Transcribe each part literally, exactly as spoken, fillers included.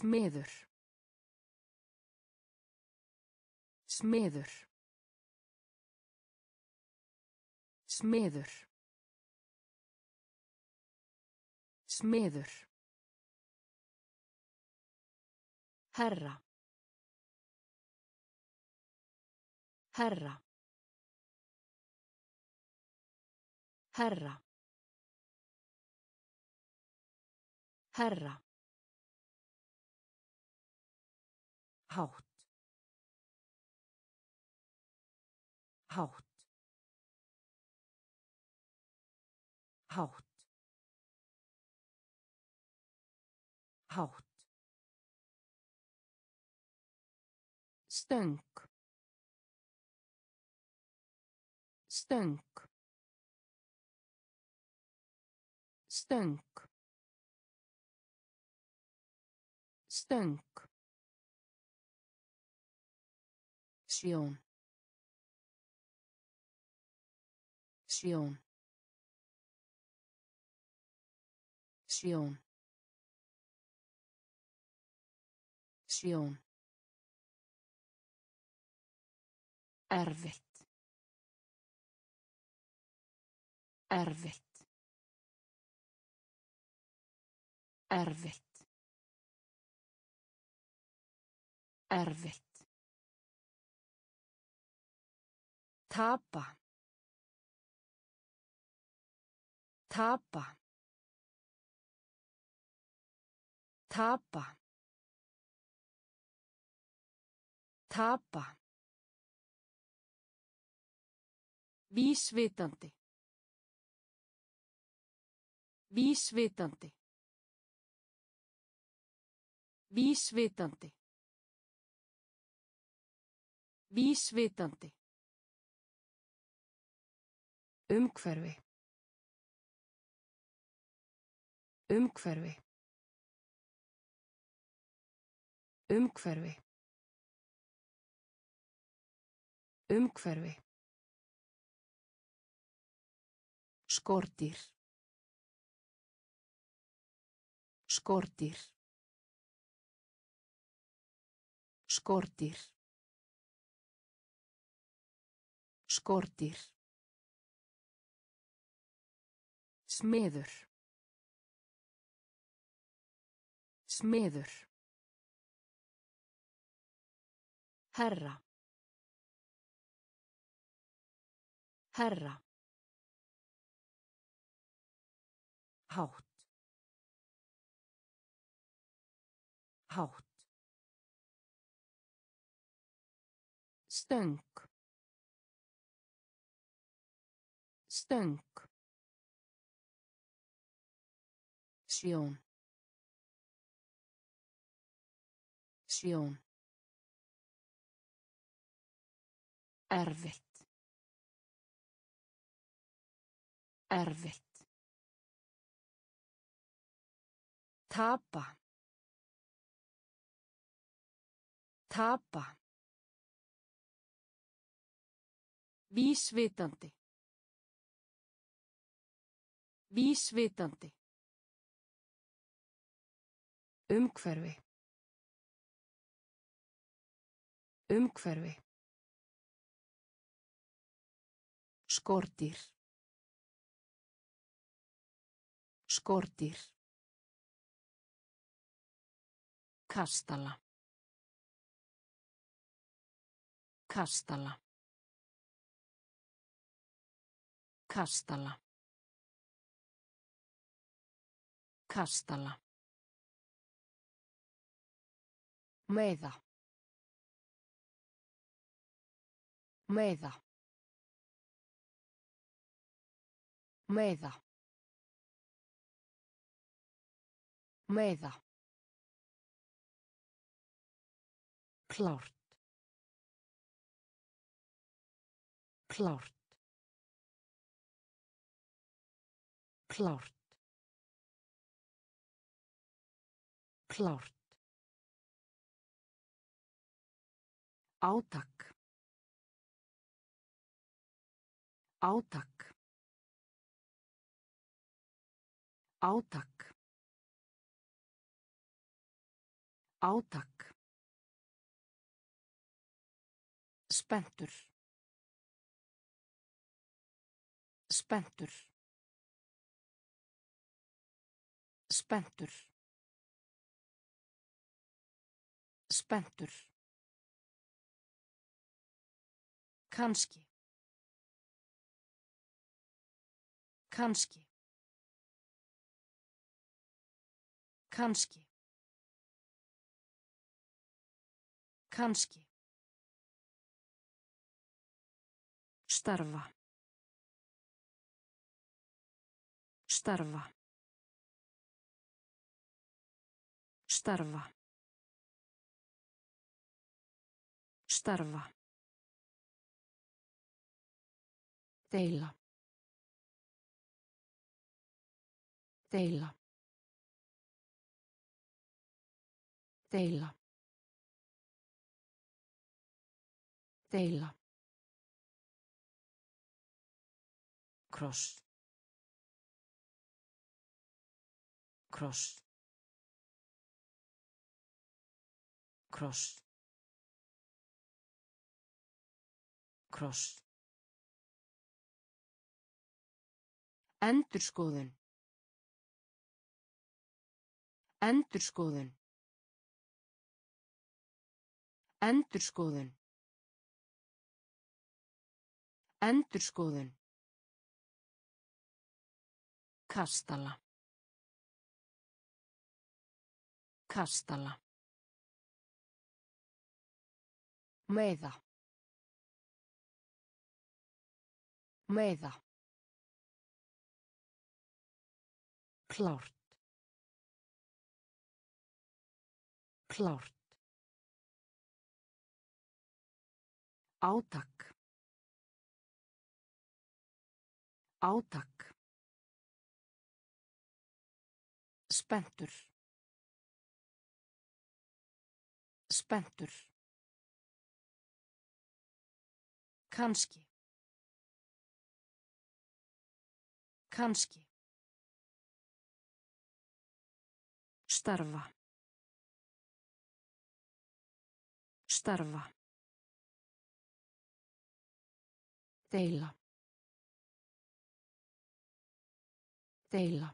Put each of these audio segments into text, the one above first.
Smiður. Smiður. Smiður. Smiður. Herra. Herra. Herra. Herra. Hátt. Hátt. Hátt. Hátt. Stöng. Stöng. Stöng. Stöng. Sjón. Sjón. Sjón. Sjón. Erfitt. Erfitt. Erfitt. Erfitt. Tapa. Tapa. Tapa. Tapa. Vísvitandi. Vísvitandi. Vísvitandi. Vísvitandi. Umhverfi. Umhverfi. Umhverfi. Umhverfi. Skordýr. Skordýr. Skordýr. Skordýr. Smiður. Smiður. Herra. Herra. Hátt. Hátt. Stöng. Stöng. Sjón. Sjón. Erfitt. Erfitt. Tapa. Tapa. Vísvitandi. Vísvitandi. Umhverfi. Umhverfi. Skordýr. Skordýr. Kastala. Kastala. Kastala. Kastala. Meiða. Meiða. Meiða. Meiða. Klárt. Klárt. Klárt. Klárt. Átak. Átak. Átak. Átak. Spenntur. Spenntur. Spenntur. Spenntur. Kannski. Kannski. Kannski. Kannski. Starfa. Starfa. Starfa. Starfa. Deila. Deila. Deila. Deila. Kross. Kross. Kross. Kross. Endurskoðun. Endurskoðun. Endurskoðun. Endurskoðun. Kastala. Kastala. Meiða. Meiða. Klárt. Klárt. Átak. Átak. Spenntur. Spenntur. Kannski. Kannski. Starfa. Starfa. Deila. Deila.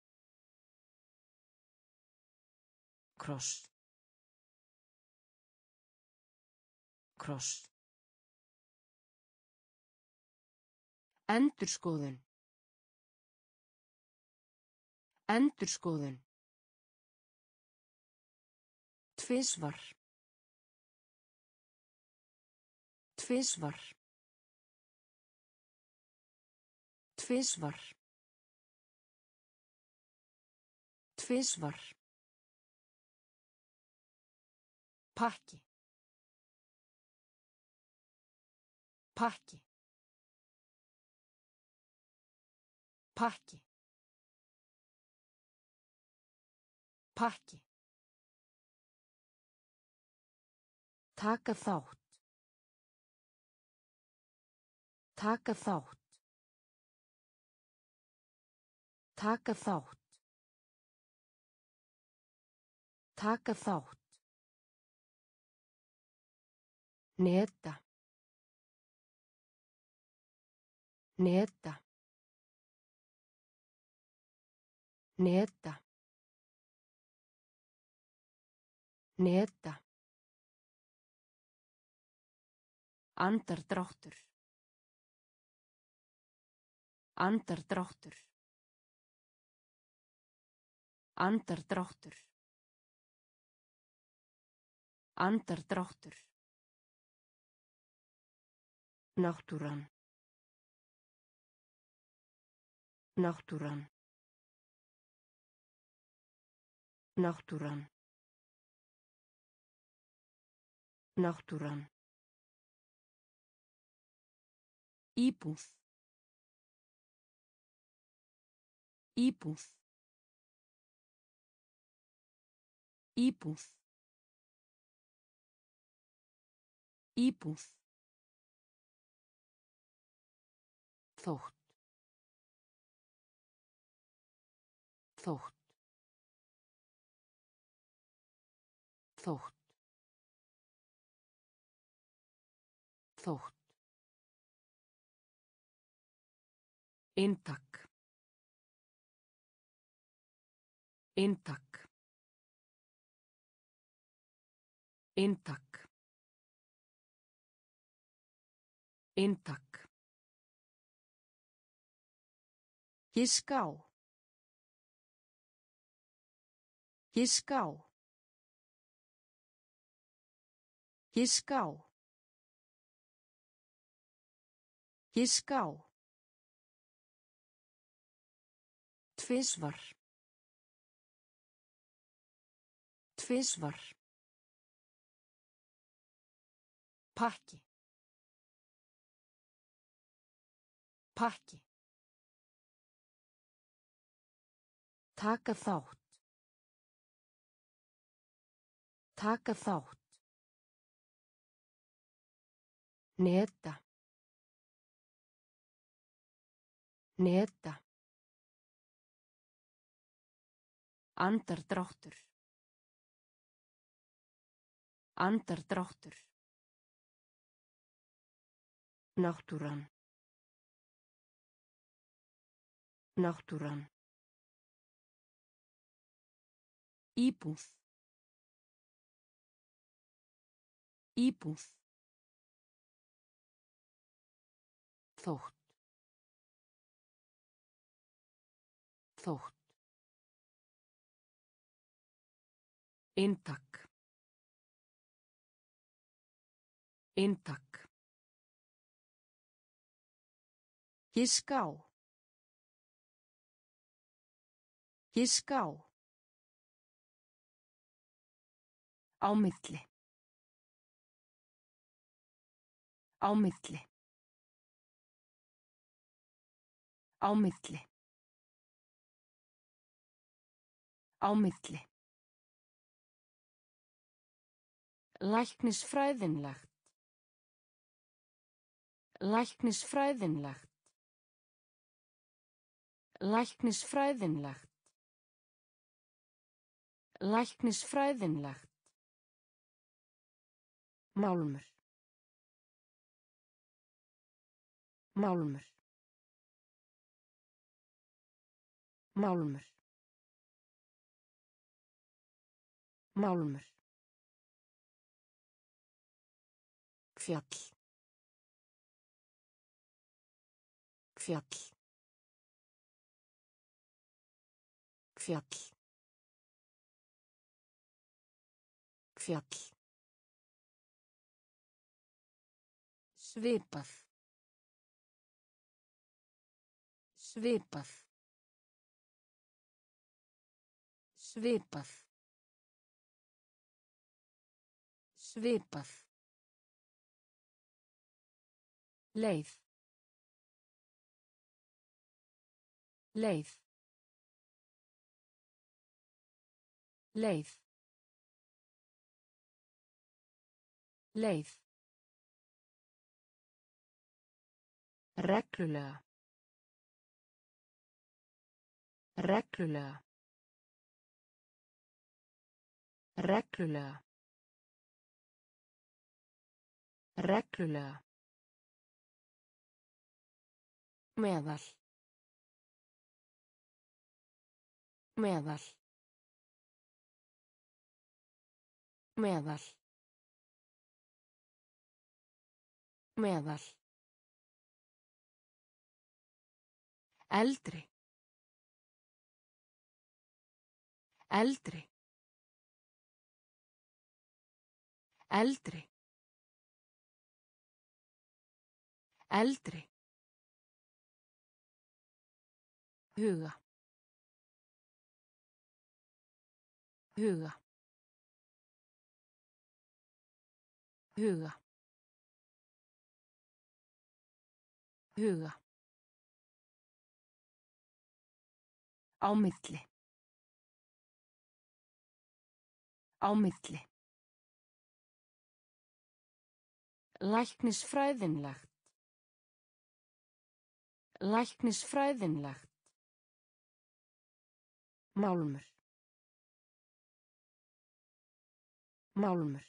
Kross. Kross. Endurskoðun. Endurskoðun. Tvisvar. Tvisvar. Tvisvar. Tvisvar. Pakki. Pakki. Pakki. Pakki. Taka þátt. Taka þátt. Taka þátt. Taka þátt. Neta. Neta. Neta. Neta. Andardráttur. Andardráttur. Andardráttur. Andardráttur. Náttúran. Náttúran. Náttúran. Náttúran. Íbúð. Íbúð. Íbúð. Íbúð. Þótt. Þótt. Þótt. Þótt. Inntak. Inntak. Inntak. Inntak. Giska á. Giska á. Giska á. Giska á. Tvisvar. Tvisvar. Pakki. Pakki. Taka þátt. Taka þátt. Neta. Neta. Andardráttur. Andardráttur. Náttúran. Náttúran. Íbúð. Íbúð. Þótt. Þótt. Inntak. Inntak. Giska á. Giska á. Á milli. Á milli. Á milli. Á milli. Læknisfræðinlegt. Læknisfræðinlegt. Læknisfræðinlegt. Læknisfræðinlegt. Málmur. Málmur. Málmur. Málmur. Fjall. Fjall. Fjall. Fjall. Svipað. Svipað. Svipað. Svipað. Leið. Leið. Leið. Leið. Reglulega. Reglulega. Reglulega. Reglulega. Meðal. Meðal. Meðal. Meðal. Eldri. Eldri. Eldri. Eldri. Huga. Huga. Huga. Huga. Á milli. Á milli. Læknisfræðinlegt. Læknisfræðinlegt. Málmur. Málmur.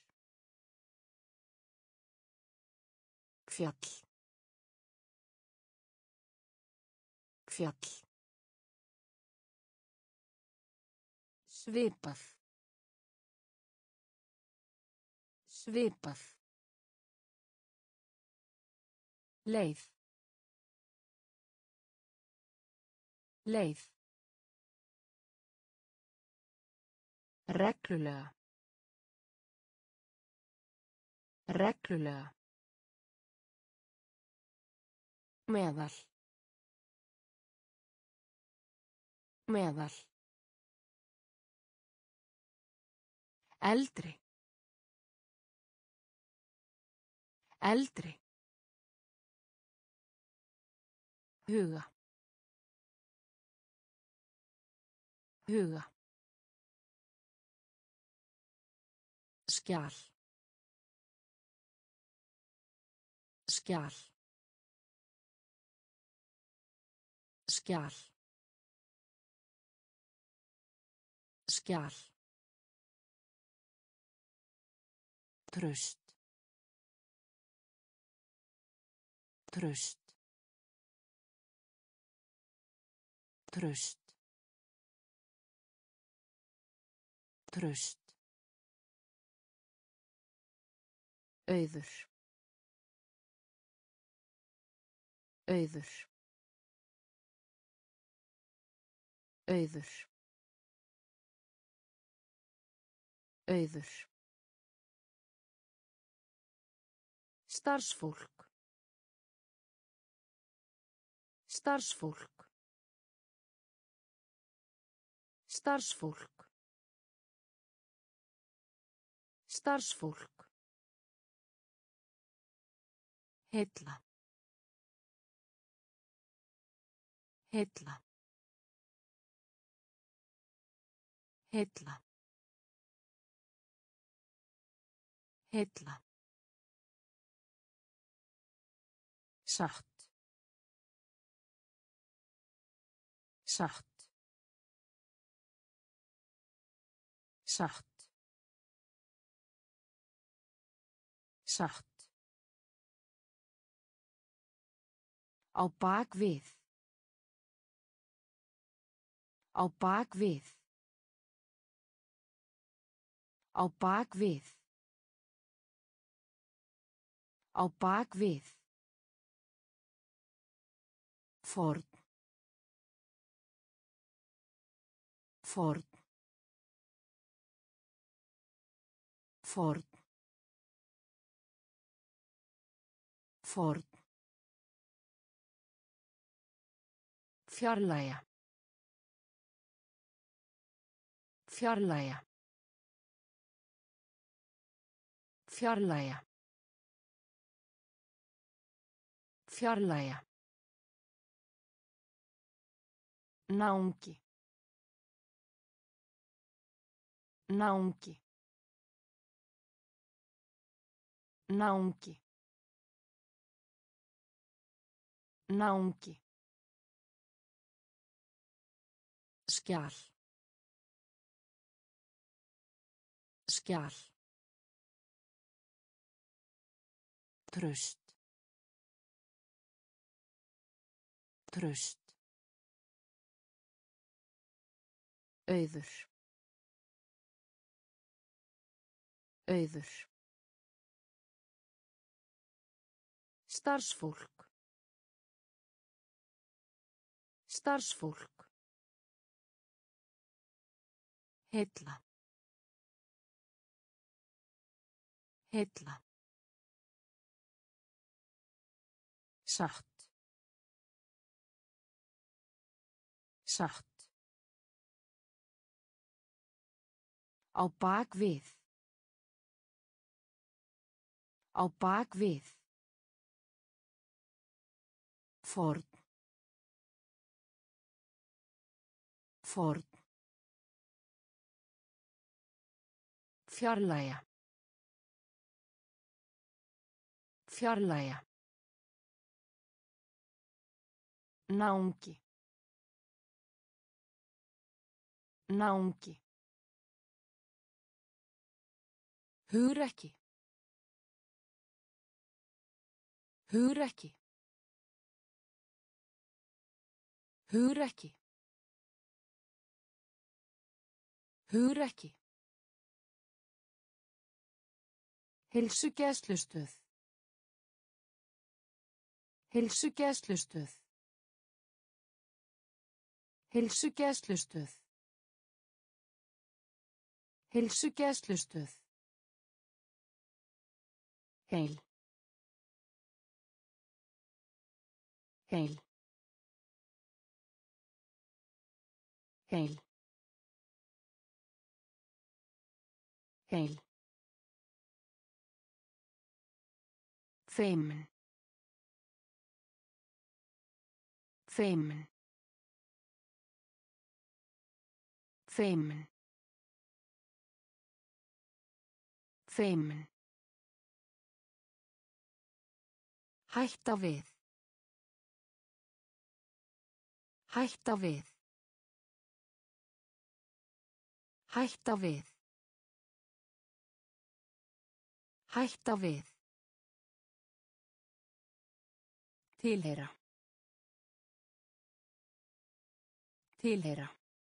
Fjall. Fjall. Svipað. Svipað. Leið. Leið. Reglulega. Reglulega. Meðal. Meðal. Eldri. Eldri. Huga. Huga. Skjal. Skjal. Skjal. Skjal. Traust. Traust. Traust. Traust. Auður. Auður. Auður. Auður. Starfsfólk. Starfsfólk. Starfsfólk. Starfsfólk. Heilla. Heilla. Heilla. Heilla. Satt. Satt. Satt. Satt. Á bak við. Á bak við. Á bak við. Á bak við. Ford. Ford. Ford. Ford. Fjarlægja. Fjarlægja. Fjarlægja. Fjarlægja. Náungi. Náungi. Náungi. Náungi. Skjal. Skjal. Traust. Traust. Auður. Auður. Starfsfólk. Starfsfólk. Heilla. Heilla. Satt. Satt. Á bak við. Á bak við. Ford. Ford. Fjarlægja. Fjarlægja. Náungi. Náungi. Hugrekki. Hugrekki. Hugrekki. Hugrekki. Heilsugæslustöð. Heilsugæslustöð. Heilsugæslustöð. Heilsugæslustöð. Heil. Heil. Heil. Heil. Feimin. Feimin. Feimin. Feimin. Hætta við. Hætta við. Hætta við. Hætta við. Tilheyra. Tilheyra.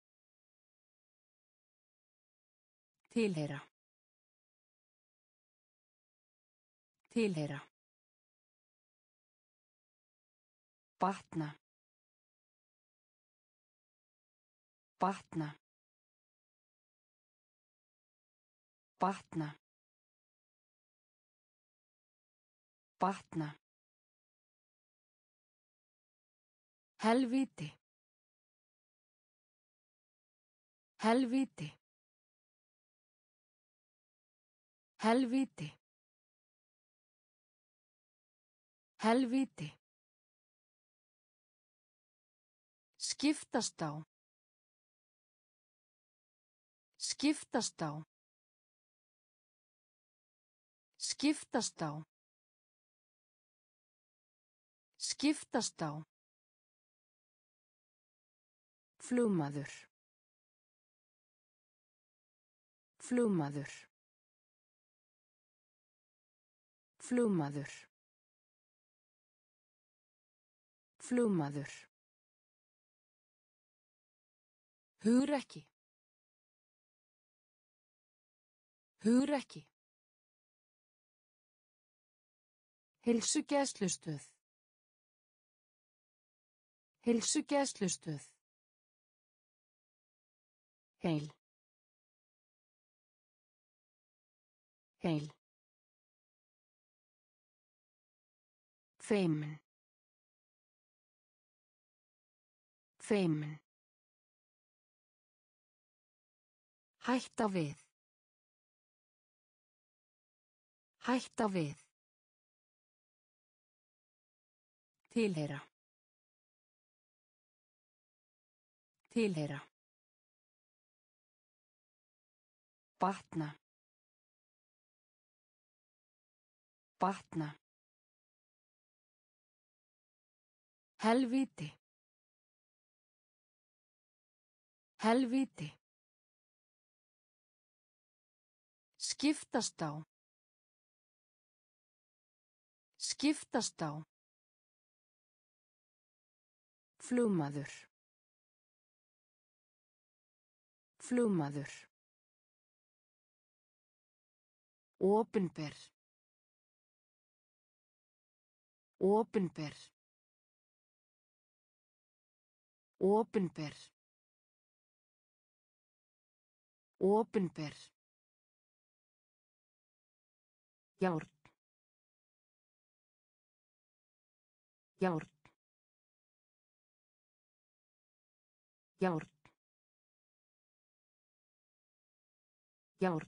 Tilheyra. Tilheyra. Batna. Batna. Batna. Batna. Helvíti. Helvíti. Helvíti. Helvíti. Skiptast á. Skiptast á. Skiptast á. Skiptast á. Flugmaður. Flugmaður. Flugmaður. Flugmaður. Hugrekki. Hugrekki. Heilsugæslustöð. Heilsugæslustöð. Heil. Heil. Feimin. Feimin. Hætta við. Hætta við. Tilheyra. Tilheyra. Batna. Batna. Helvíti. Helvíti. Skiptast á. Skiptast á. Flugmaður. Flugmaður. Opinber. Opinber. Opinber. Opinber. Járn. Járn. Járn. Járn.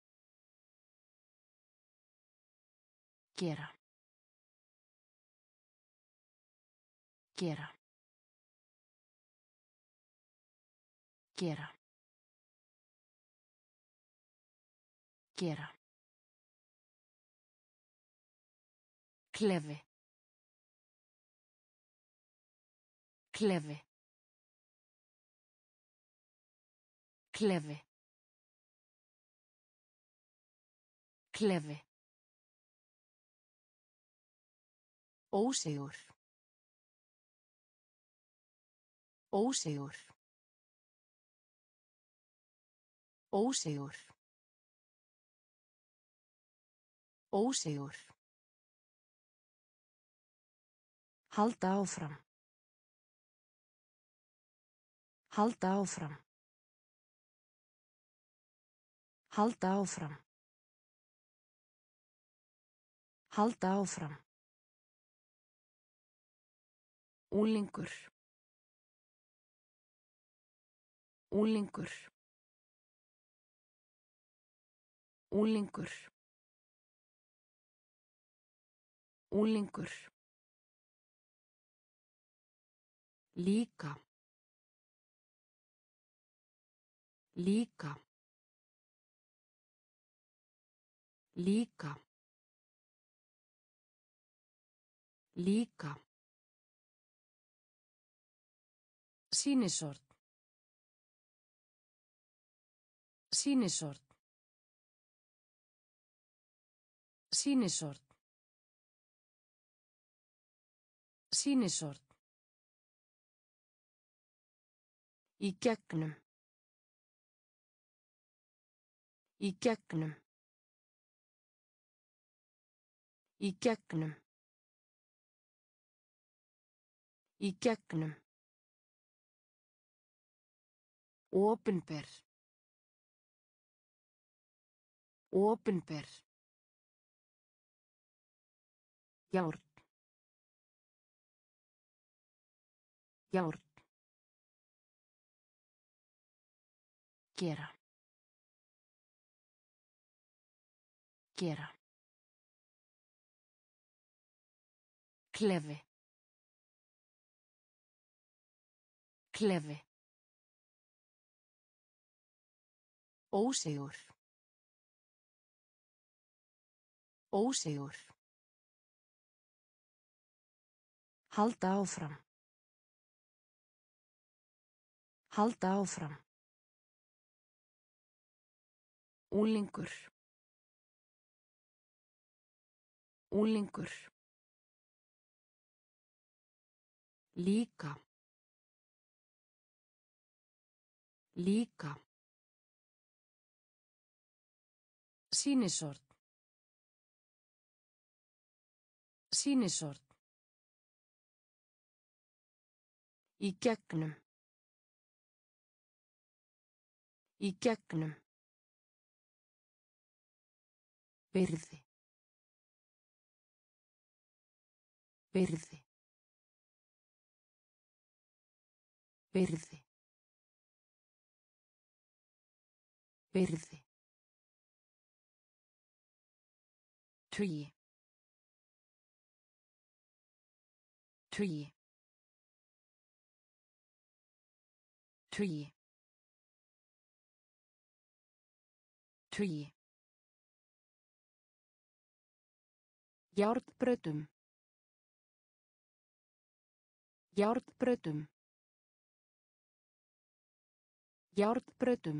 Gera. Gera. Gera. Gera. Klefi. Klefi. Klefi. Klefi. Ósigur. Ósigur. Ósigur. Ósigur. Halda áfram. Halda áfram. Halda áfram. Halda áfram. Unglingur. Unglingur. Unglingur. Unglingur. Líka. Líka. Líka. Líka. Sýnisort. Sýnisort. Sýnisort. Sýnisort. Í gegnum. Í gegnum. Í gegnum. Í gegnum. Opinber. Opinber. Járn. Járn. Gera. Gera. Klefi. Klefi. Ósigur. Ósigur. Halda áfram. Halda áfram. Unglingur. Unglingur. Líka. Líka. Sýnisort. Sýnisort. Í gegnum. Í gegnum. Virði. Virði. Virði. Virði. Tugi. Tugi. Tugi. Tugi. Járnbrautum. Járnbrautum. Járnbrautum.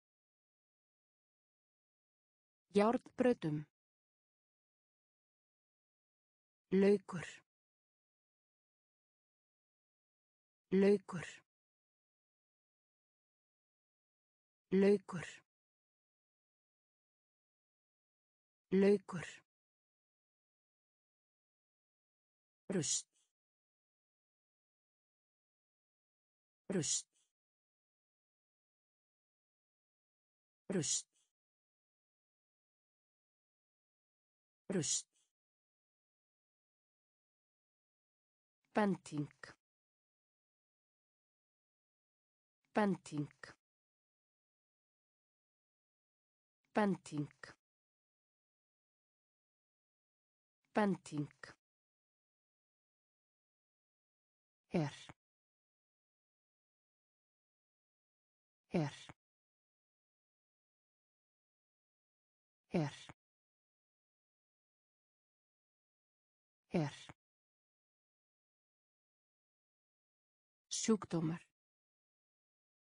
Járnbrautum. Laukur. Laukur. Laukur. Laukur. Rust. Rust. Rust. Rust. Bending. Bending. Bending. Bending. Her. Her. Her. Her. Sjúkdómar.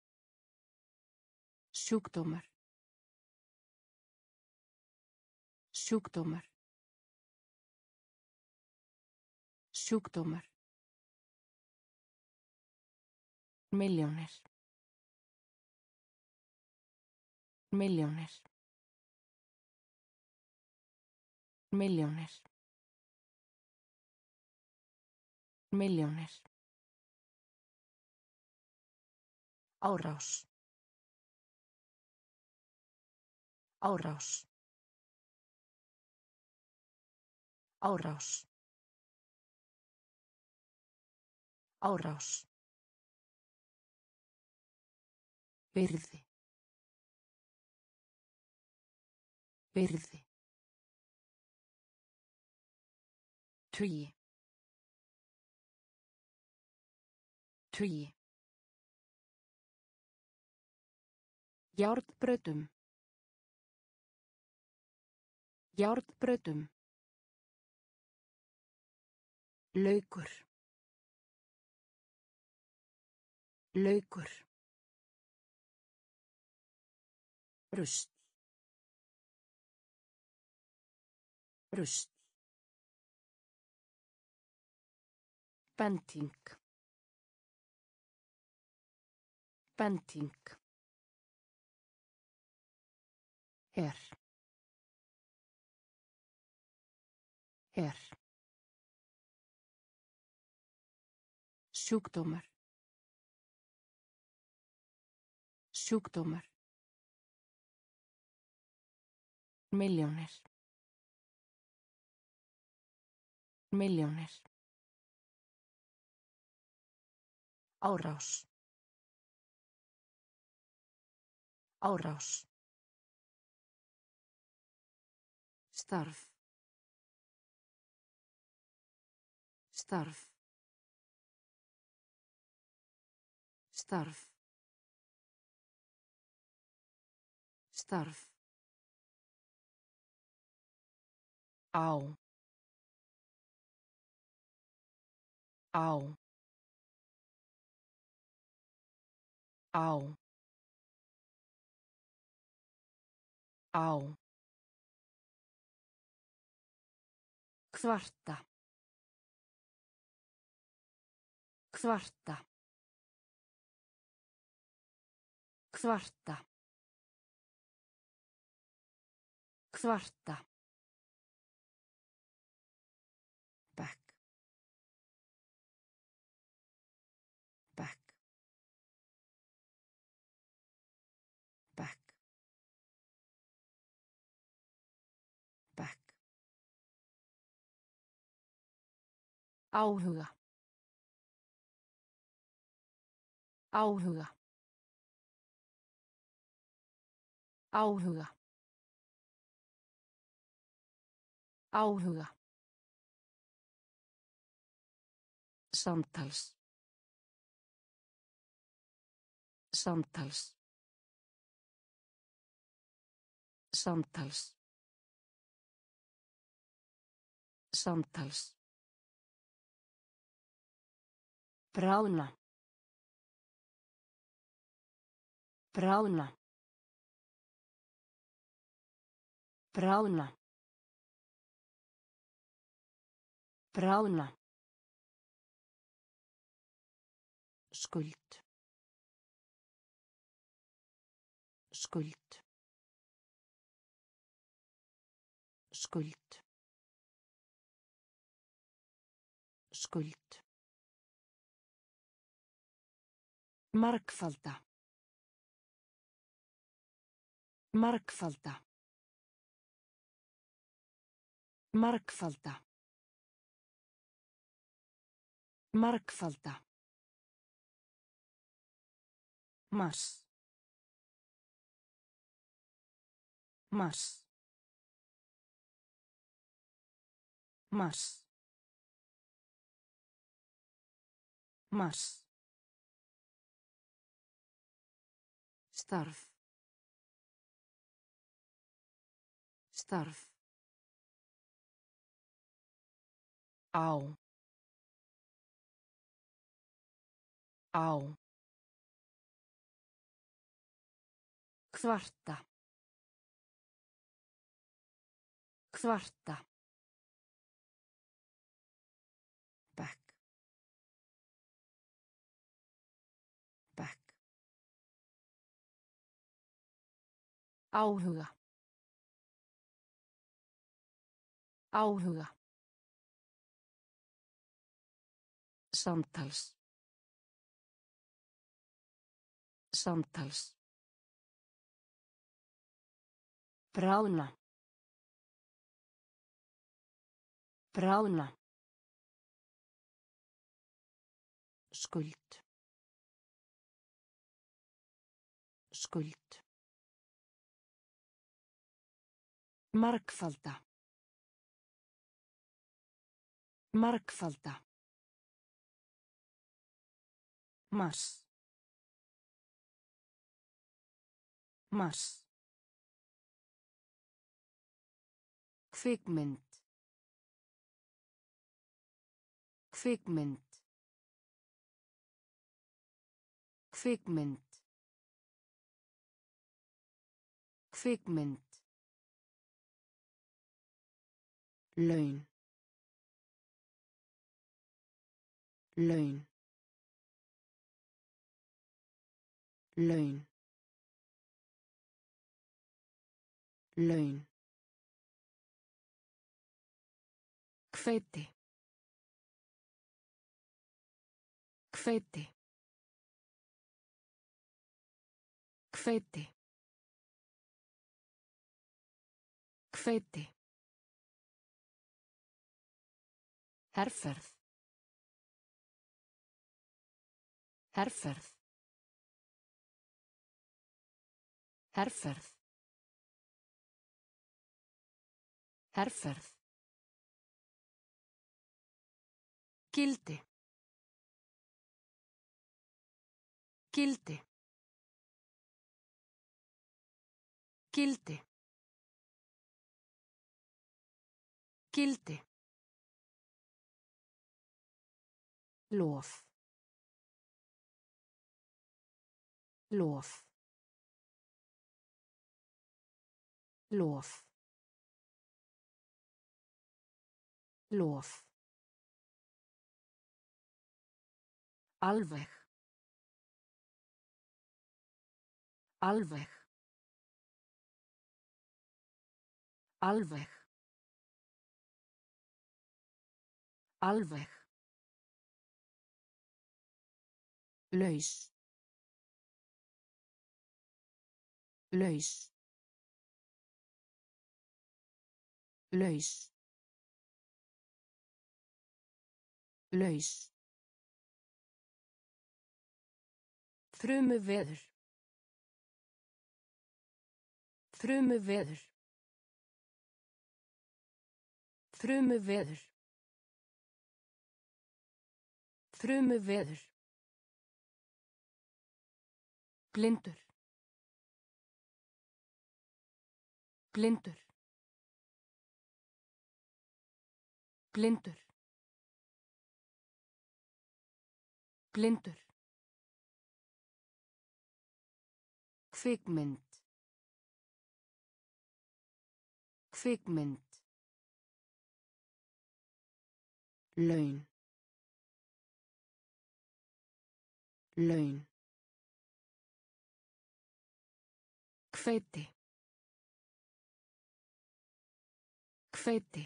Sjúkdómar. Sjúkdómar. Sjúkdómar. Milljónir. Milljónir. Milljónir. Milljónir. Árás. Árás. Árás. Árás. Virði. Virði. Tugi. Tugi. Járnbrautum. Járnbrautum. Laukur. Laukur. Rusl. Rusl. Bending. Bending. Her. Her. Sjúkdómar. Sjúkdómar. Milljónir. Milljónir. Árás. Árás. Starf. Starf. Starf. Starf. Á. Á. Á. Á. Kvarta. Kvarta. Kvarta. Kvarta. Back. Back. Back. Back. Áhuga. Áhuga. Áhuga. Áhuga. Samtals. Samtals. Samtals. Samtals. Bráðna. Bráðna. Bráðna. Bráðna. Skuld. Skuld. Skuld. Skuld. Margfalda. Margfalda. Margfalda. Margfalda. Mars. Mars. Mars. Mars. Starf. Starf. Á. Á. Kvarta. Kvarta. Bekk. Bekk. Áhuga. Áhuga. Samtals. Samtals. Bráðna. Bráðna. Skuld. Skuld. Margfalda. Margfalda. Mars. Mars. Kvikmynd. Kvikmynd. Kvikmynd. Kvikmynd. Laun. Laun. Laun. Laun. Hveiti. Hveiti. Hveiti. Hveiti. Herferð. Herferð. Herferð. Herferð. Gildi. Gildi. Gildi. Gildi. Lof. Lof. Lof. Lof. Alveg. Alveg. Alveg. Alveg. Laus. Laus. Laus. Laus. Þrumuveður. Þrumuveður. Þrumuveður. Þrumuveður. Blindur. Blindur. Blindur. Blindur. Kvikmynd. Kvikmynd. Laun. Laun. Hveiti. Hveiti.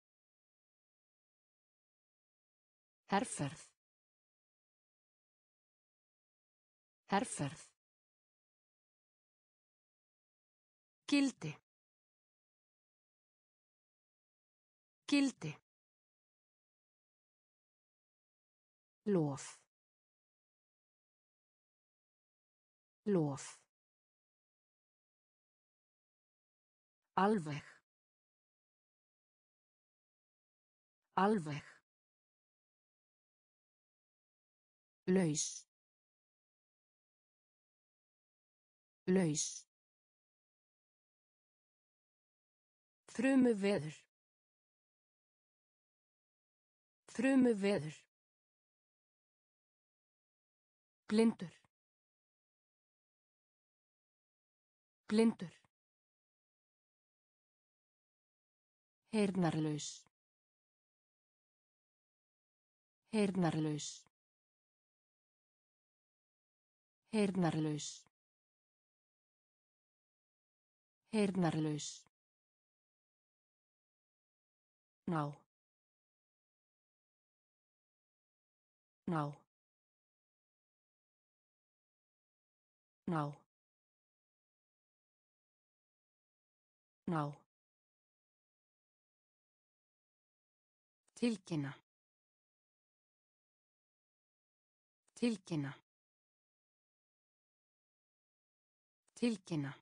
Herferð. Herferð. Gildi. Gildi. Lof. Lof. Alveg. Alveg. Laus. Laus. Þrumuveður. Þrumuveður. Blindur. Blindur. Heyrnarlaus. Heyrnarlaus. Heyrnarlaus. Heyrnarlaus. Ná. Ná. Ná. Ná. Tilkynna. Tilkynna. Tilkynna.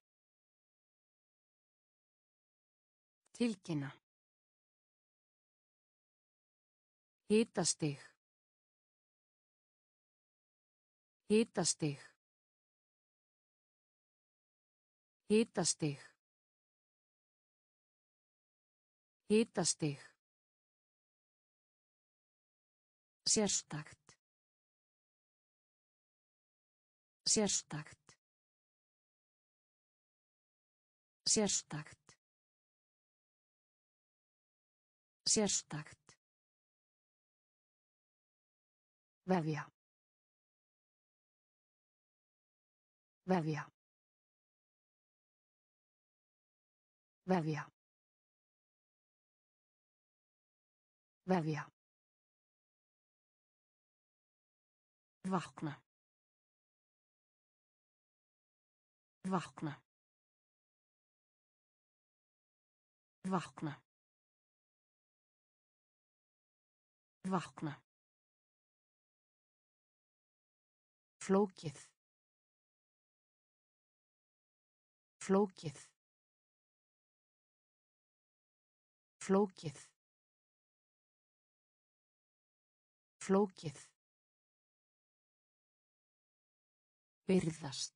Tilkynna. Hitastig. Hitastig. Hitastig. Hitastig. Sérstakt. Sérstakt. Sérstakt. Sérstakt. Vefja. Vefja. Vefja. Vefja. Vakna. Vakna. Vakna. Vakna. Flókið. Flókið. Flókið. Flókið. Virðast.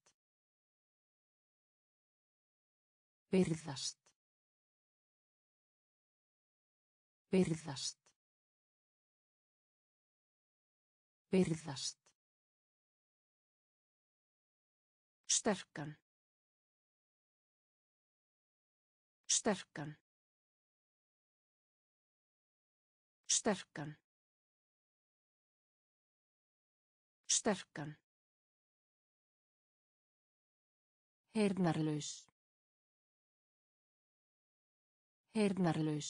Virðast. Virðast. Virðast. Sterkan. Sterkan. Sterkan. Sterkan. Heyrnarlaus. Heyrnarlaus.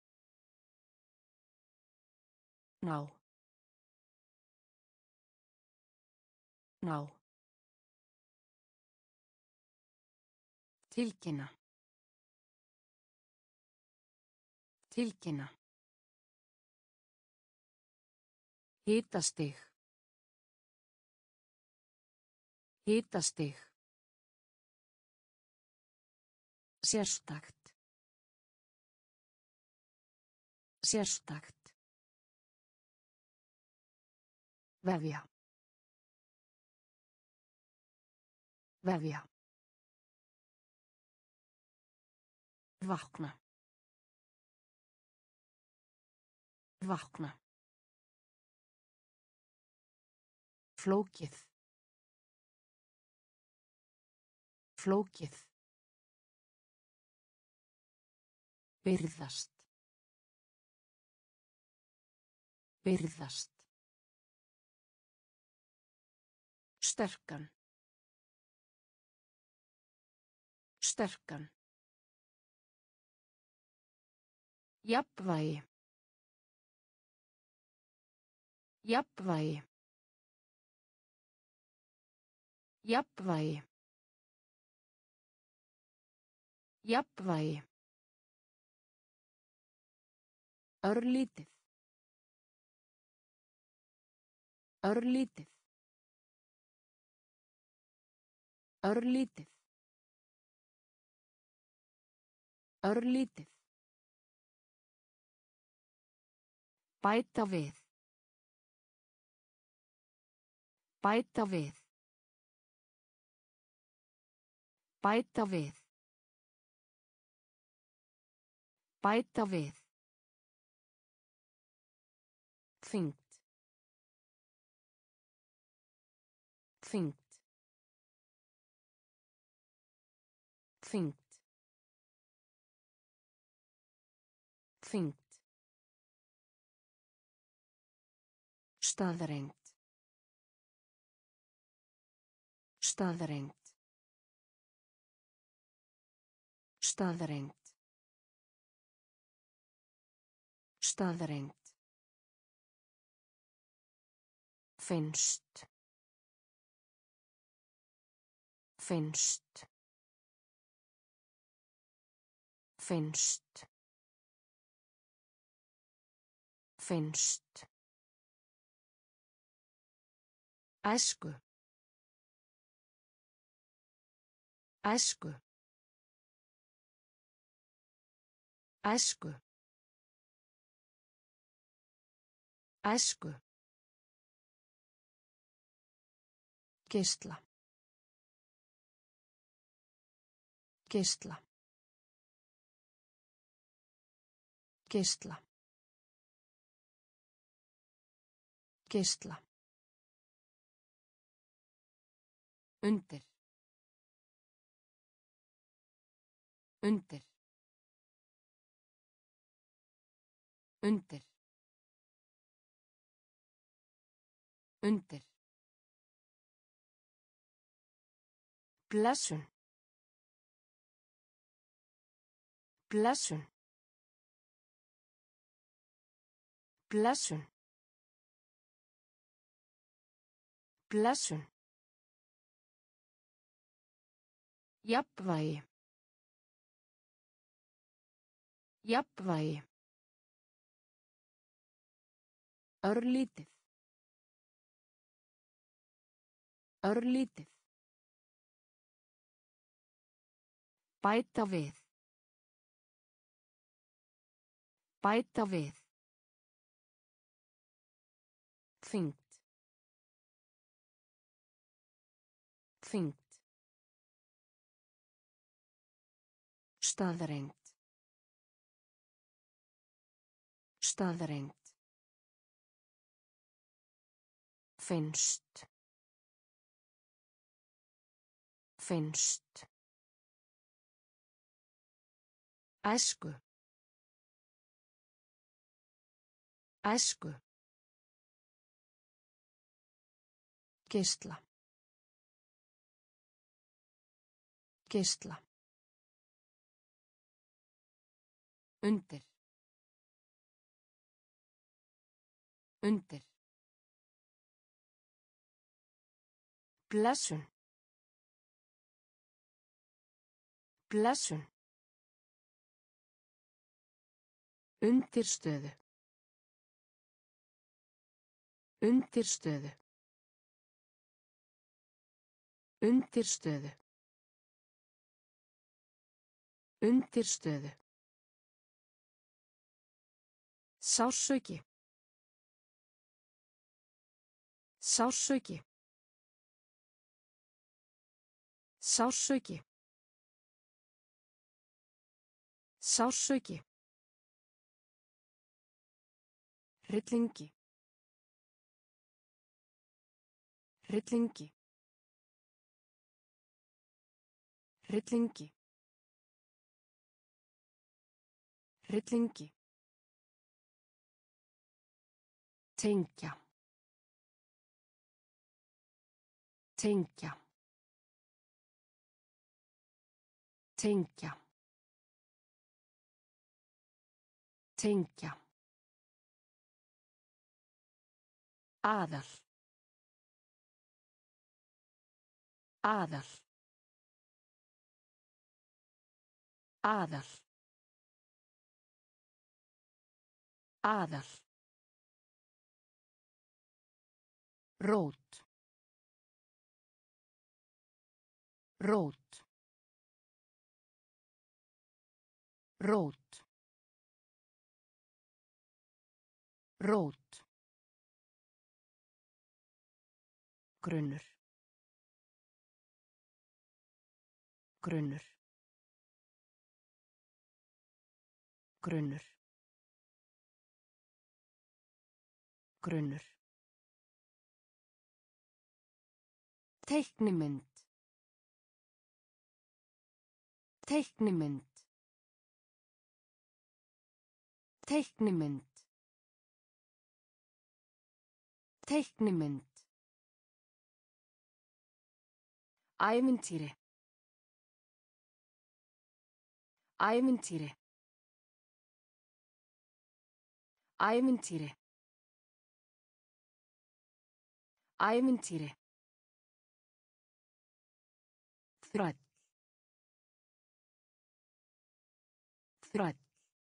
Ná. Ná. Tilkynna. Tilkynna. Hitastig. Hitastig. Sérstakt. Sérstakt. Vefja. Vefja. Vakna. Vakna. Flókið. Flókið. Virðast. Virðast. Sterkan. Sterkan. Jafnvægi. Jafnvægi. Jafnvægi. Jafnvægi. Örlítið. Örlítið. Örlítið. Örlítið. Bæta við. Bæta við. Bæta við. Bæta við. Þyngd. Þyngd. Þyngd. Þyngd. Staðreynd. Staðreynd. Staðreynd. Staðreynd. Finnst. Finnst. Finnst. Finnst. Æsku. Æsku. Æsku. Æsku. Geisla. Geisla. Geisla. Geisla. Undir. Undir. Undir. Undir. Blessun. Blessun. Blessun. Blessun. Jafnvægi. Jafnvægi. Örlítið. Örlítið. Bæta við. Bæta við. Þyngd. Þyngd. Staðreynd. Staðreynd. Finnst. Finnst. Æsku. Æsku. Geisla. Geisla. Undir. Undir. Blessun. Blessun. Undirstöðu. Undirstöðu. Undirstöðu. Undirstöðu. Sársauki. Sársauki. Sársauki. Sársauki. Hryllingi. Hryllingi. Hryllingi. Hryllingi. Tengja. Tengja. Tengja. Tengja. Aðal. Aðal. Aðal. Aðal. Rót. Rót. Rót. Rót. Grunnur. Grunnur. Grunnur. Grunnur. Teiknimynd. Teiknimynd. Teiknimynd. Teiknimynd. Ævintýri. Ævintýri. Ævintýri. Ævintýri. Þræll. Þræll.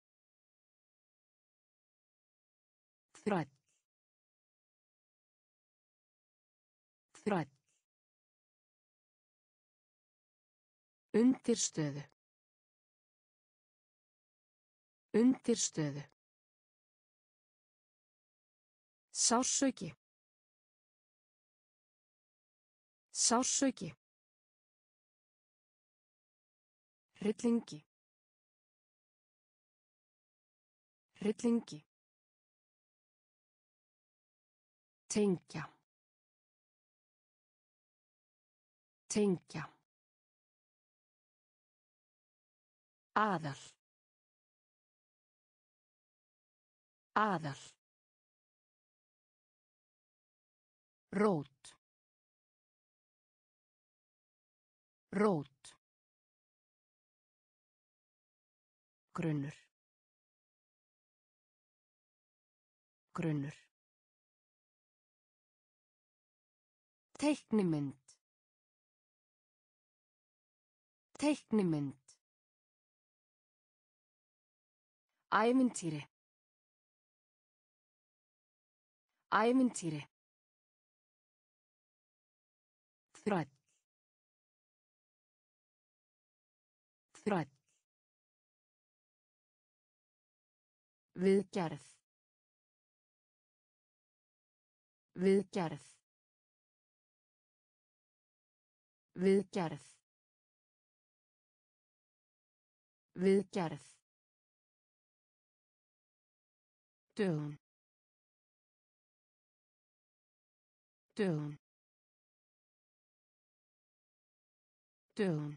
Þræll. Þræll. Undirstöðu. Undirstöðu. Sársauki. Sársauki. Hryllingi. Hryllingi. Tengja. Tengja. Aðal. Aðal. Rót. Rót. Grunnur. Grunnur. Teiknimynd. Teiknimynd. Ævintýri. Ævintýri. Þræll. Þræll. Viðgerð. Viðgerð. Viðgerð. Viðgerð. Dögun. Dögun. Dögun.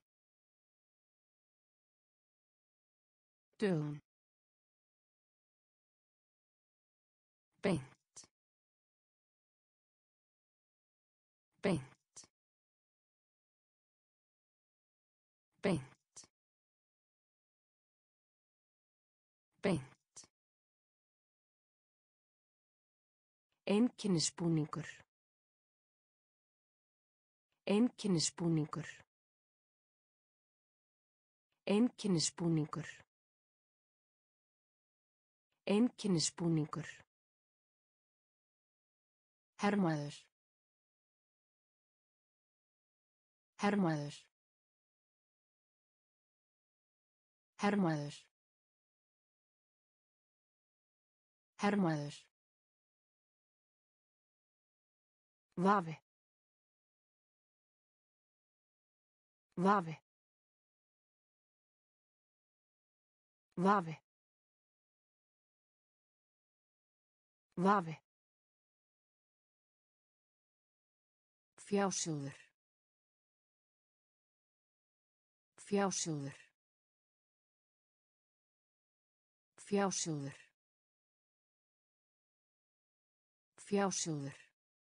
Dögun. Beint. Beint. Beint. Beint. Einkennisbúningur. Einkennisbúningur. Einkennisbúningur. Einkennisbúningur. Hermaður. Hermaður. Hermaður. Hermaður. Vafi. Vafi. Vafi. Vafi. Fjásjóður. Fjásjóður. Fjásjóður. Fjásjóður.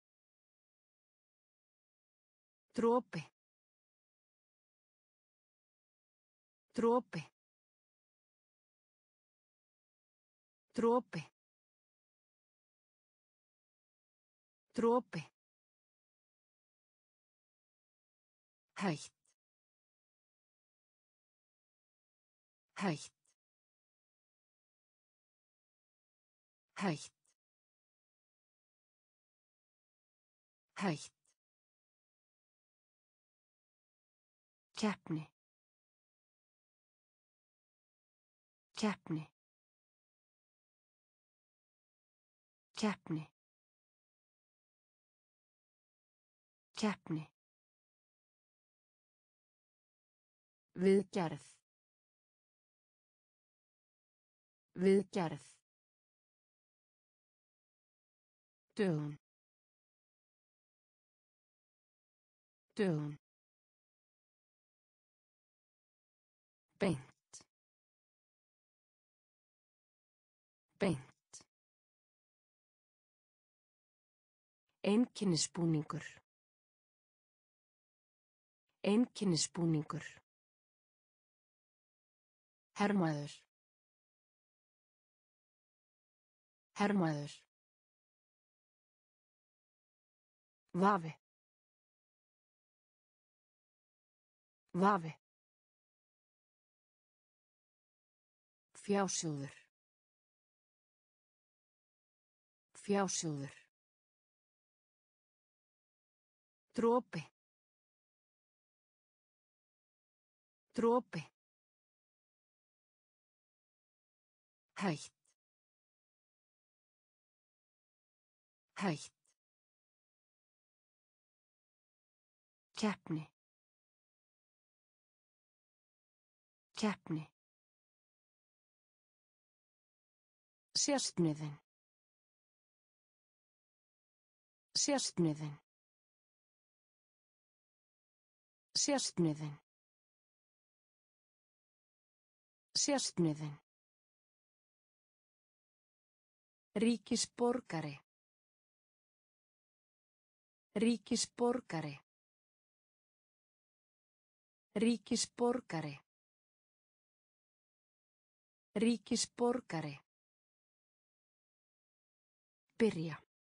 Dropi. Dropi. Dropi. Dropi. Hætt. Hætt. Hætt. Hætt. Keppni. Keppni. Keppni. Keppni. Viðgerð. Viðgerð. Dögun. Dögun. Beint. Beint. Einkennisbúningur. Einkennisbúningur. Hermaður. Hermaður. Vafi. Vafi. Fjásjóður. Fjásjóður. Dropi. Dropi. Hætt. Hætt. Keppni. Keppni. Sérstniðin. Sérstniðin. Sérstniðin. Sérstniðin. Ríkisborgari. Ríkisborgari. Ríkisborgari. Ríkisborgari. Byrja.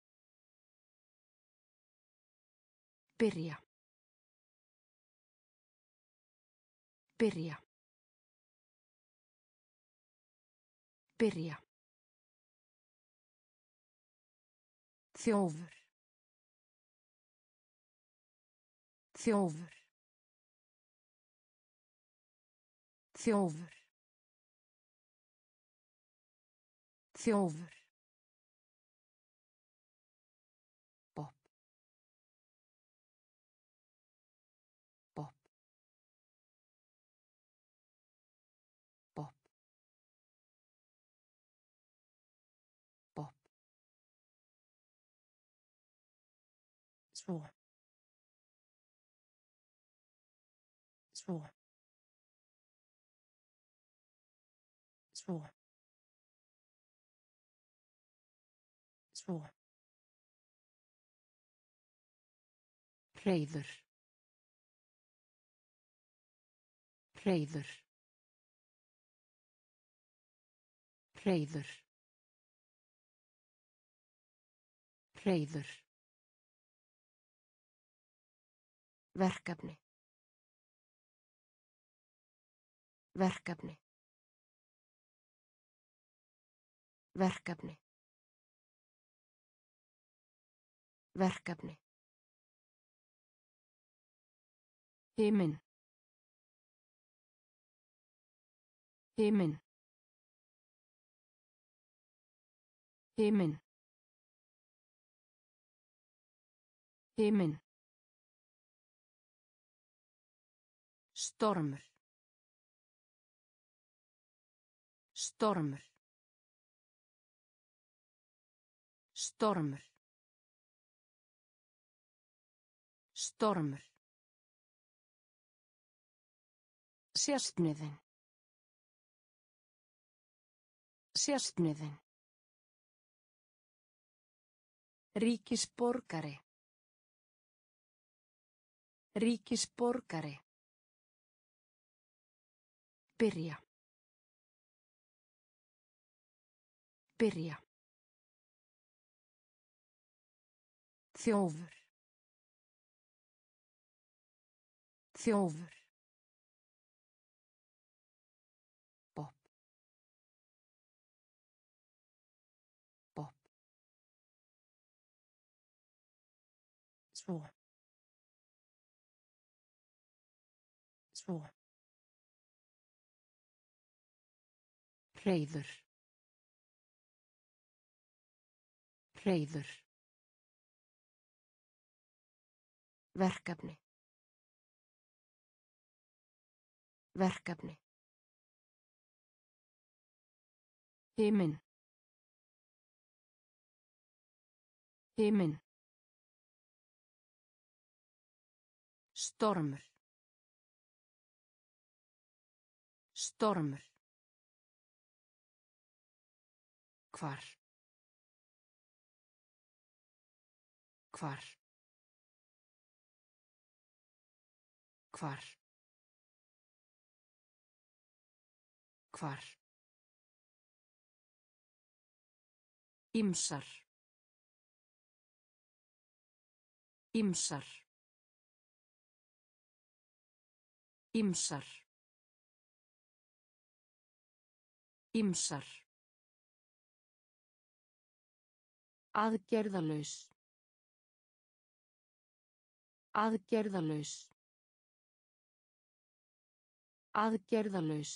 Byrja. Byrja. Byrja. Þjófur. Þjófur. Þjófur. Þjófur. Pop. Pop. Pop. Pop. Svo. Svo. Svo. Svo. Hreiður. Hreiður. Hreiður. Hreiður. Verkefni. Verkefni. Verkefni. Verkefni. Himinn. Himinn. Himinn. Himinn. Stormur. Stormur. Stormur. Stormur. Sérstniðin. Sérstniðin. Ríkisborgari. Ríkisborgari. Byrja. Byrja. Þjófur. Þjófur. Pop. Pop. Svo. Svo. Hreiður. Hreiður. Verkefni. Verkefni. Himinn. Himinn. Stormur. Stormur. Hvar. Hvar. Hvar. Hvar. Ýmsar. Ýmsar. Ýmsar. Ýmsar. Aðgerðalaus. Aðgerðalaus. Aðgerðalaus.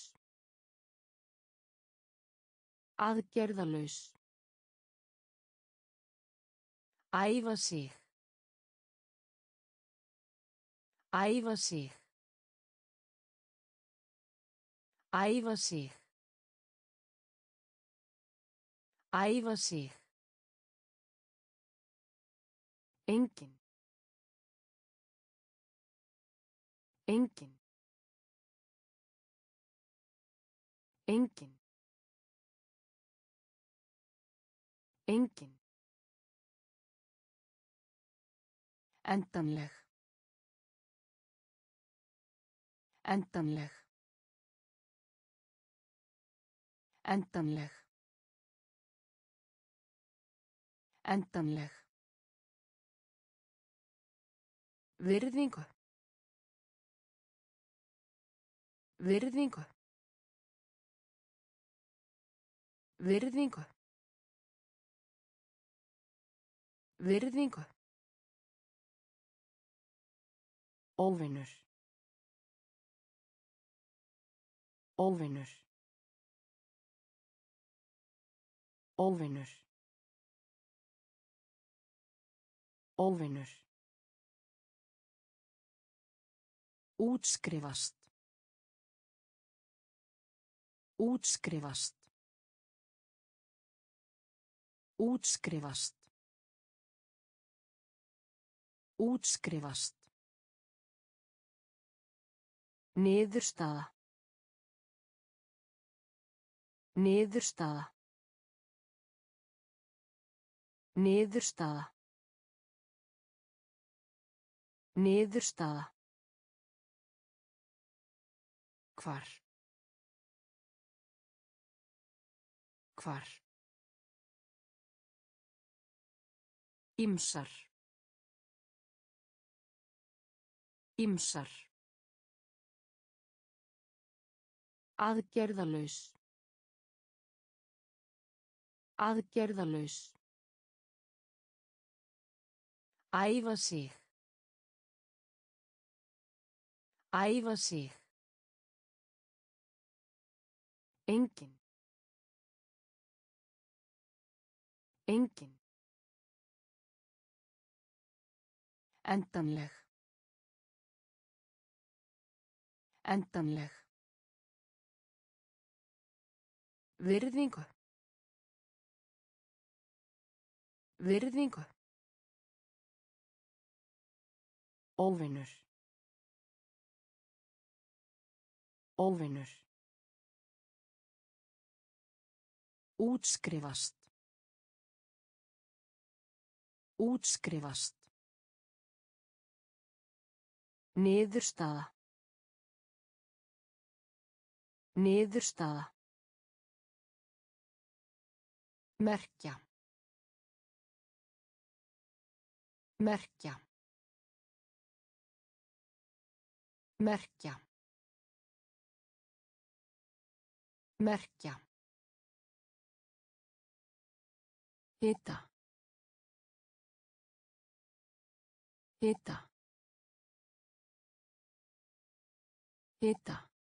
Aðgerðalaus. Æfa sig. Æfa sig. Æfa sig. Æfa sig. Engin. Engin. Engin. Engin. Endanleg. Endanleg. Endanleg. Endanleg. Virðingu. Virðingu. Virðingu. Virðingu. Óvinur. Óvinur. Óvinur. Óvinur. Útskrifast. Útskrifast. Útskrifast. Útskrifast. Niðurstaða. Niðurstaða. Niðurstaða. Niðurstaða. Hvar. Hvar. Ýmsar. Ýmsar. Aðgerðalaus. Aðgerðalaus. Æfa sig. Æfa sig. Engin. Engin. Endanleg. Endanleg. Virðingu. Virðingu. Óvinur. Óvinur. Útskrifast. Útskrifast. Niðurstaða. Niðurstaða. Merkja. Merkja. Merkja. Merkja. Hita. Hita. Hita.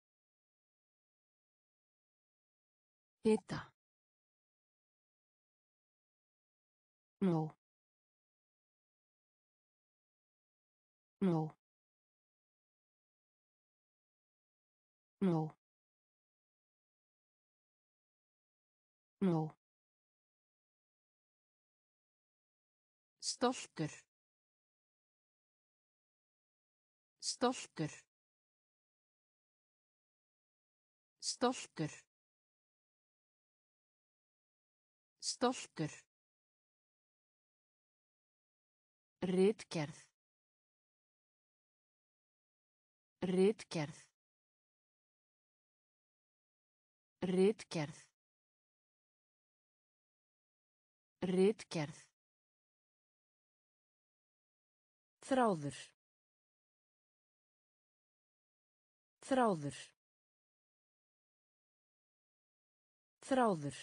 Hita. No. No. No. No. Stoltur. Stoltur. Stoltur. Stoltur. Ritgerð. Ritgerð. Ritgerð. Ritgerð. Þráður. Þráður. Þráður.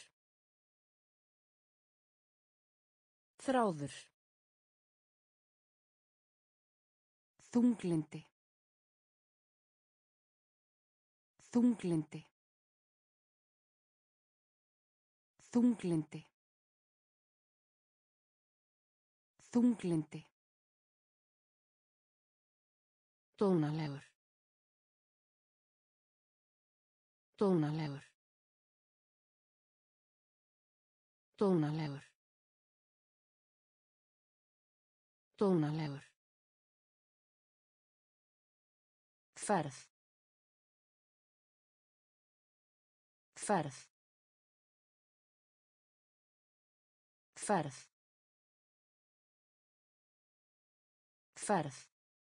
Þráður. Þunglindi. Þunglindi. Þunglindi. Þunglindi. Dónalegur. Dónalegur. Dónalegur. Dónalegur. Ferð. Ferð. Ferð. Ferð.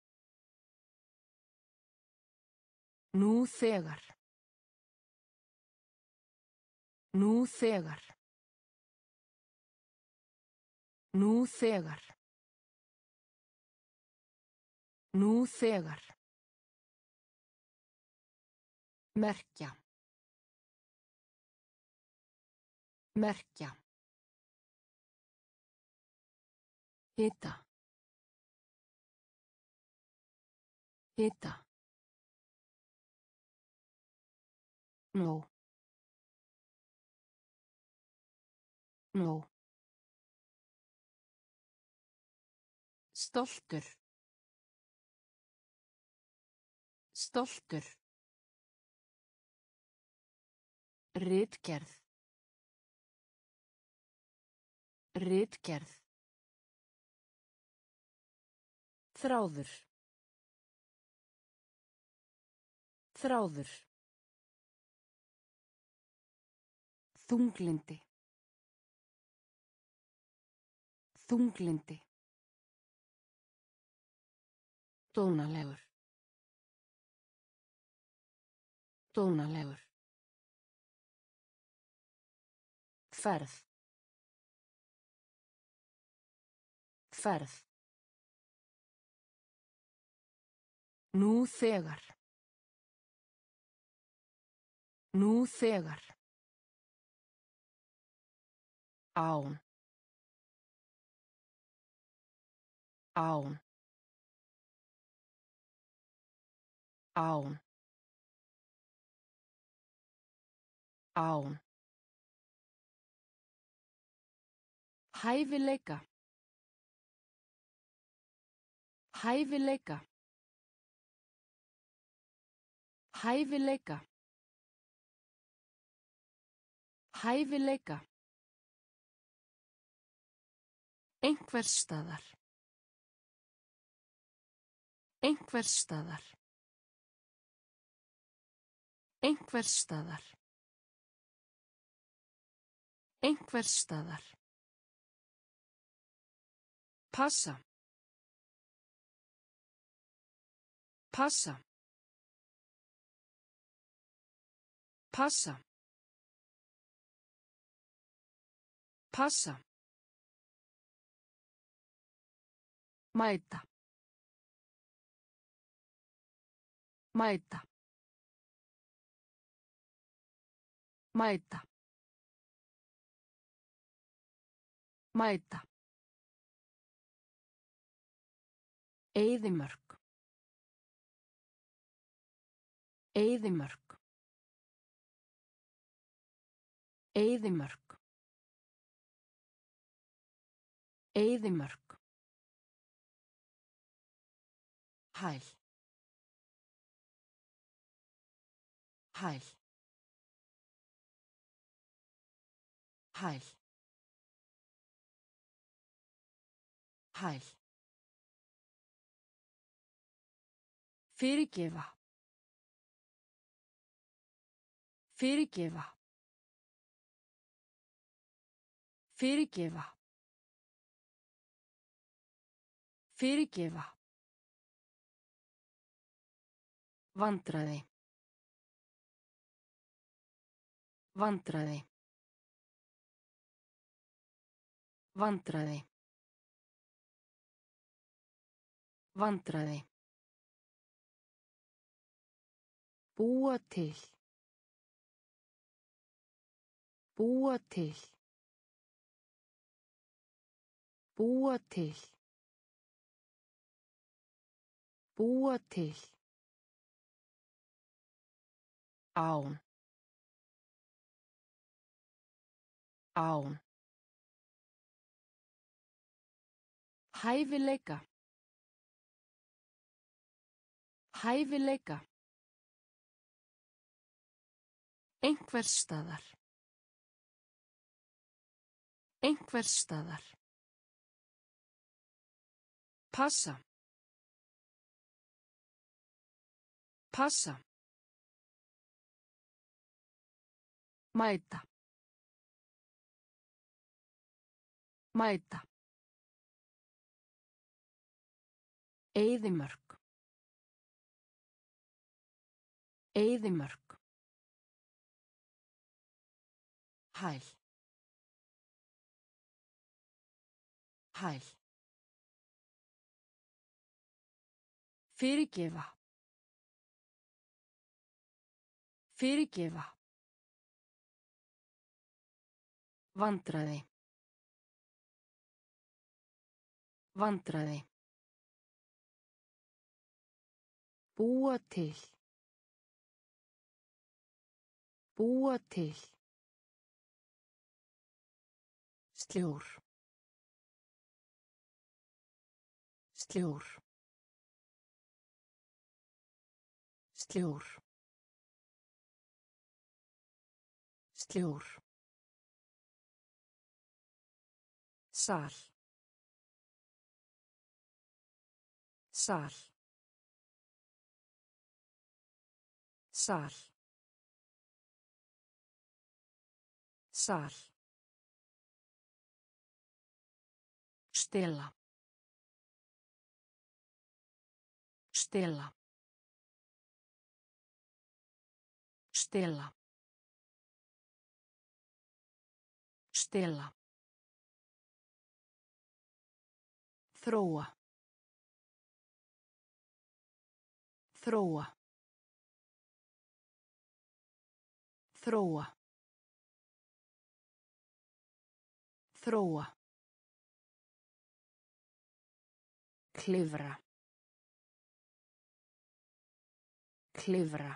Nú þegar. Nú þegar. Nú þegar. Nú þegar. Merkja. Merkja. Hita. Hita. Nú. Nú. Stoltur. Stoltur. Ritgerð. Ritgerð. Þráður. Þráður. Þunglindi. Þunglindi. Dónalegur. Dónalegur. Ferð. Ferð. Nú þegar. Nú þegar. Án. Án. Án. Án. Hæfileika. Hæfileika. Hæfileika. Hæfileika. Einhvers staðar. Einhvers staðar. Einhvers staðar. Einhvers staðar. Passa. Passa. Passa. Passa. Mæta. Mæta. Mæta. Mæta. Eyðimörk. Eyðimörk. Eyðimörk. Eyðimörk. Hæl. Hæl. Hæl. Hæl. Fyrirgefa. Fyrirgefa. Fyrirgefa. Fyrirgefa. Vandræði. Vandræði. Vandræði. Vandræði. Búa til. Búa til. Búa til. Búa til. Án. Án. Hæfileika. Hæfileika. Einhvers staðar. Einhvers staðar. Passa. Passa. Mæta. Mæta. Eyðimörk. Eyðimörk. Hæl. Hæl. Fyrirgefa. Fyrirgefa. Vandræði. Vandræði. Búa til. Búa til. Sljór. Sljór. Sljór. Sljór. Sal. Sal. Sal. Sal. Stela. Stela. Stela. Stela. Þróa. Þróa. Þróa. Þróa. Klifra. Klifra.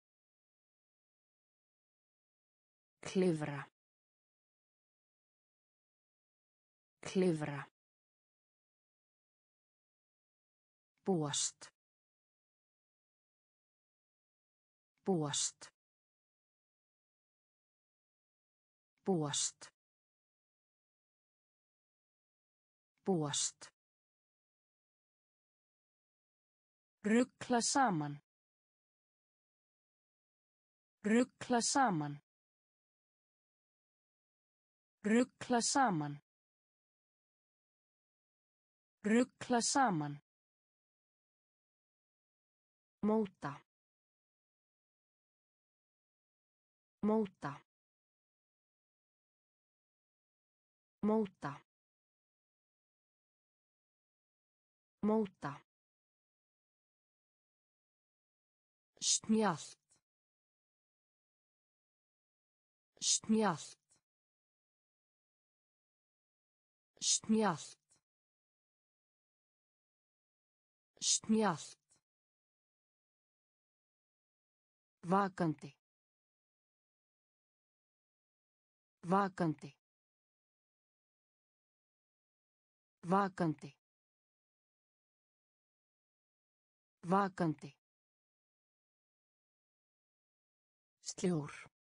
Klifra. Klifra. Búast. Búast. Búast. Búast. Rugla saman. Rugla saman. Rugla saman. Rugla saman. Móta. Móta. Móta. Móta. Snjallt. Snjallt. Snjallt. Snjallt. Vakandi. Vakandi. Vakandi. Vakandi. Sljór.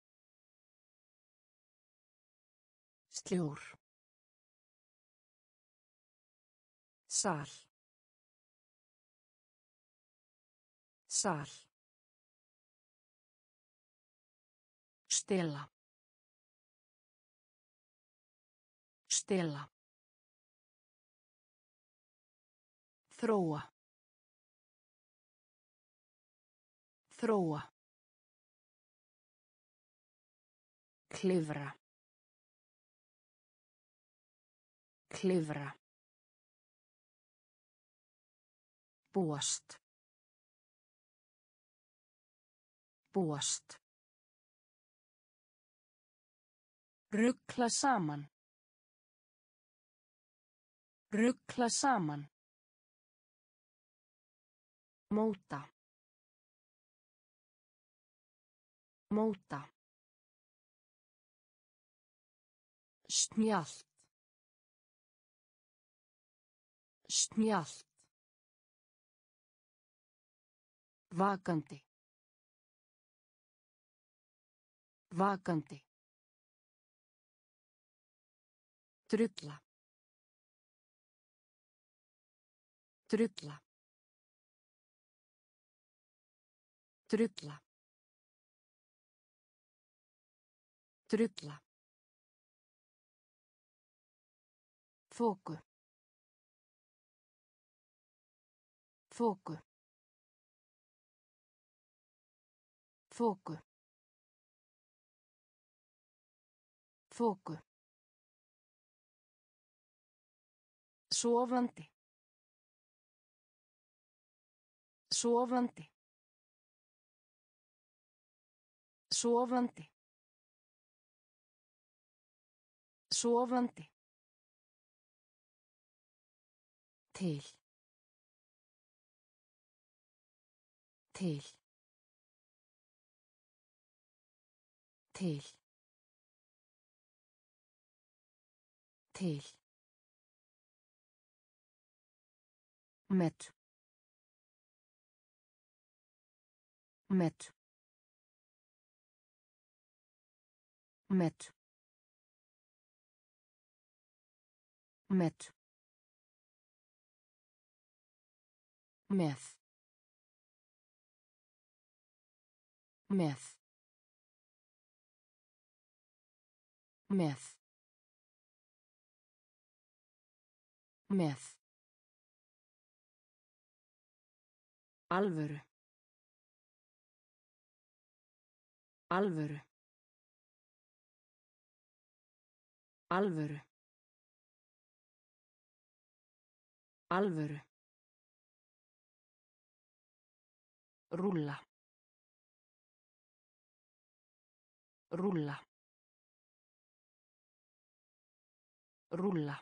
Sljór. Sal. Sal. Stela. Stela. Þróa. Þróa. Klifra. Klifra. Búast. Búast. Rugla saman. Rugla saman. Móta. Móta. Snjallt. Snjallt. Vakandi. Vakandi. Drulla. Drulla. Drulla. Drulla. Þoku. Þoku. Þoku. Þoku. Sofandi. Sofandi. Sofandi. Sofandi. Til. Til. Til. Til. Met. Met. Met. Met. Með. Með. Með. Með. Alvöru. Alvöru. Alvöru. Alvöru. Rúlla. Rúlla. Rúlla.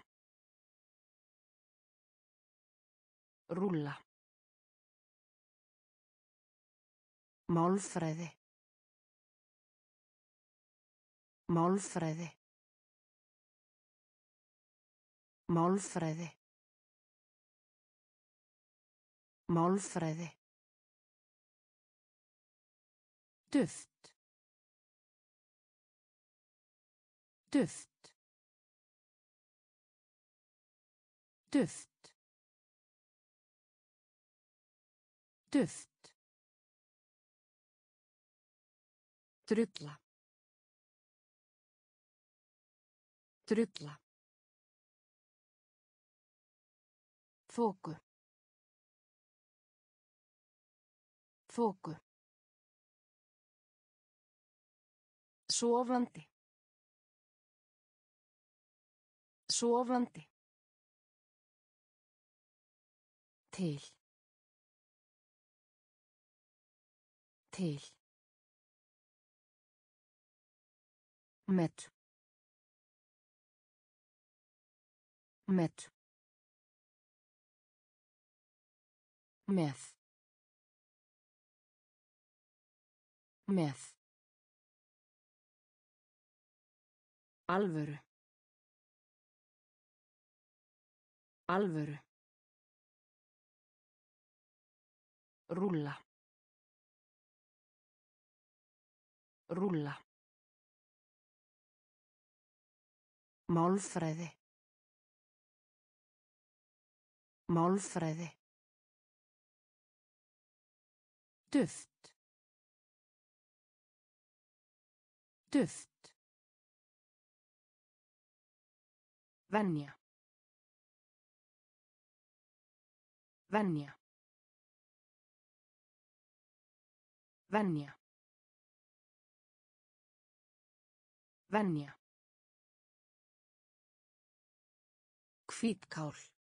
Rúlla. Málfræði. Málfræði. Málfræði. Málfræði. Duft. Duft. Duft. Duft. Drulla. Drulla. Þoku. Þoku. Sofandi. Sofandi. Til. Til. Met. Met. Með. Með. Alvöru. Alvöru. Rúlla. Rúlla. Málfræði. Málfræði. Duft. Duft. Venja. Venja. Venja. Venja. Hvítkál.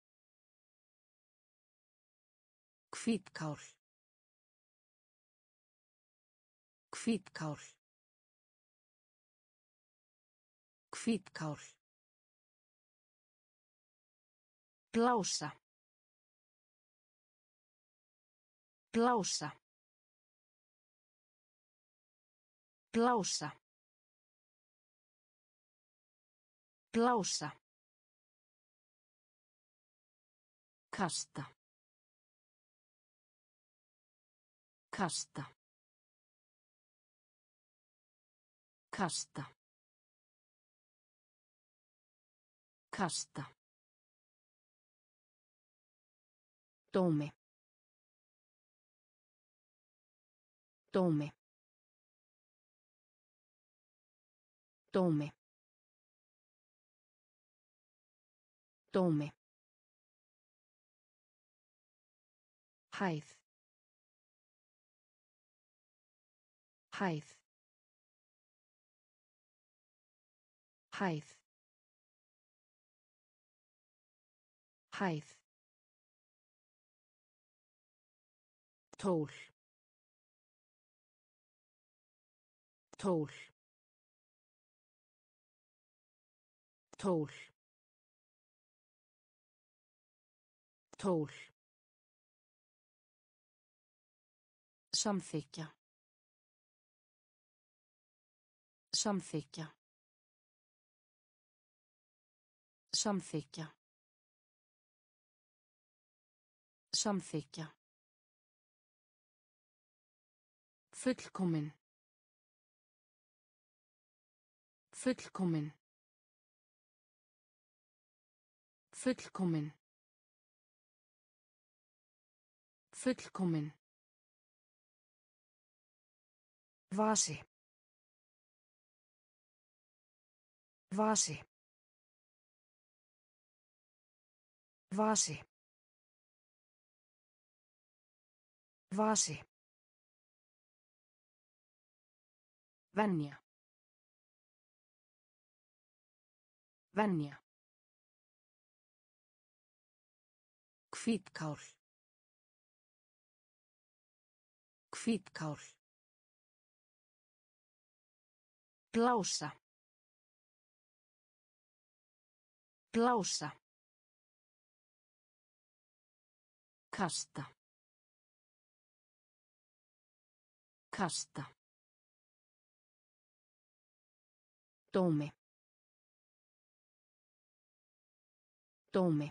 Hvítkál. Hvítkál. Hvítkál. Blása. Blása. Blása. Blása. Kasta. Kasta. Kasta. Kasta. Dómi. Dómi. Dómi. Dómi. Hæð. Hæð. Hæð. Hæð. Tól. Tól. Tól. Tól. Samþykkja. Samþykkja. Samþykkja. Samþykkja. Fullkomin. Fullkomin. Fullkomin. Fullkomin. Vasi. Vasi. Vasi. Vasi. Venja. Venja. Hvítkál. Hvítkál. Blása. Blása. Kasta. Kasta. Dómi. Dómi.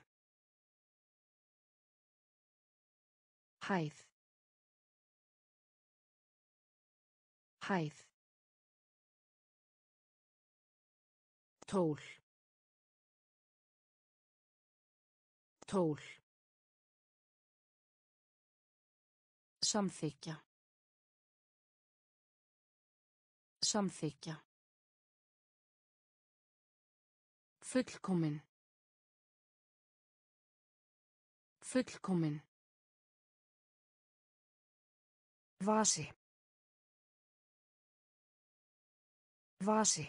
Hæð. Hæð. Tól. Tól. Samþykkja. Samþykkja. Fullkomin. Fullkomin. Vasi. Vasi.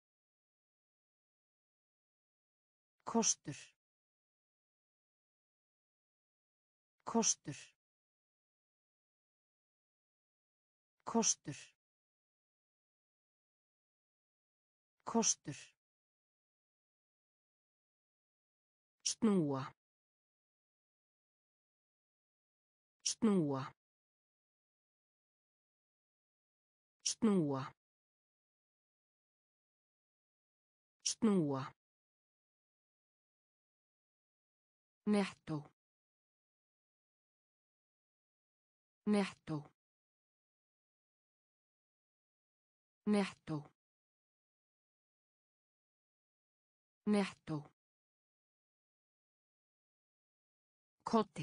Kostur. Kostur. Kostur. Kostur. Snúa. Snúa. Snúa. Snúa. Nettó. Nettó. Nettó. Nettó. Koddi.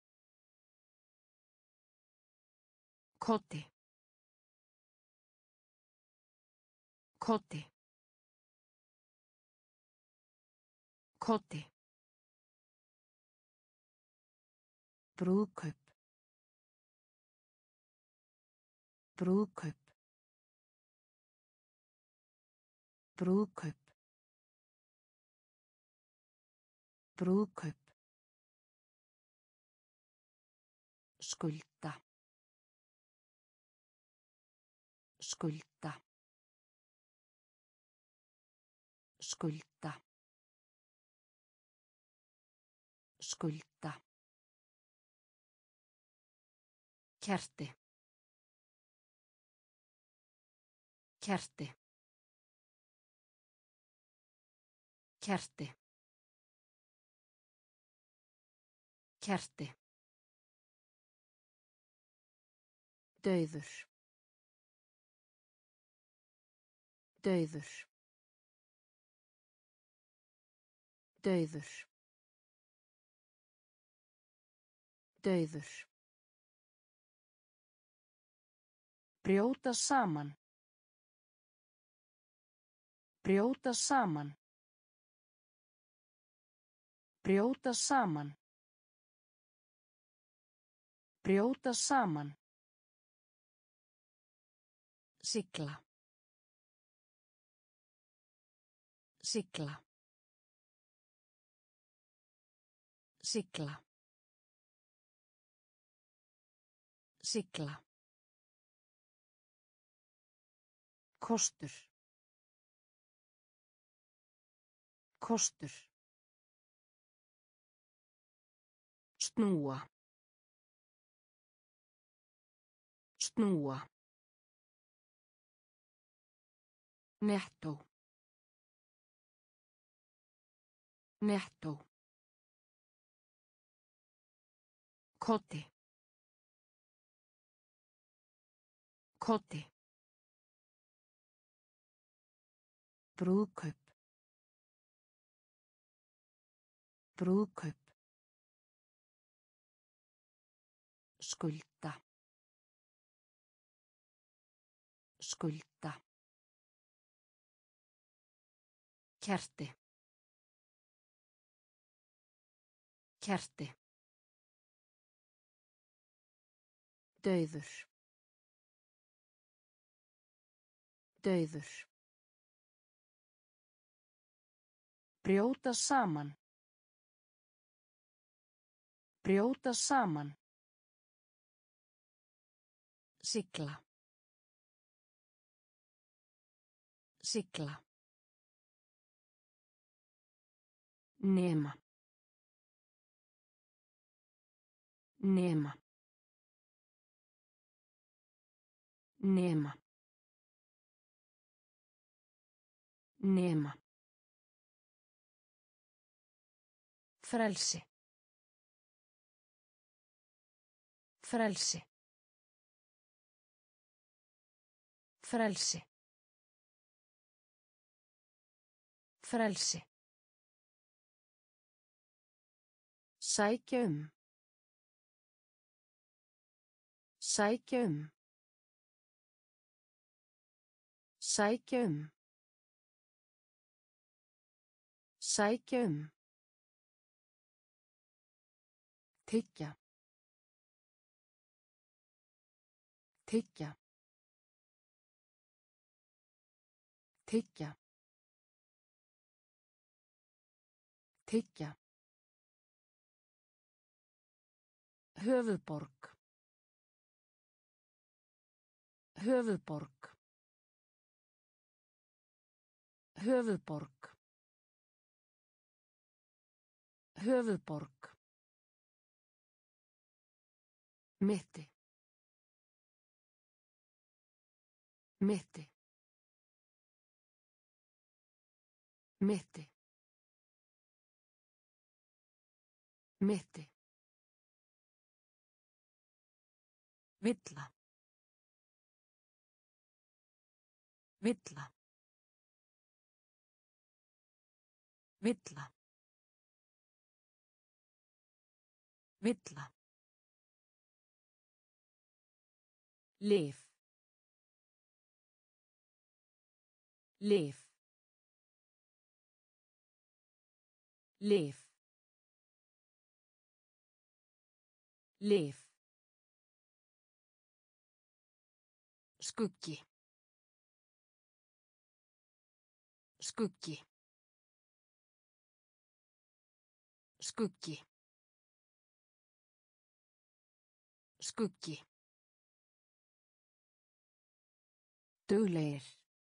Koddi. Koddi. Koti. Brúðkaup. Brúðkaup. Brúðkaup. Brúðkaup. Skulda. Skulda. Skulda. Skulda. Kerti. Kerti. Kerti. Kerti. Dauður. Dauður. Dauður. Dauður. Brjóta saman. Brjóta saman. Brjóta saman. Brjóta saman. Sigla. Sigla. Sigla. Sigla. Kostur. Kostur. Snúa. Snúa. Nettó. Nettó. Koti. Koti. Brúðkaup. Brúðkaup. Skulda. Skulda. Kerti. Kerti. Dauður. Dauður. Brjóta saman. Brjóta saman. Sigla. Sigla. Nema. Nema. Nema. Nema. Frelsi. Frelsi. Frelsi. Frelsi. Sækja um. Sækja um. Sækja um. Sækja um. Tyggja. Tyggja. Tyggja. Tyggja. Höfuðborg. Höfuðborg. Höfuðborg. Höfuðborg. Mitti. Mitti. Mitti. Mitti. Villa. Villa. Villa. Villa. Lyf. Lyf. Lyf. Lyf. Skuggi. Skuggi. Skuggi. Skuggi. Duglegir.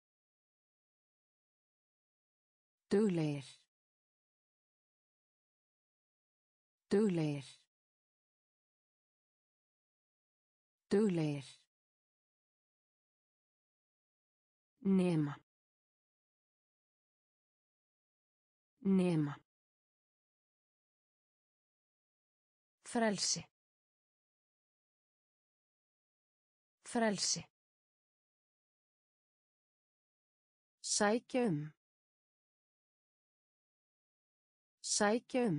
Duglegir. Duglegir. Duglegir. Nema. Nema. Frelsi. Frelsi. Sækja um. Sækja um.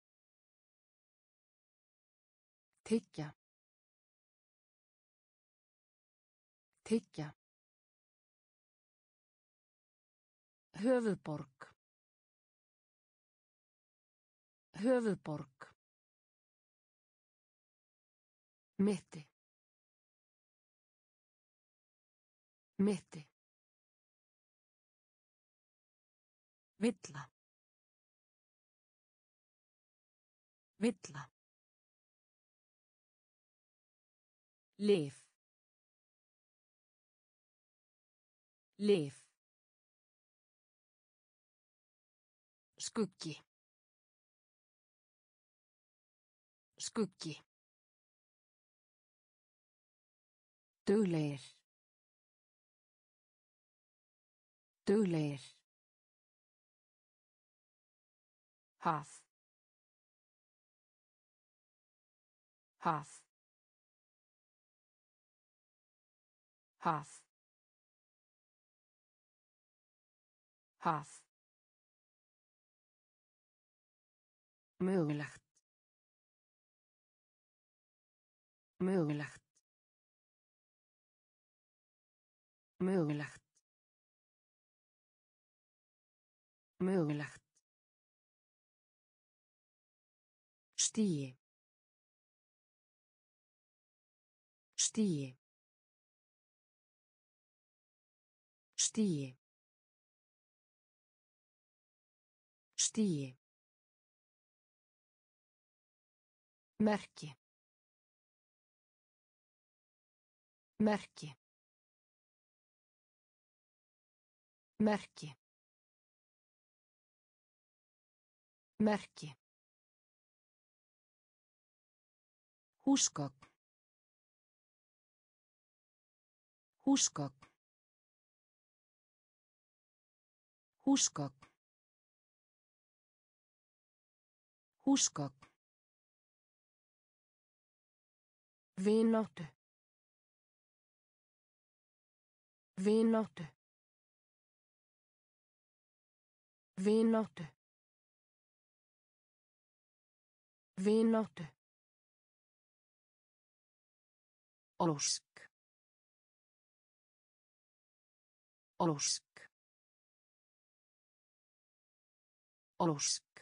Tyggja. Tyggja. Höfuðborg. Höfuðborg. Mitti. Mitti. Villa. Villa. Lyf. Lyf. Skuggi. Skuggi. Duglegir. Duglegir. Haf. Haf. Haf. Haf. Mögulegt. Mögulegt. Mögulegt. Mögulegt. Stigi. Stigi. Stigi. Stigi. Merki. Merki. Merki. Merki. Húsgögn. Húsgögn. Húsgögn. Húsgögn. Vináttu. Vináttu. Vináttu. Vináttu. Ósk. Ósk. Ósk.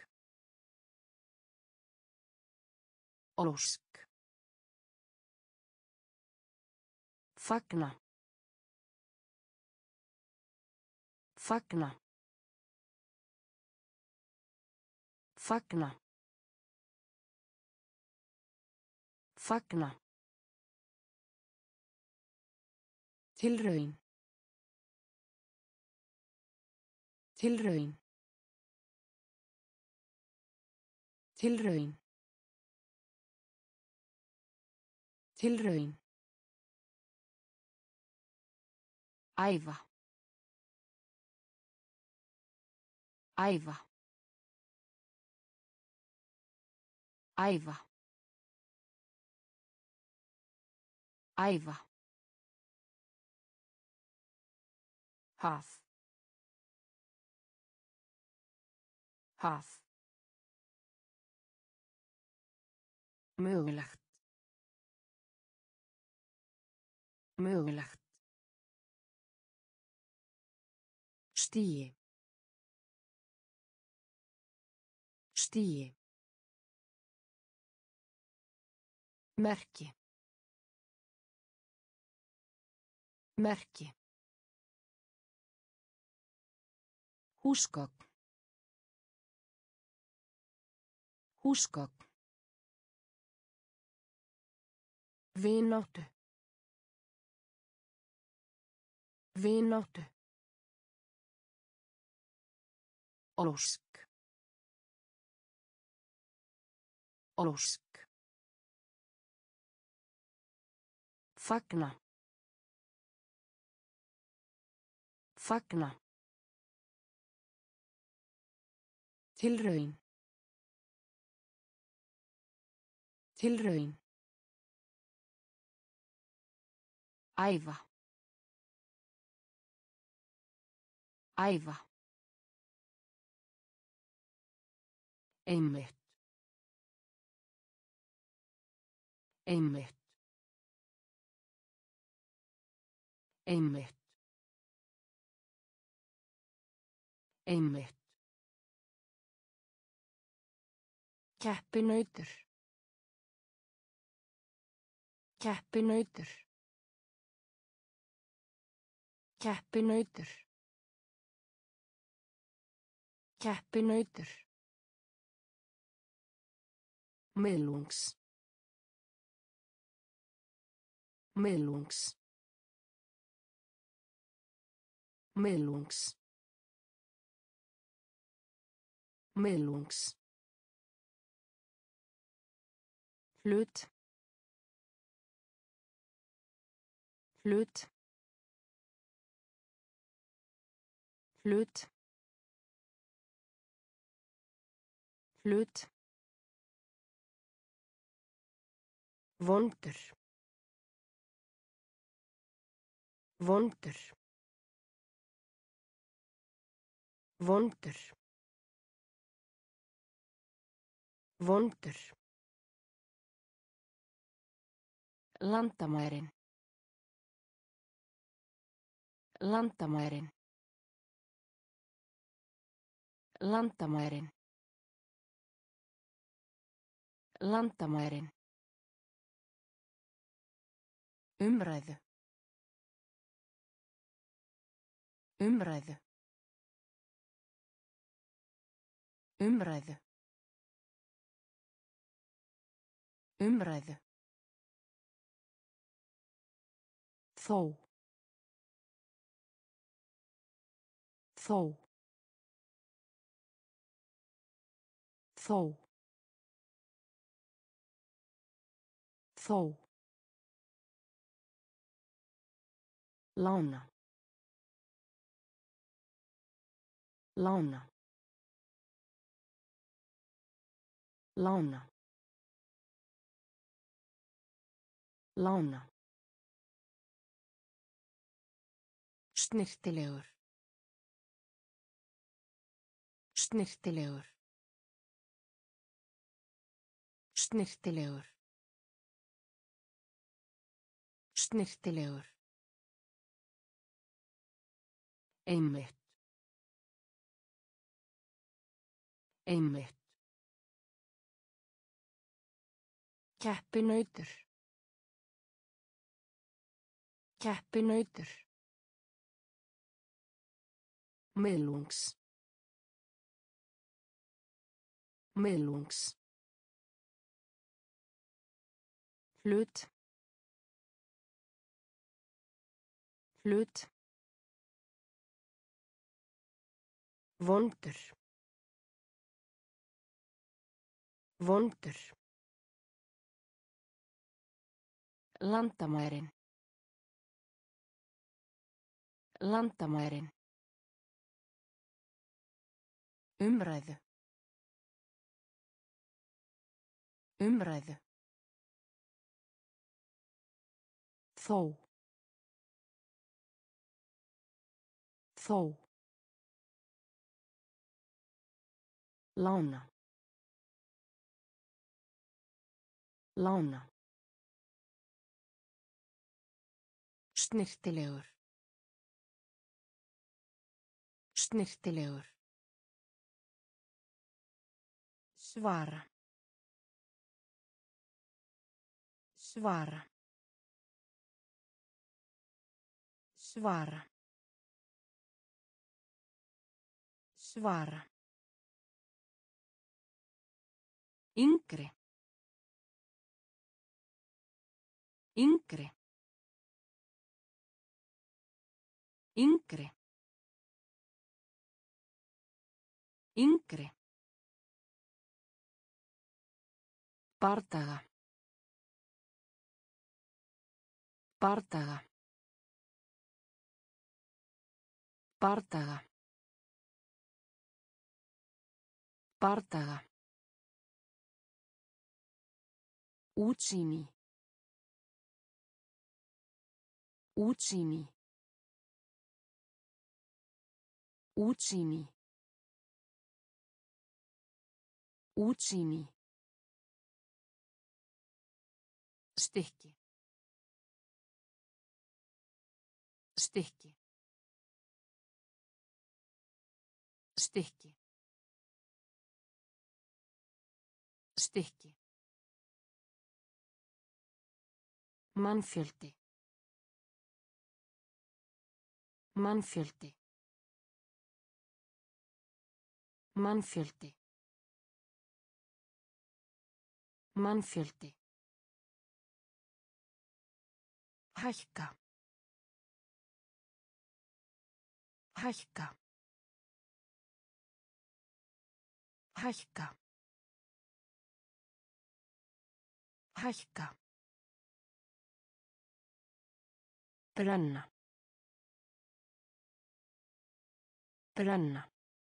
Ósk. Fagna. Fagna. Fagna. Fagna. Tilraun. Tilraun. Tilraun. Tilraun. Æfa. Æfa. Æfa. Æfa. Haf. Haf. Mögulegt. Mögulegt. Stigi. Stíi. Merki. Merki. Húsgögn. Húsgögn. Vináttu. Vináttu. Ósk. Ósk. Fagna. Fagna. Tilraun. Tilraun. Æfa. Æfa. Einmitt. Einmitt. Einmitt. Einmitt. Keppinautur. Keppinautur. Keppinautur. Keppinautur. Miðlungs. Miðlungs. Miðlungs. Miðlungs. Hlut. Hlut. Hlut. Hlut. Vondur. Vondur. Vondur. Vondur. Landamærin. Landamærin. Landamærin. Landamærin. Umræðu. Umræðu. Umræðu. Umræðu. Þó. Þó. Þó. Þó. Lána. Lána. Lána. Lána. Snyrtilegur. Snyrtilegur. Snyrtilegur. Snyrtilegur. Einmitt. Einmitt. Keppinautur. Keppinautur. Miðlungs. Miðlungs. Hlut. Hlut. Vondur. Vondur. Landamærin. Landamærin. Umræðu. Umræðu. Þó. Þó. Lána. Lána. Snyrtilegur. Snyrtilegur. Svara. Svara. Svara. Svara. Yngri. Yngri. Yngri. Yngri. Bardaga. Bardaga. Bardaga. Bardaga. Útsýni. Útsýni. Útsýni. Útsýni. Stykki. Stykki. Stykki. Stykki. Mannfjöldi. Mannfjöldi. Mannfjöldi. Mannfjöldi. Hækka. Hækka. Hækka. Hækka. Brenna. Brenna.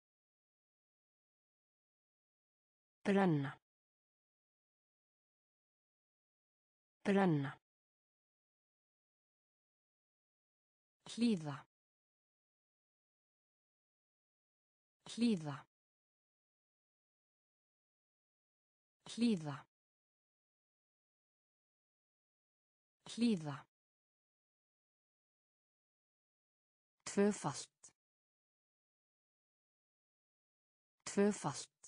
Brenna. Brenna. Hlýða. Hlýða. Hlýða. Hlýða. Tvöfalt. Tvöfalt.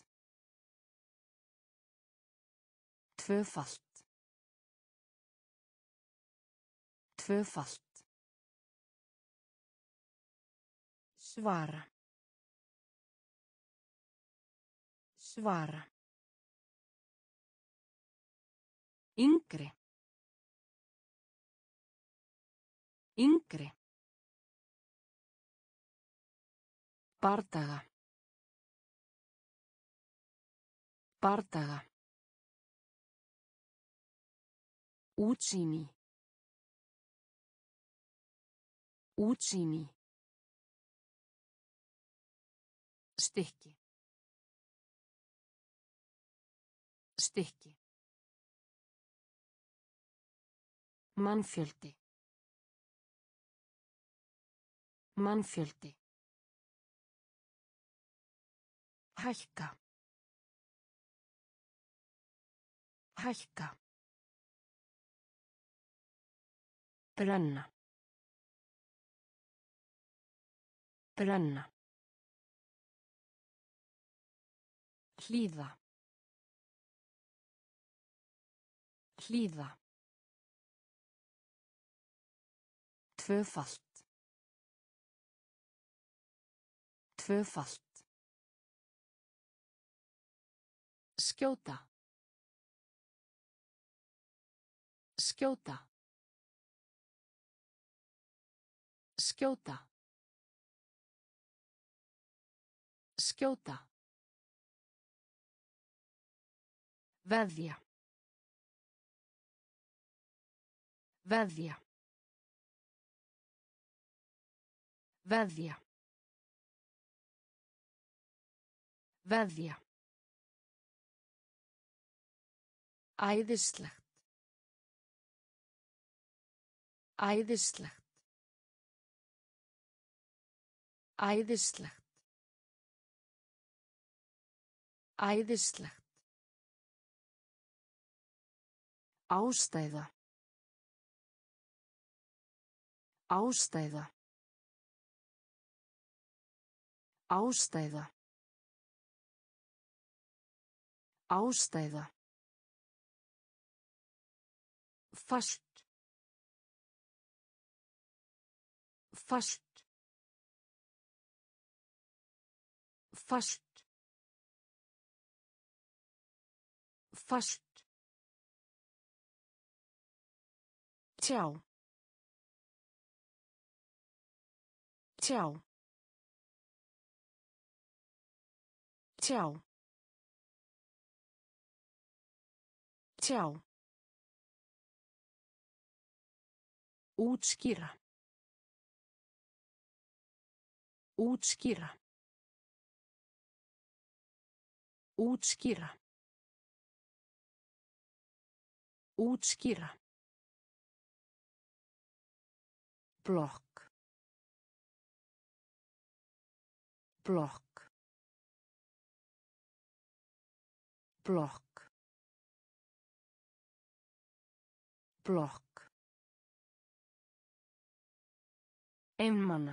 Tvöfalt. Tvöfalt. Svara. Svara. Yngri. Yngri. Bardaga. Bardaga. Útsýni. Útsýni. Stykki. Stykki. Mannfjöldi. Mannfjöldi. Hækka. Hækka. Brenna. Brenna. Hlýða. Hlýða. Tvöfalt. Tvöfalt. Skjóta. Skjóta. Skjóta. Skjóta. Veðja. Veðja. Veðja. Veðja. Æðislegt. Æðislegt. Æðislegt. Æðislegt. Ástæða. Ástæða. Ástæða. Ástæða. Fast. Fast. Fast. Fast. Tjá. Tjá. Tjá. Tjá. Útskýra. Útskýra. Útskýra. Útskýra. Blokk. Blokk. Blokk. Blokk. Einmana.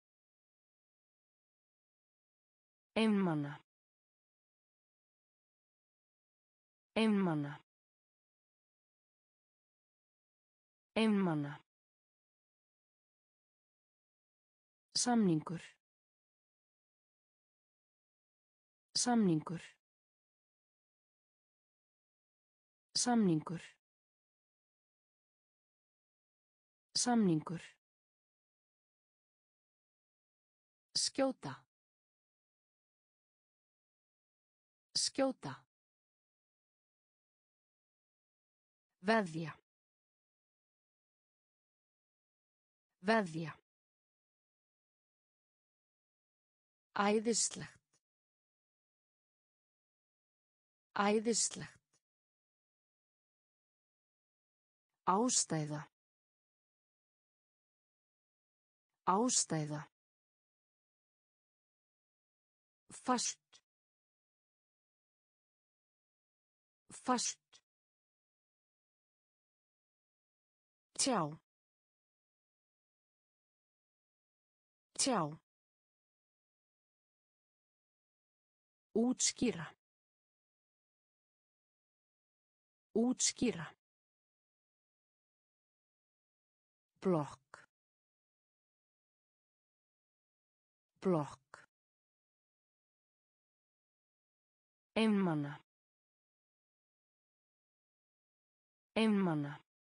Einmana. Einmana. Einmana. Samningur. Samningur. Samningur. Samningur. Skjóta. Skjóta. Veðja. Veðja. Æðislegt. Æðislegt. Ástæða. Ástæða. Fast. Fast. Tjá. Tjá. Útskýra. Útskýra. Blokk. Blokk. Einmana. Einmana.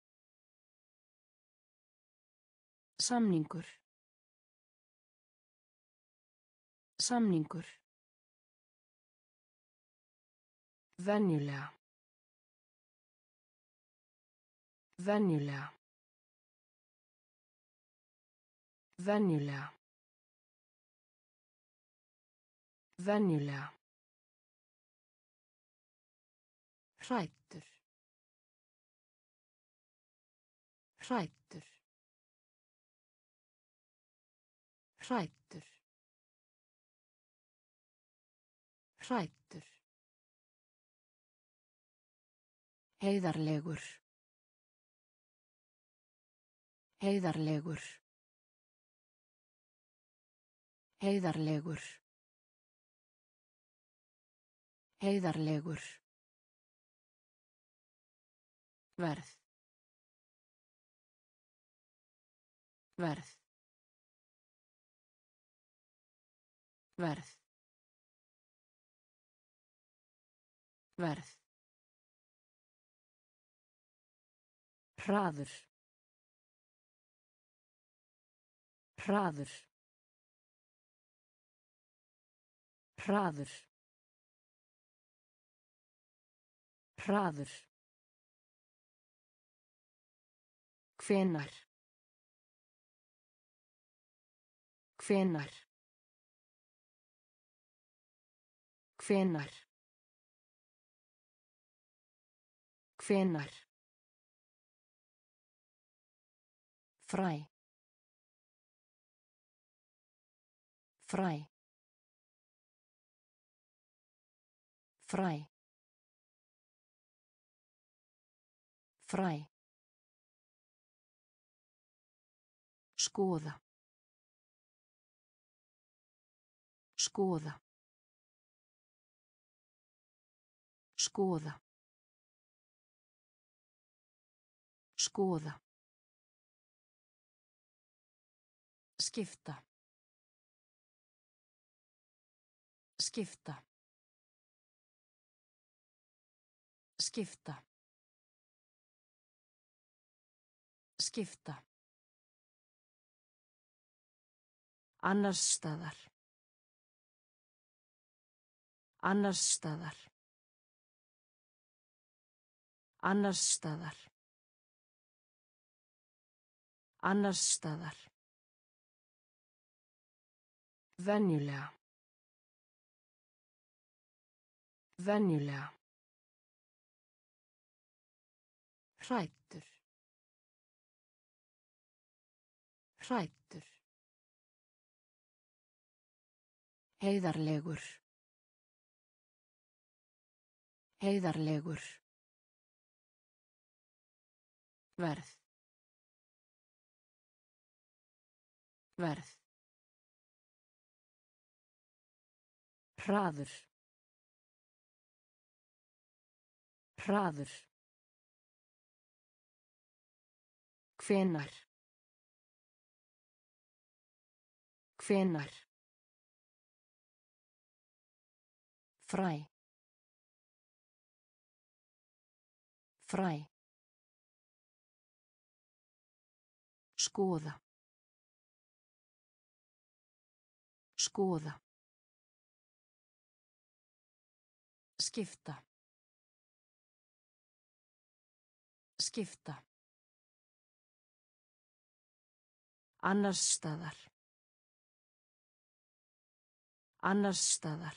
Samningur. Samningur. Venjulega. Venjulega. Venjulega. Venjulega. Hræddur. Hræddur. Hræddur. Hræddur. Heiðarlegur. Heiðarlegur. Heiðarlegur. Heiðarlegur. Verð. Verð. Verð. Verð. Hraður. Hraður. Hraður. Hraður. Hvenær. Hvenær. Hvenær. Hvenær. Fræ. Fræ. Fræ. Fræ. Skoða. Skoða. Skoða. Skoða. Skipta. Skipta. Skipta. Skipta. Annars staðar. Annars staðar. Annars staðar. Annars staðar. Venjulega. Venjulega. Hræddur. Hræddur. Heiðarlegur. Heiðarlegur. Verð. Verð. Hraður. Hraður. Hvenær. Hvenær. Fræ. Fræ. Skoða. Skoða. Skipta. Skipta. Annars staðar. Annars staðar.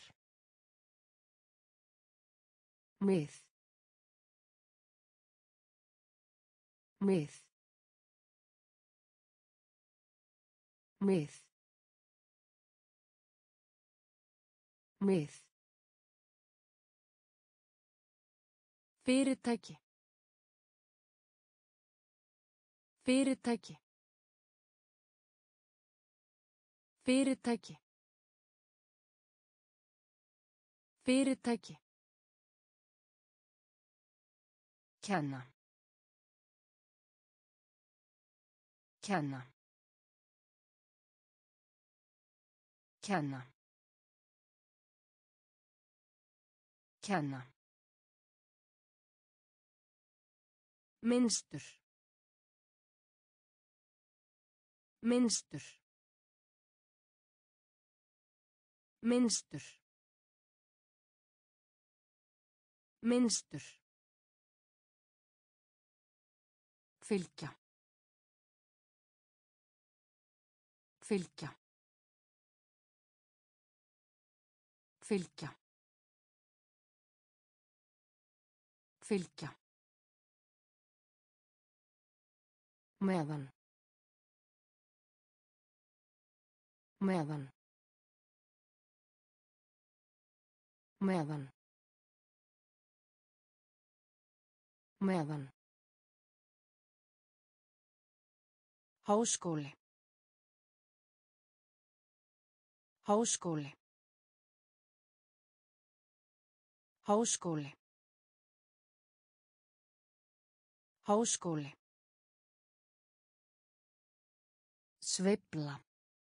Mið. Mið. Mið. Mið. Fyrirtæki. Fyrirtæki. Fyrirtæki. Fyrirtæki. Kenna. Kenna. Kenna. Kenna. Minnstur. Minnstur. Minnstur. Minnstur. Fylgja. Fylgja. Fylgja. Fylgja. Meðan. Meðan. Meðan. Meðan. Háskóli. Háskóli. Háskóli. Háskóli. Sveifla.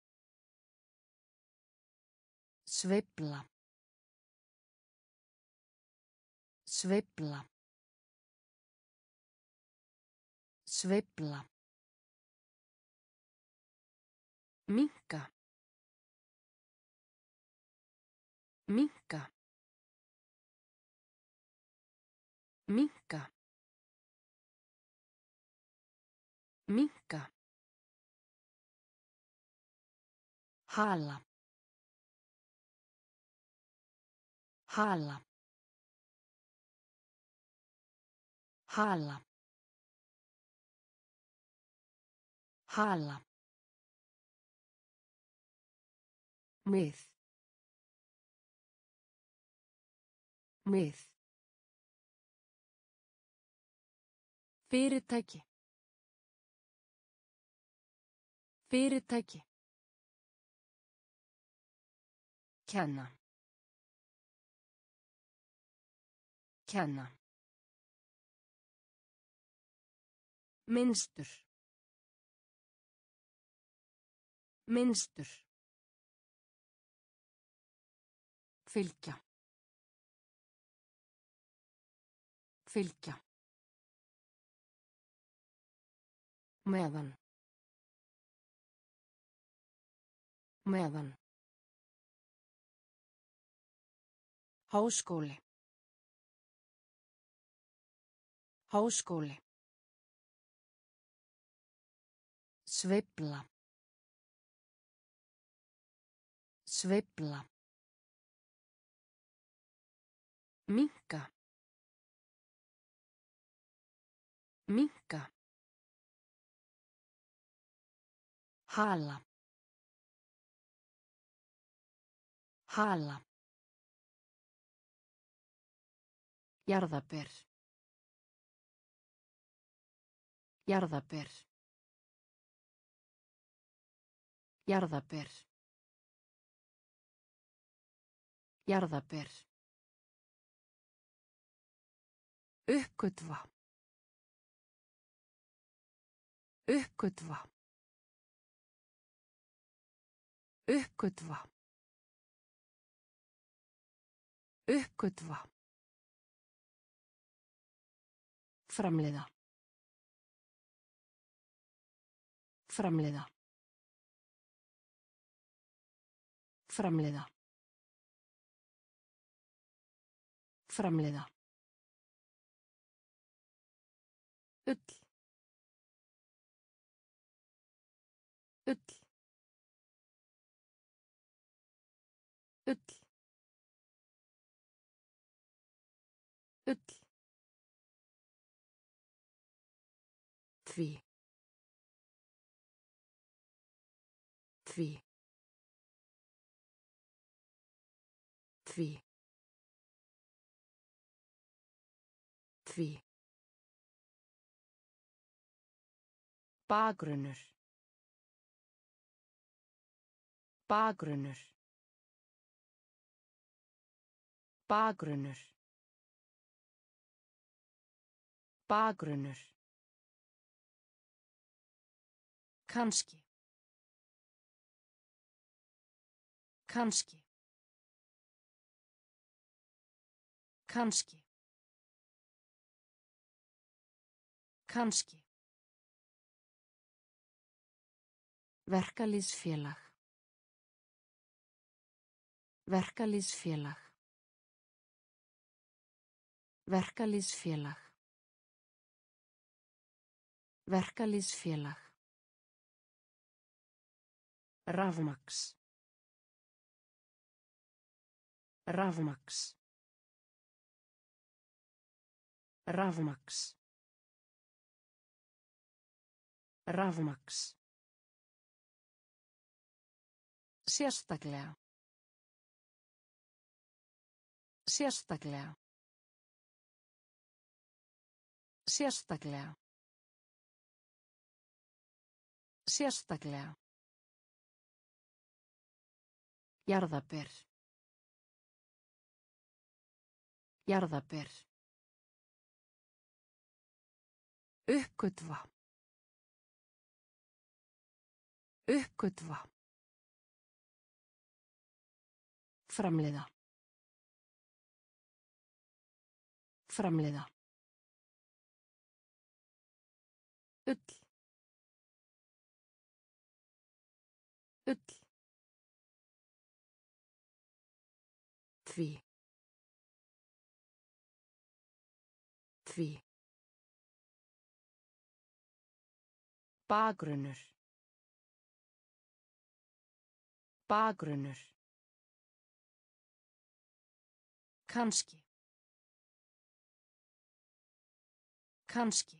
Sveifla. Sveifla. Sveifla. Minnka. Minnka. Minnka. Minnka. Hala. Hala. Hala. Hala. Mið. Mið. Fyrirtæki. Fyrirtæki. Kenna. Kenna. Minnstur. Minnstur. Fylgja. Fylgja. Meðan. Meðan. Háskóli. Háskóli. Sveifla. Sveifla. Minnka. Minnka. Hala. Hala. Jarðaber. Jarðaber. Jarðaber. Jarðaber. Uppgötva. Uppgötva. Uppgötva. Uppgötva. Framleiða. Framleiða. Framleiða. Framleiða. Ull. Ull. Ull. Ull. Því. Því. Því. Því. Bakgrunnur. Bakgrunnur. Bakgrunnur. Bakgrunnur. Kannski. Kannski. Kannski. Kannski. Verkalýðsfélag. Verkalýðsfélag. Verkalýðsfélag. Verkalýðsfélag. Rafmaks. Rafmaks. Rafmaks. Rafmaks. Sérstaklega. Sérstaklega. Sérstaklega. Sérstaklega. Jarðaber. Jarðaber. Uppgötva. Uppgötva. Framleiða. Framleiða. Ull. Ull. Því. Því. Bakgrunnur. Bakgrunnur. Kannski. Kannski.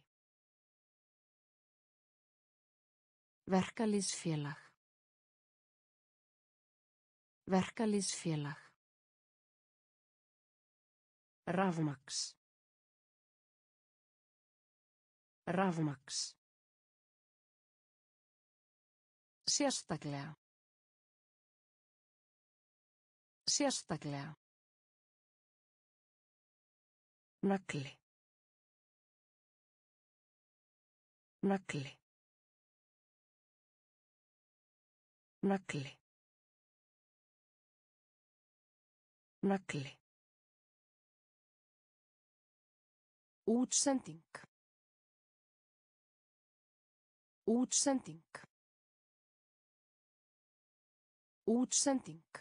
Verkalýðsfélag. Verkalýðsfélag. Rafmaks. Rafmaks. Sérstaklega. Sérstaklega. Nagli. Nagli. Nagli. Nagli. Útsending. Útsending. Útsending.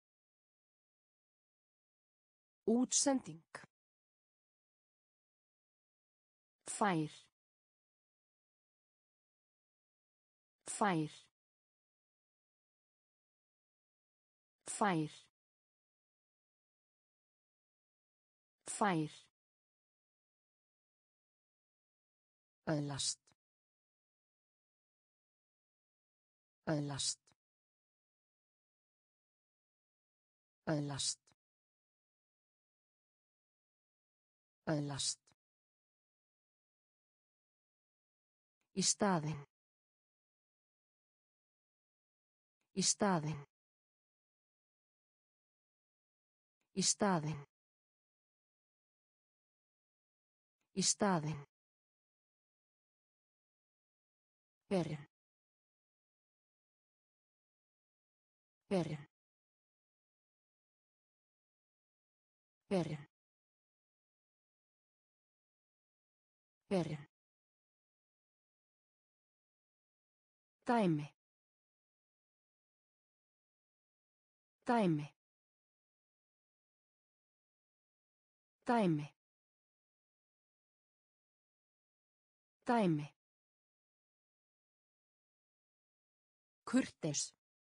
Útsending. Fær. Fær. Fær. Fær. Öðlast. Öðlast. Öðlast. Öðlast. Í staðinn. Í staðinn. Í staðinn. Í staðinn. Herinn. Herinn. Herinn. Herinn. Dæmi. Dæmi. Dæmi. Dæmi. Kurteis.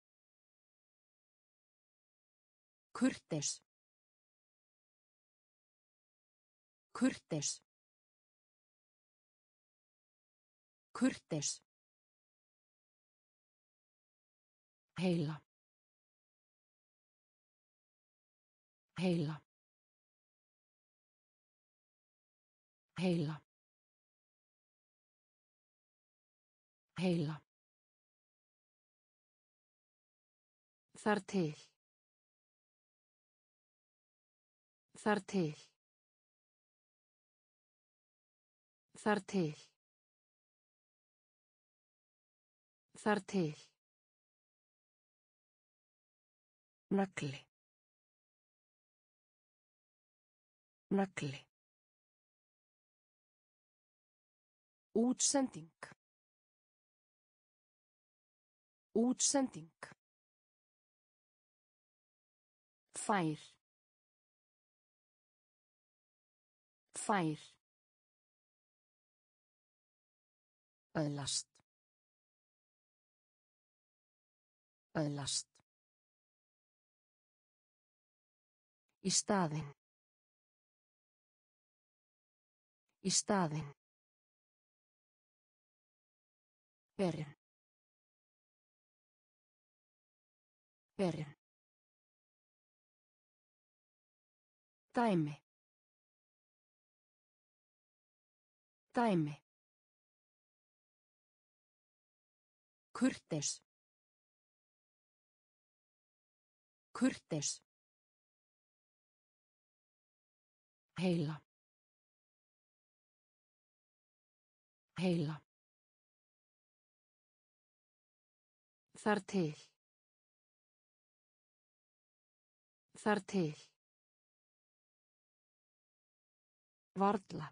Kurteis. Kurteis. Kurteis. Heila. Heila. Heila. Heila. Þar til. Þar til. Þar til. Þar til. Nagli. Nagli. Útsending. Útsending. Fær. Fær. Öðlast. Öðlast. Í staðinn. Í staðinn. Herinn. Herinn. Dæmi. Dæmi. Kurteis. Kurteis. Heila. Heila. Þar til. Þar til. Varla.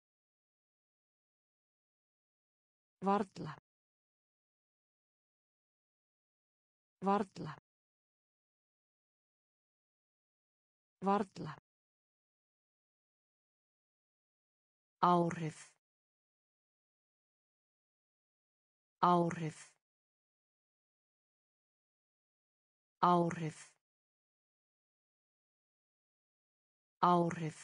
Varla. Varla. Varla. Áhrif. Áhrif. Áhrif. Áhrif.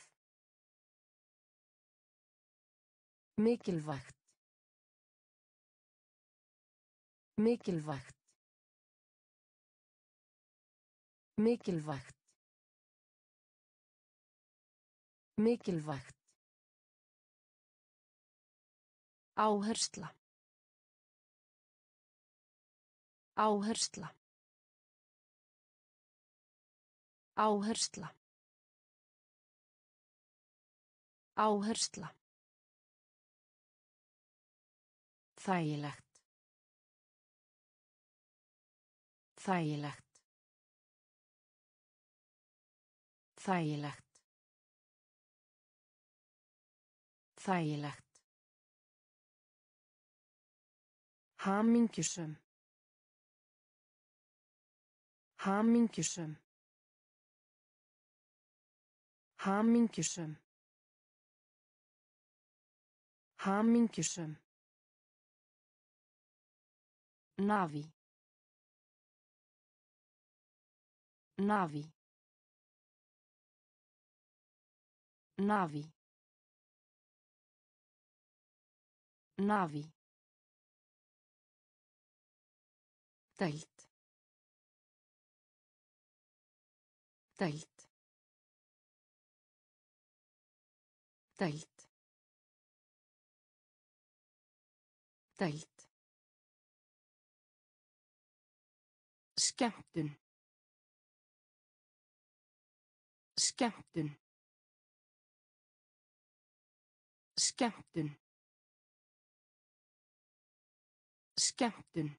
Mikilvægt. Mikilvægt. Mikilvægt. Mikilvægt. Áhersla. Áhersla. Áhersla. Áhersla. Þægilegt. Þægilegt. Þægilegt. Þægilegt. Hamingjusöm. Hamingjusöm. Hamingjusöm. Hamingjusöm. Navi. Navi. Navi. Navi. Deild. Deild. Deild. Deild. Skemmtun. Skemmtun. Skemmtun. Skemmtun.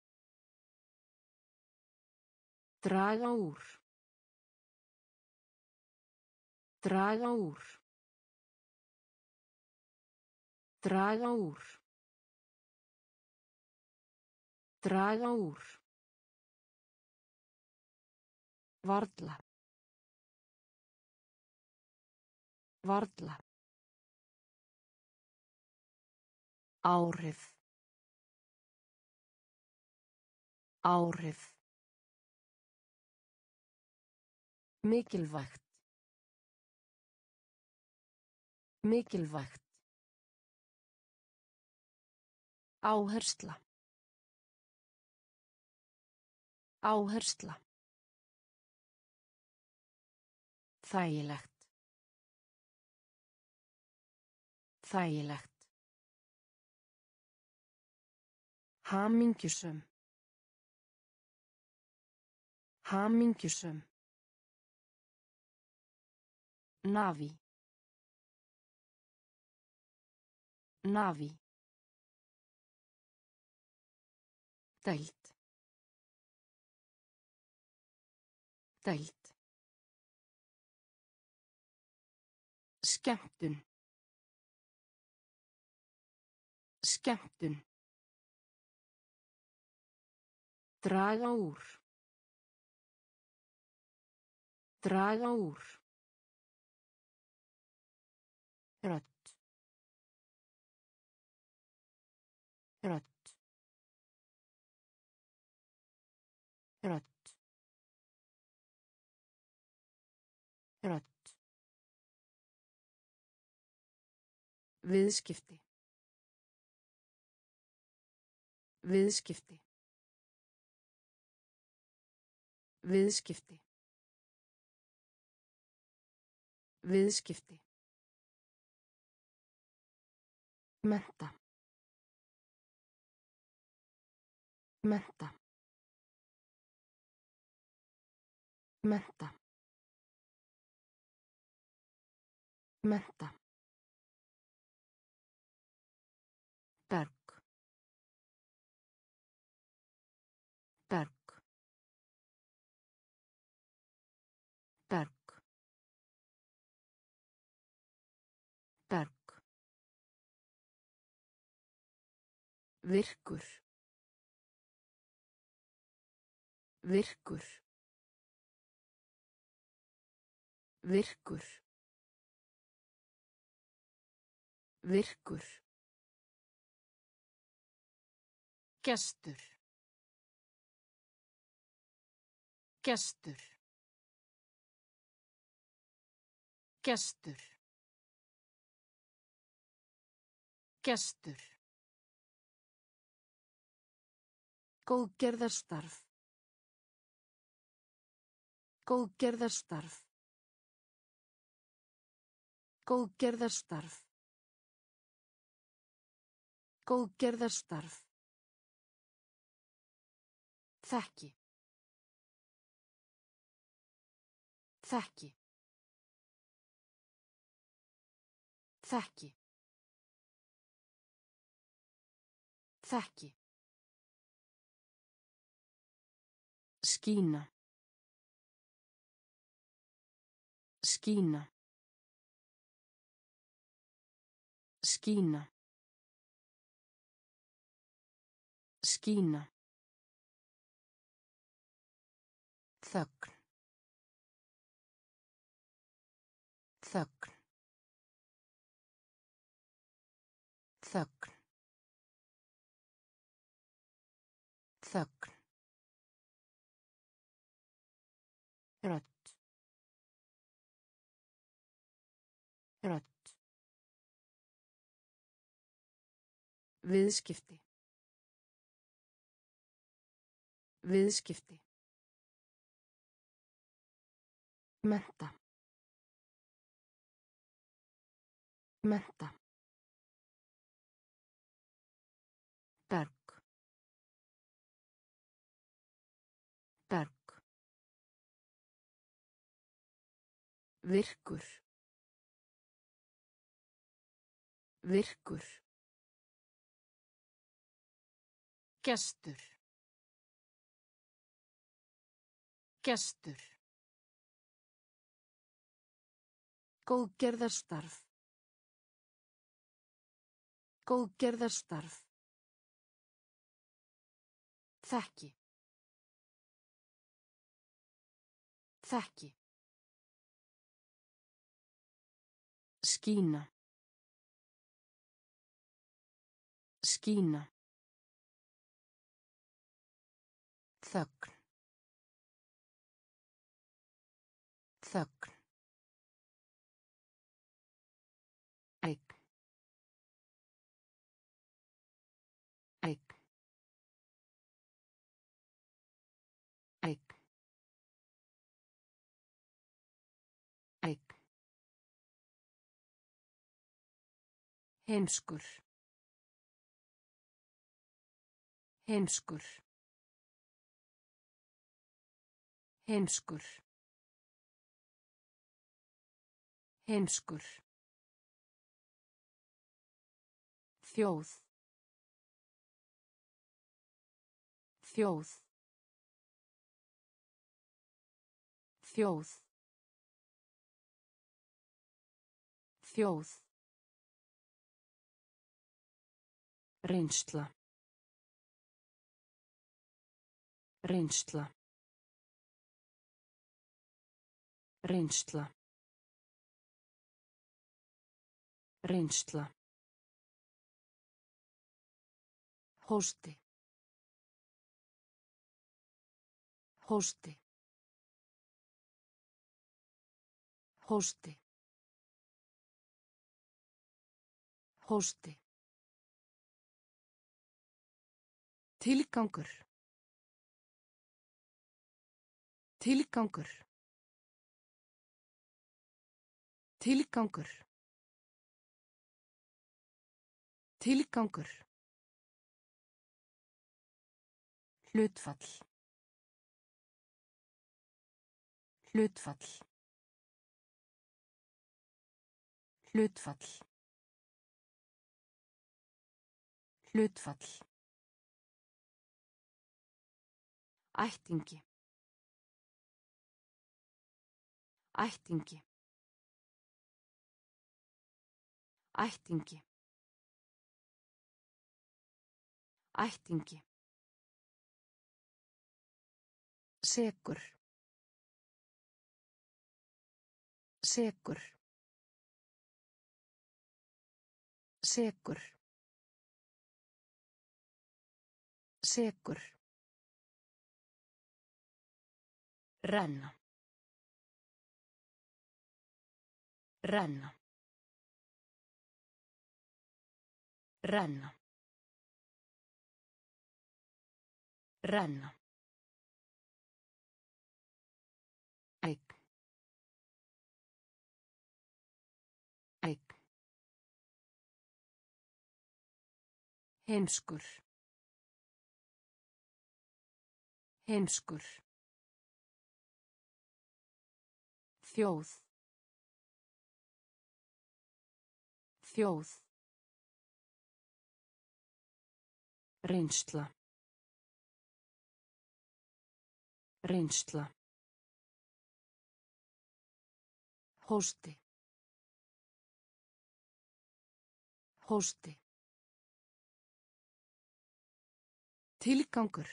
Draga úr. Draga úr. Draga úr. Draga úr. Varla. Varla. Áhrif. Áhrif. Mikilvægt. Mikilvægt. Áhersla. Áhersla. Þægilegt. Þægilegt. Hamingjusöm. Hamingjusöm. Navi. Navi. Deild. Deild. Skemmtun. Skemmtun. Draga úr. Draga úr. Rödd. Rödd. Rödd. Rödd. Viðskipti. Viðskipti. Viðskipti. Viðskipti. Mennta. Mennta. Mennta. Mennta. Berg. Berg. Berg. Berg. Virkur. Virkur. Virkur. Virkur. Gestur. Gestur. Gestur. Gestur. Góðgerðarstarf. Góðgerðarstarf. Góðgerðarstarf. Góðgerðarstarf. Þekki. Þekki. Þekki. Þekki. Skína. Skína. Skína. Skína. Þögn. Þögn. Þögn. Þögn. Rödd. Rödd. Viðskipti. Viðskipti. Mennta. Mennta. Berg. Berg. Virkur. Virkur. Gestur. Gestur. Góðgerðarstarf. Góðgerðarstarf. Þekki. Þekki. Skína. Skína. Þögn. Þögn. Eign. Eign. Eign. Eign. Heimskur. Heimskur. Heimskur. Heimskur. Þjóð. Þjóð. Þjóð. Þjóð. Reynsla. Reynsla. Reynsla. Reynsla. Hósti. Hósti. Hósti. Hósti. Tilgangur. Tilgangur. Tilgangur. Tilgangur. Hlutfall. Hlutfall. Hlutfall. Hlutfall. Ættingi. Ættingi. Ættingi. Ættingi. Sekur. Sekur. Sekur. Sekur. Renna. Renna. Renna. Renna. Eign. Eign. Heimskur. Heimskur. Þjóð. Þjóð. Reynsla. Reynsla. Hósti. Hósti. Tilgangur.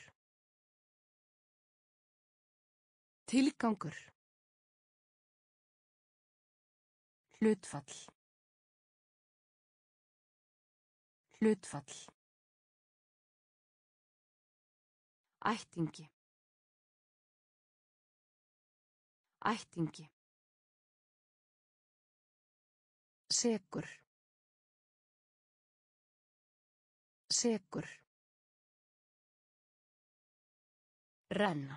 Tilgangur. Hlutfall. Hlutfall. Ættingi. Ættingi. Sekur. Sekur. Renna.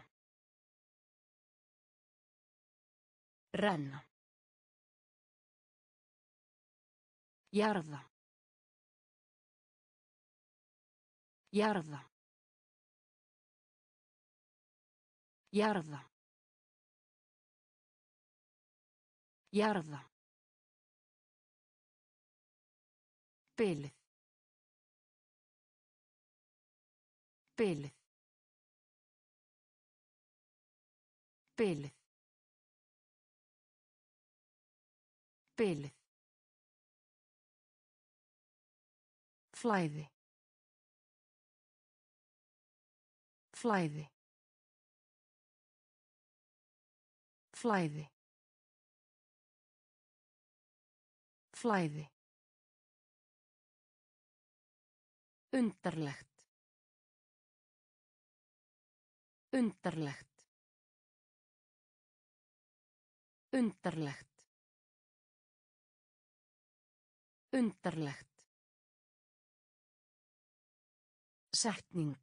Renna. Jarða. Jarða. Jarða. Jarða. Bilið. Bilið. Bilið. Bilið. Flæði. Flæði. Flæði. Flæði. Undarlegt. Undarlegt. Undarlegt. Undarlegt. Setning.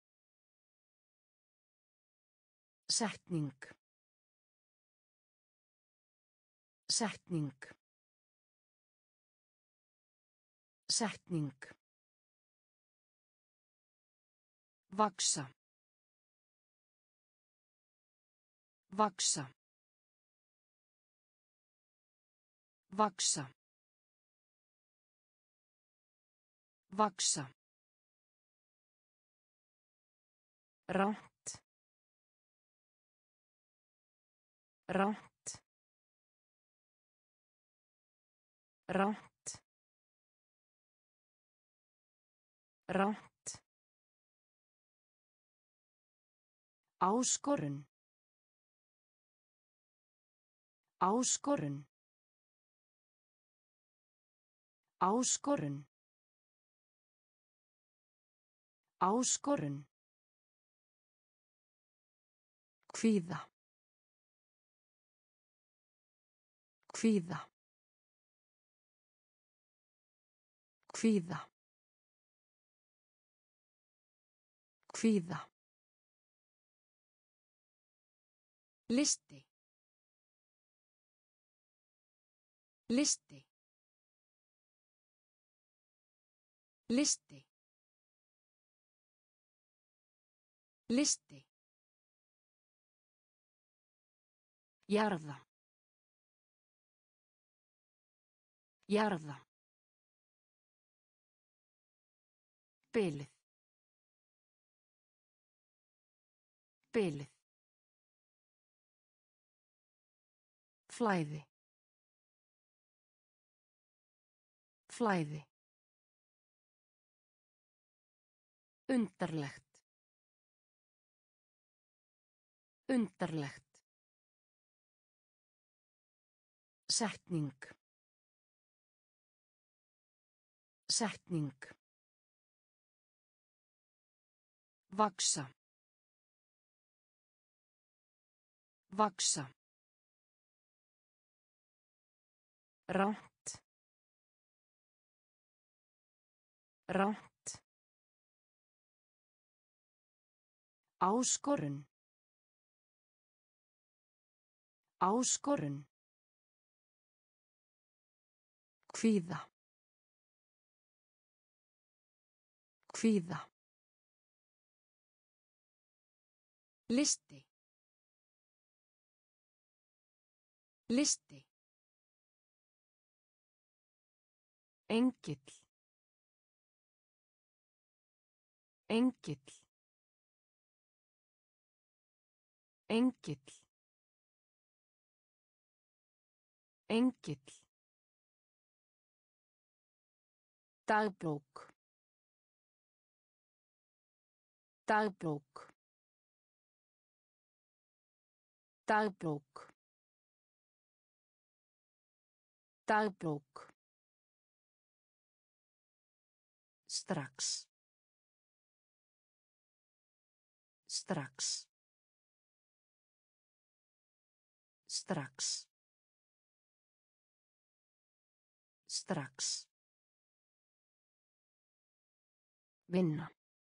Setning. Setning. Setning. Vaksa. Vaksa. Vaksa. Vaksa. Rangt. Rangt. Rangt. Rangt. Áskorun. Áskorun. Áskorun. Áskorun. Kvíða. Kvíða. Kvíða. Kvíða. Listi. Listi. Listi. Listi. Jarða. Jarða. Bilið. Bilið. Flæði. Flæði. Undarlegt. Undarlegt. Setning. Setning. Vaksa. Vaksa. Rangt. Rangt. Áskorun. Áskorun. Kvíða. Kvíða. Listi. Listi. Engill. Engill. Engill. Engill. Dagbók. Dagbók. Dagbók. Dagbók. Strax. Strax. Strax. Strax. Vinna.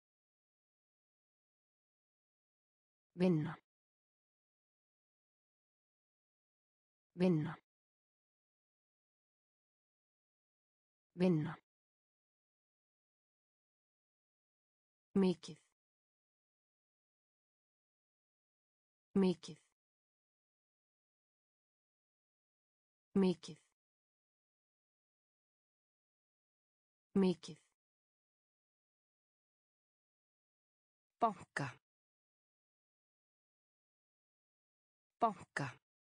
Vinna. Vinna. Vinna. Mikið. Mikið. Mikið. Mikið. Banka. Banka.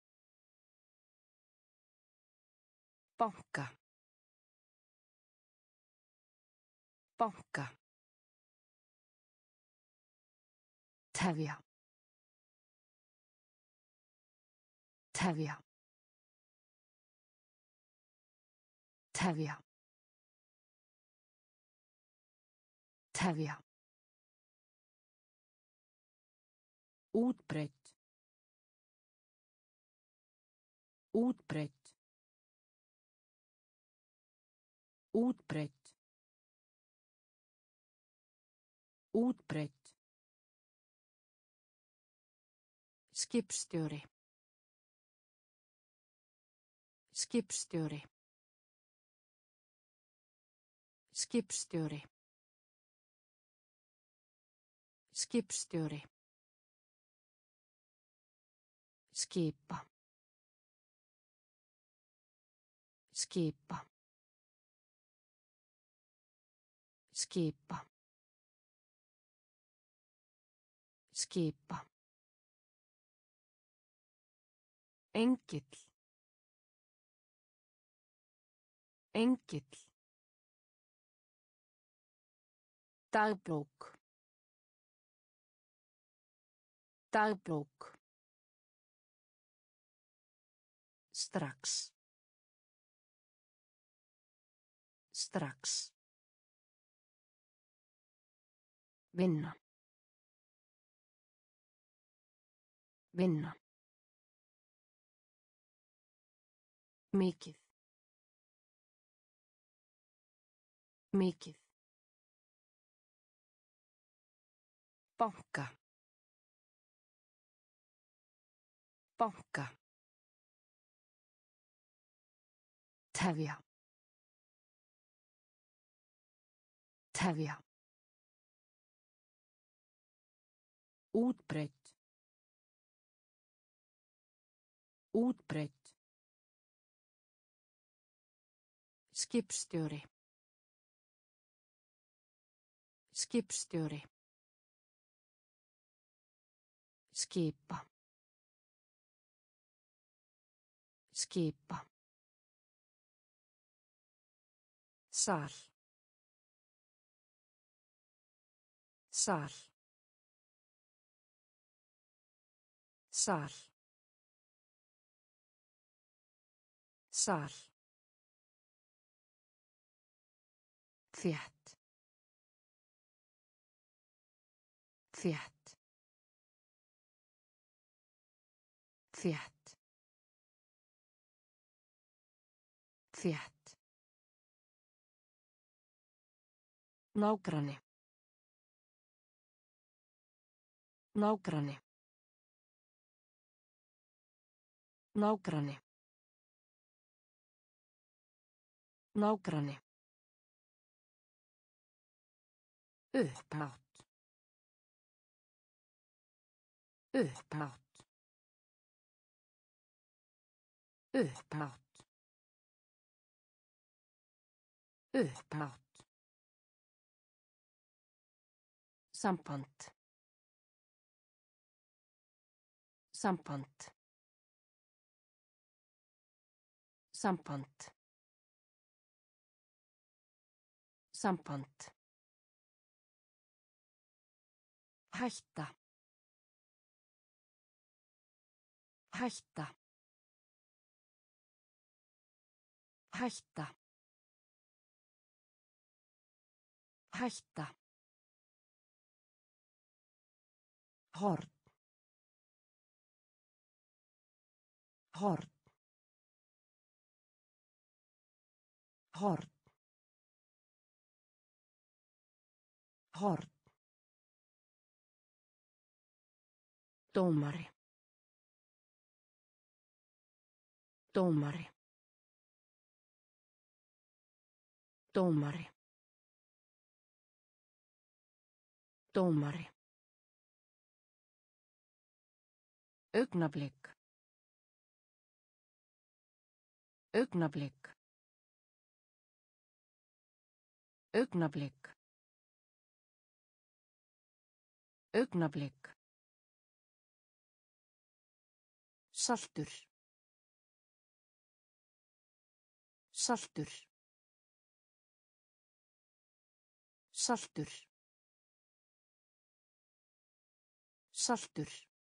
Banka. Banka. Tefja. Tefja. Tefja. Tefja. Útbreitt. Útbreitt. Útbreitt. Útbreitt. Skipstjóri. Skipstjóri. Skipstjóri. Skipstjóri. Skipa. Skipa. Skipa. Skipa. Engill. Engill. Dagbók. Dagbók. Strax. Strax. Vinna. Vinna. Mikið. Mikið. Banka. Banka. Tefja. Tefja. Útbreitt. Útbreitt. Skipstjóri. Skipstjóri. Skipa. Skipa. Sal. Sal. Sal. Sal. Þétt. Þétt. Þétt. Þétt. Nágranni. Nágranni. Nágranni. Nágranni. Upphátt. Upphátt. Upphátt. Upphátt. Samband. Samband. Samband. Samband. Hætta. Hætta. Hætta. Hætta. Horn. Horn. Horn. Horn. Dómari. Dómari. Dómari. Dómari. Augnablik. Augnablik. Augnablik. Augnablik. Saltur. Saltur. Saltur. Saltur.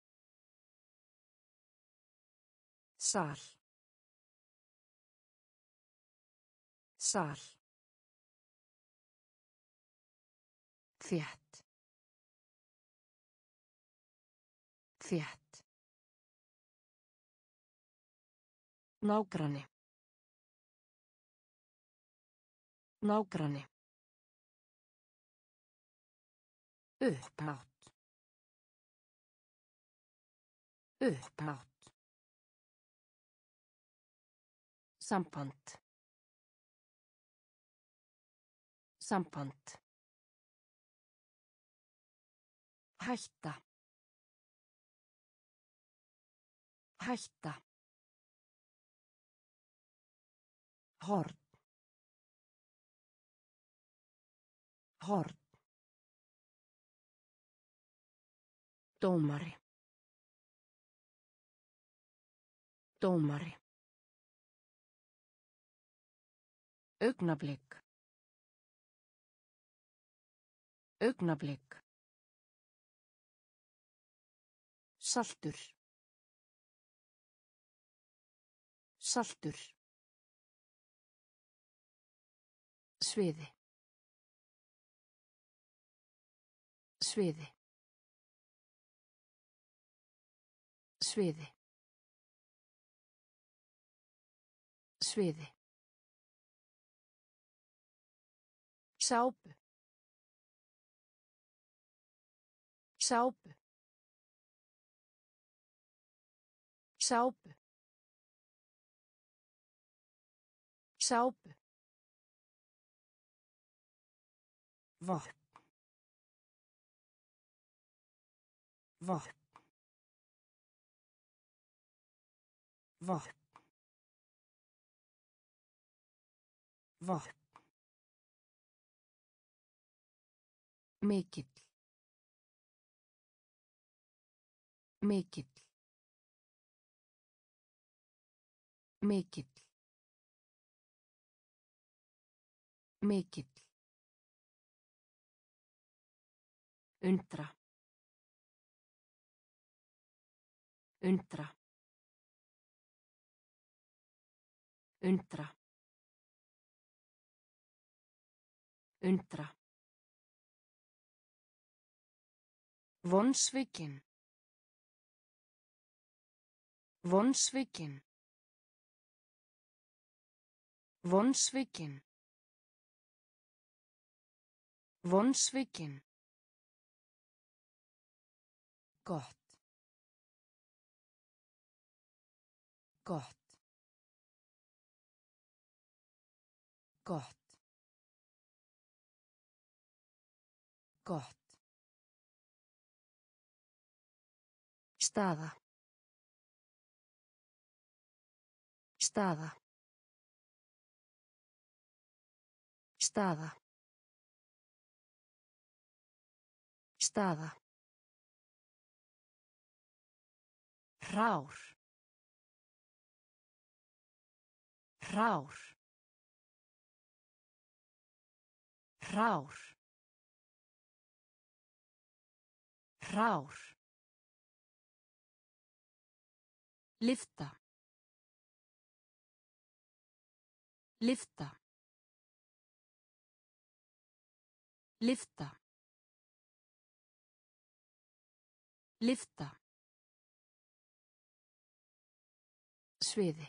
Sal. Sal. Þétt. Þétt. Nágranni. Nágranni. Upphátt. Upphátt. Samband. Samband. Hætta. Hætta. Horn. Horn. Dómari. Dómari. Augnablik. Augnablik. Saltur. Saltur. Sviði. Sviði. Sviði. Sviði. Sápu. Sápu. Sápu. Sápu. Vopn. Vopn. Vopn. Vopn. Mikill. Mikill. Mikill. Mikill. Undra. Undra. Undra. Undra. Vonsvikinn. Vonsvikinn. Vonsvikinn. Vonsvikinn. Gott. Gott. Gott. Gott. Staða. Staða. Staða. Staða. Hrár. Hrár. Hrár. Hrár. Lyfta. Lyfta. Lyfta. Lyfta. Sviði.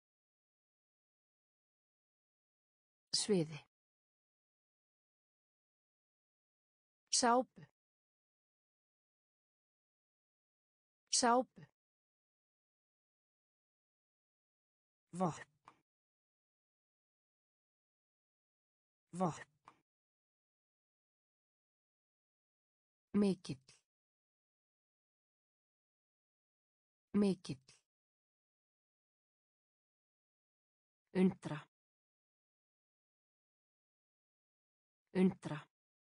Sviði. Sápu. Sápu. Vopn. Vopn. Mikill. Mikill. Undra. Undra.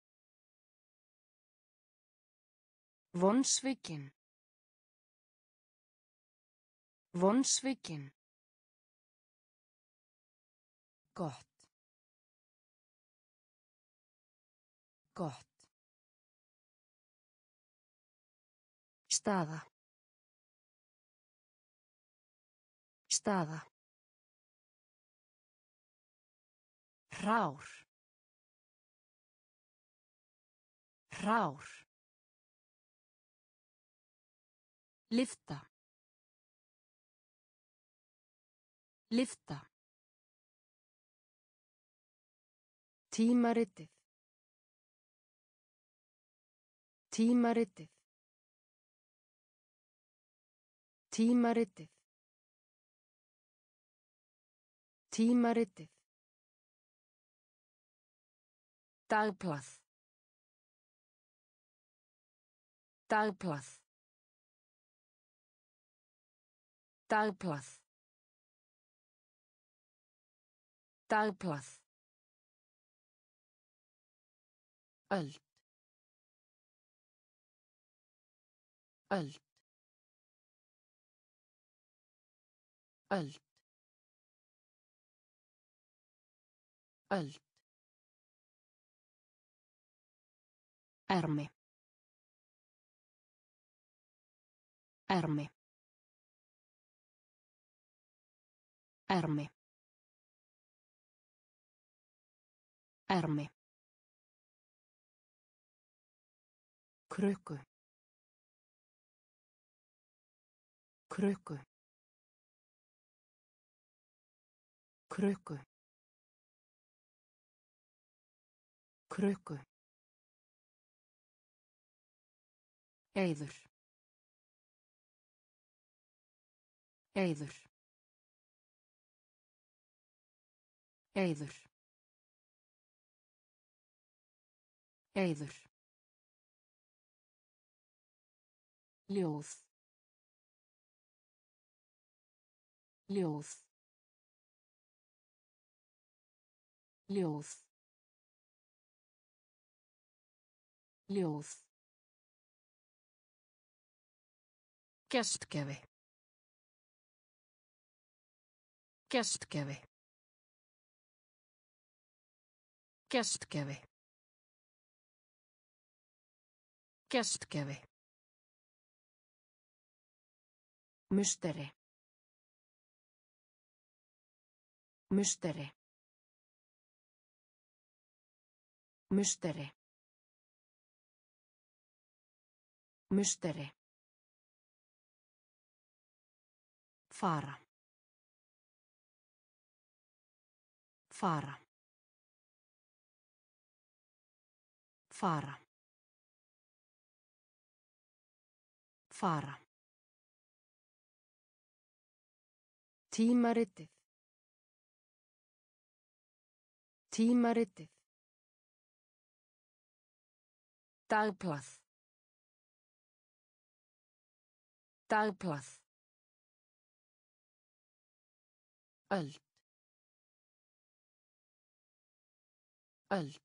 Vonsvikinn. Vonsvikinn. Gott. Gott. Staða. Staða. Hrár. Hrár. Lyfta. Lyfta. Tímaritið. Tímaritið. Tímaritið. Tímaritið. Dagblað. Dagblað. Dagblað. Dagblað. Öld. Öld. Öld. Öld. Ermi. Ermi. Ermi. Ermi. Krukku. Krukku. Krukku. Krukku. Eiður. Eiður. Eiður. Eiður. Ljóð. Ljóð. Ljóð. Ljóð. Gestgjafi. Gestgjafi. Gestgjafi. Gestgjafi. Musteri. Musteri. Musteri. Musteri. Fara. Fara. Fara. Fara. Tímaritið. Tímaritið. Dagblað. Dagblað. Öld. Öld.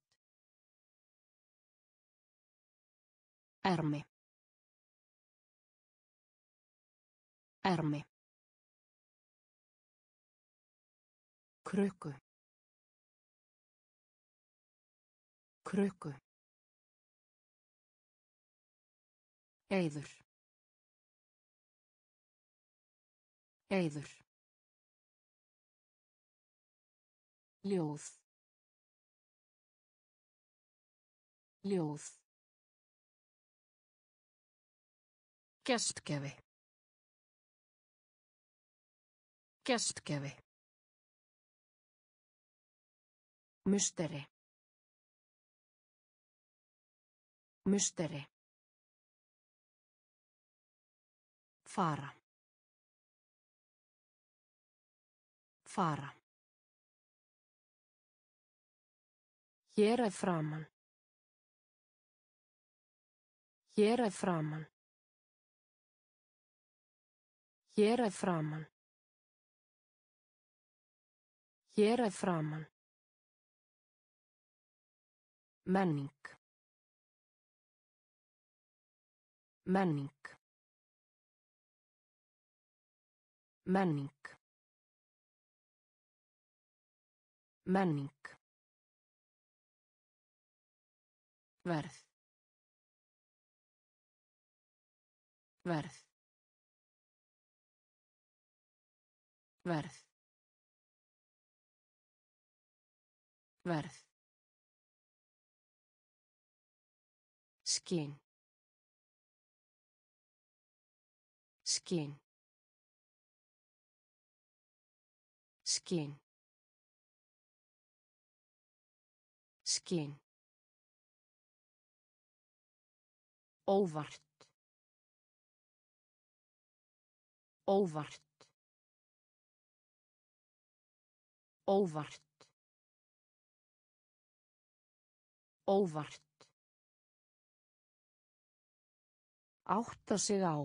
Ermi. Ermi. Krukku. Krukku. Eyður. Eyður. Ljóð. Ljóð. Gestgjafi. Gestgjafi. Musteri. Musteri. Fara. Fara. Hér að framan. Hér að framan. Hér að framan. Hér að framan. Menning. Menning. Menning. Menning. Verð. Verð. Verð. Verð. Skinn. Skinn. Skinn. Skinn. Óvart. Óvart. Óvart. Óvart. Átta sig á.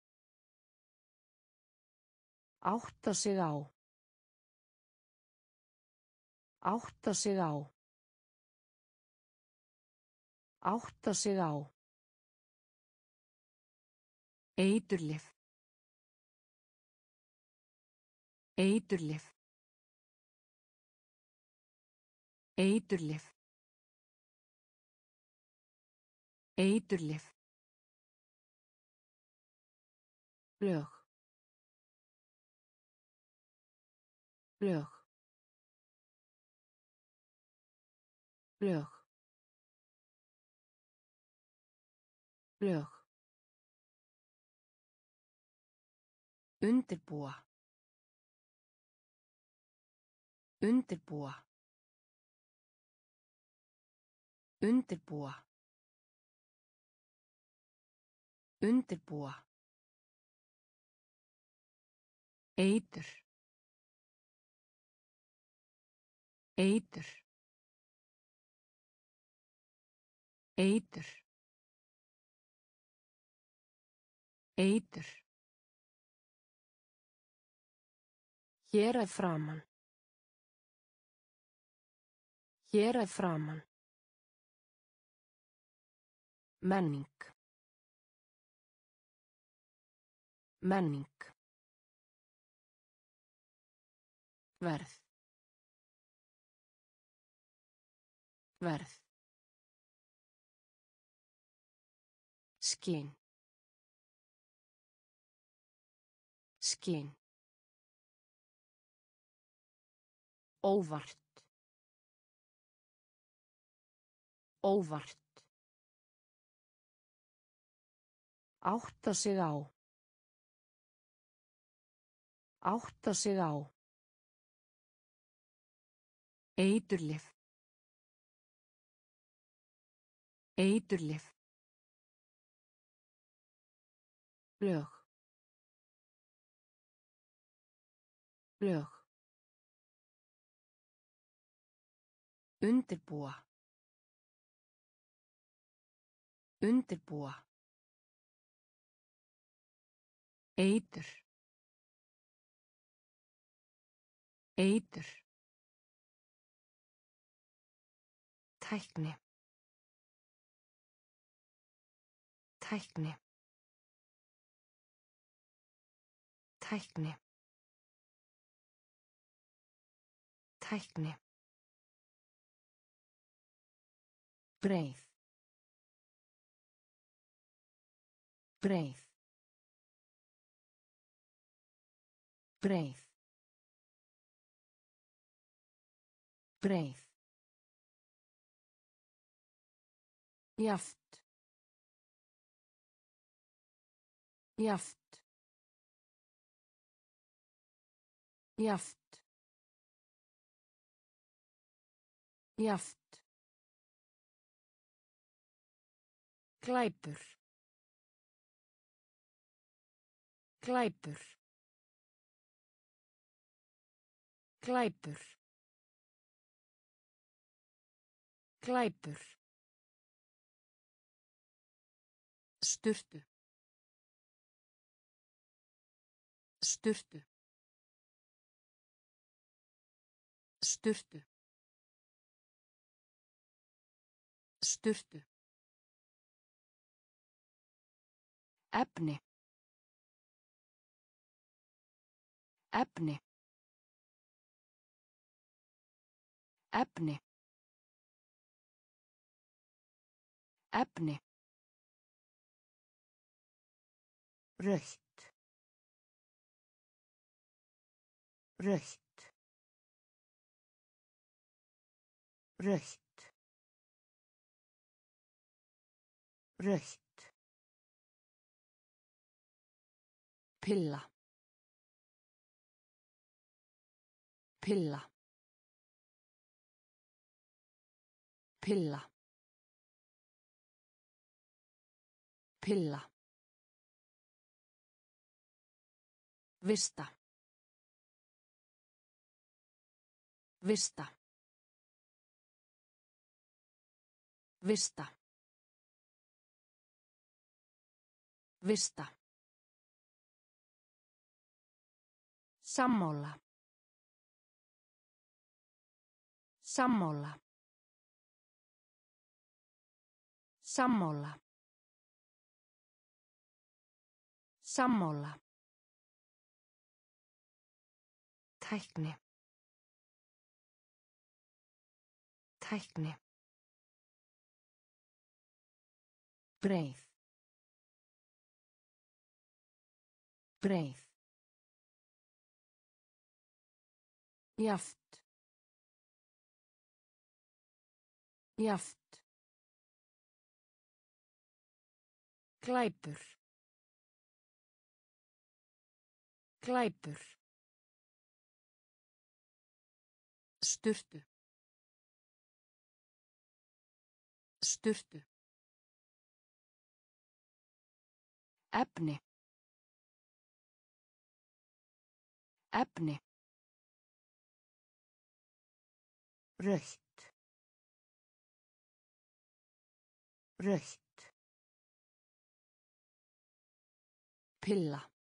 Átta sig á. Átta sig á. Átta sig á. Eiturlyf. Eiturlyf. Eiturlyf. Eiturlyf. Lög. Lög. Lög. Lög. Undirbúa. Undirbúa. Undirbúa. Undirbúa. Eitur. Eitur. Eitur. Eitur. Hér að framan. Hér að framan. Menning. Menning. Verð. Verð. Skinn. Skinn. Óvart. Óvart. Átta sig á. Átta sig á. Eiturlyf. Eiturlyf. Lög. Lög. Undirbúa. Undirbúa. Eitur. Eitur. Tækni. Tækni. Tækni. Tækni. Breið. Breið. Breið. Breið. Jaft. Jaft. Jaft. Jaft. Glæpur. Glæpur. Glæpur. Glæpur. Sturtu. Sturtu. Sturtu. Sturtu. Efni. Efni. Efni. Efni. Rautt. Rautt. Rautt. Rautt. Pilla. Pilla. Pilla. Pilla. Vista. Vista. Vista. Vista. Sammála. Sammála. Sammála. Sammála. Tækni. Tækni. Breið. Breið. Jaft. Jaft. Glæpur. Glæpur. Sturtu. Sturtu. Efni. Efni. Rautt. Rautt. Pilla.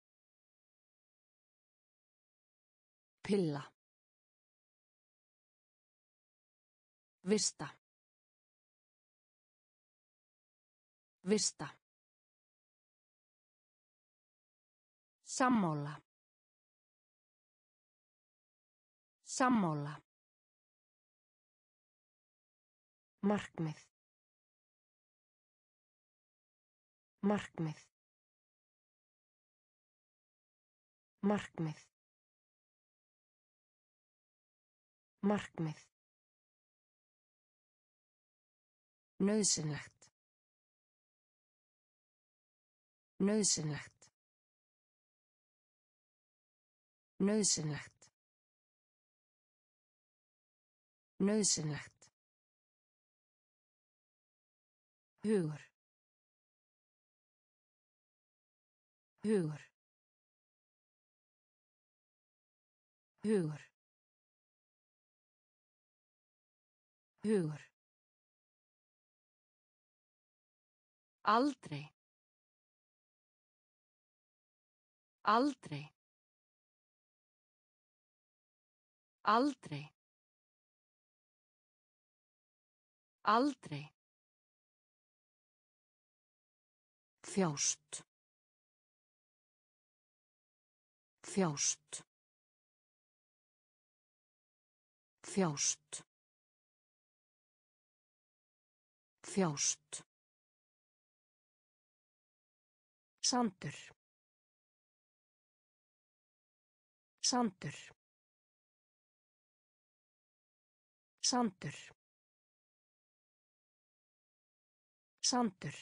Pilla. Vista. Vista. Sammála. Sammála. Markmið. Markmið. Markmið. Markmið. Nauðsynlegt. Nauðsynlegt. Nauðsynlegt. Nauðsynlegt. Hugur. Hugur. Hugur. Hugur. Aldrei. Aldrei. Aldrei. Aldrei. Þjást. Þjást. Þjást. Þjást. Sandur. Sandur. Sandur. Sandur.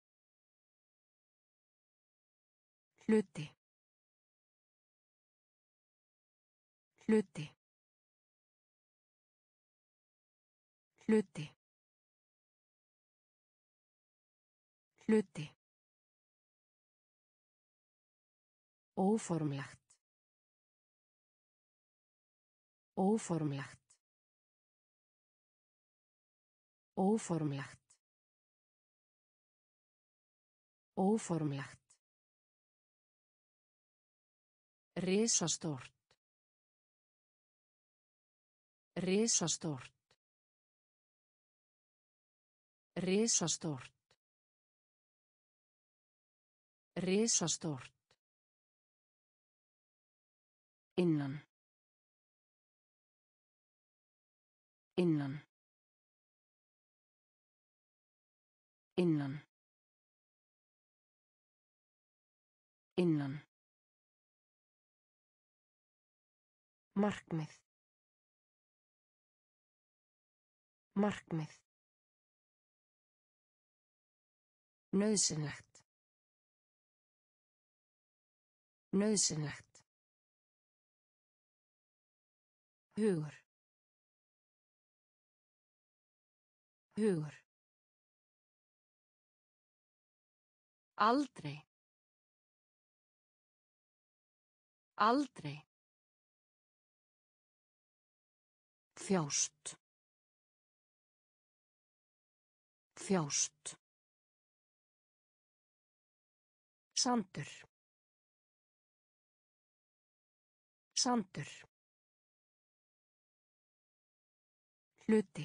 Hluti. Hluti. Hluti. Hluti. Óformlegt. Óformlegt. Óformlegt. Óformlegt. Risastórt. Risastórt. Risastórt. Risastórt. Innan. Innan. Innan. Innan. Markmið. Markmið. Nauðsynlegt. Nauðsynlegt. Hugur. Hugur. Aldrei. Aldrei. Þjást. Þjást. Sandur. Sandur. Hluti.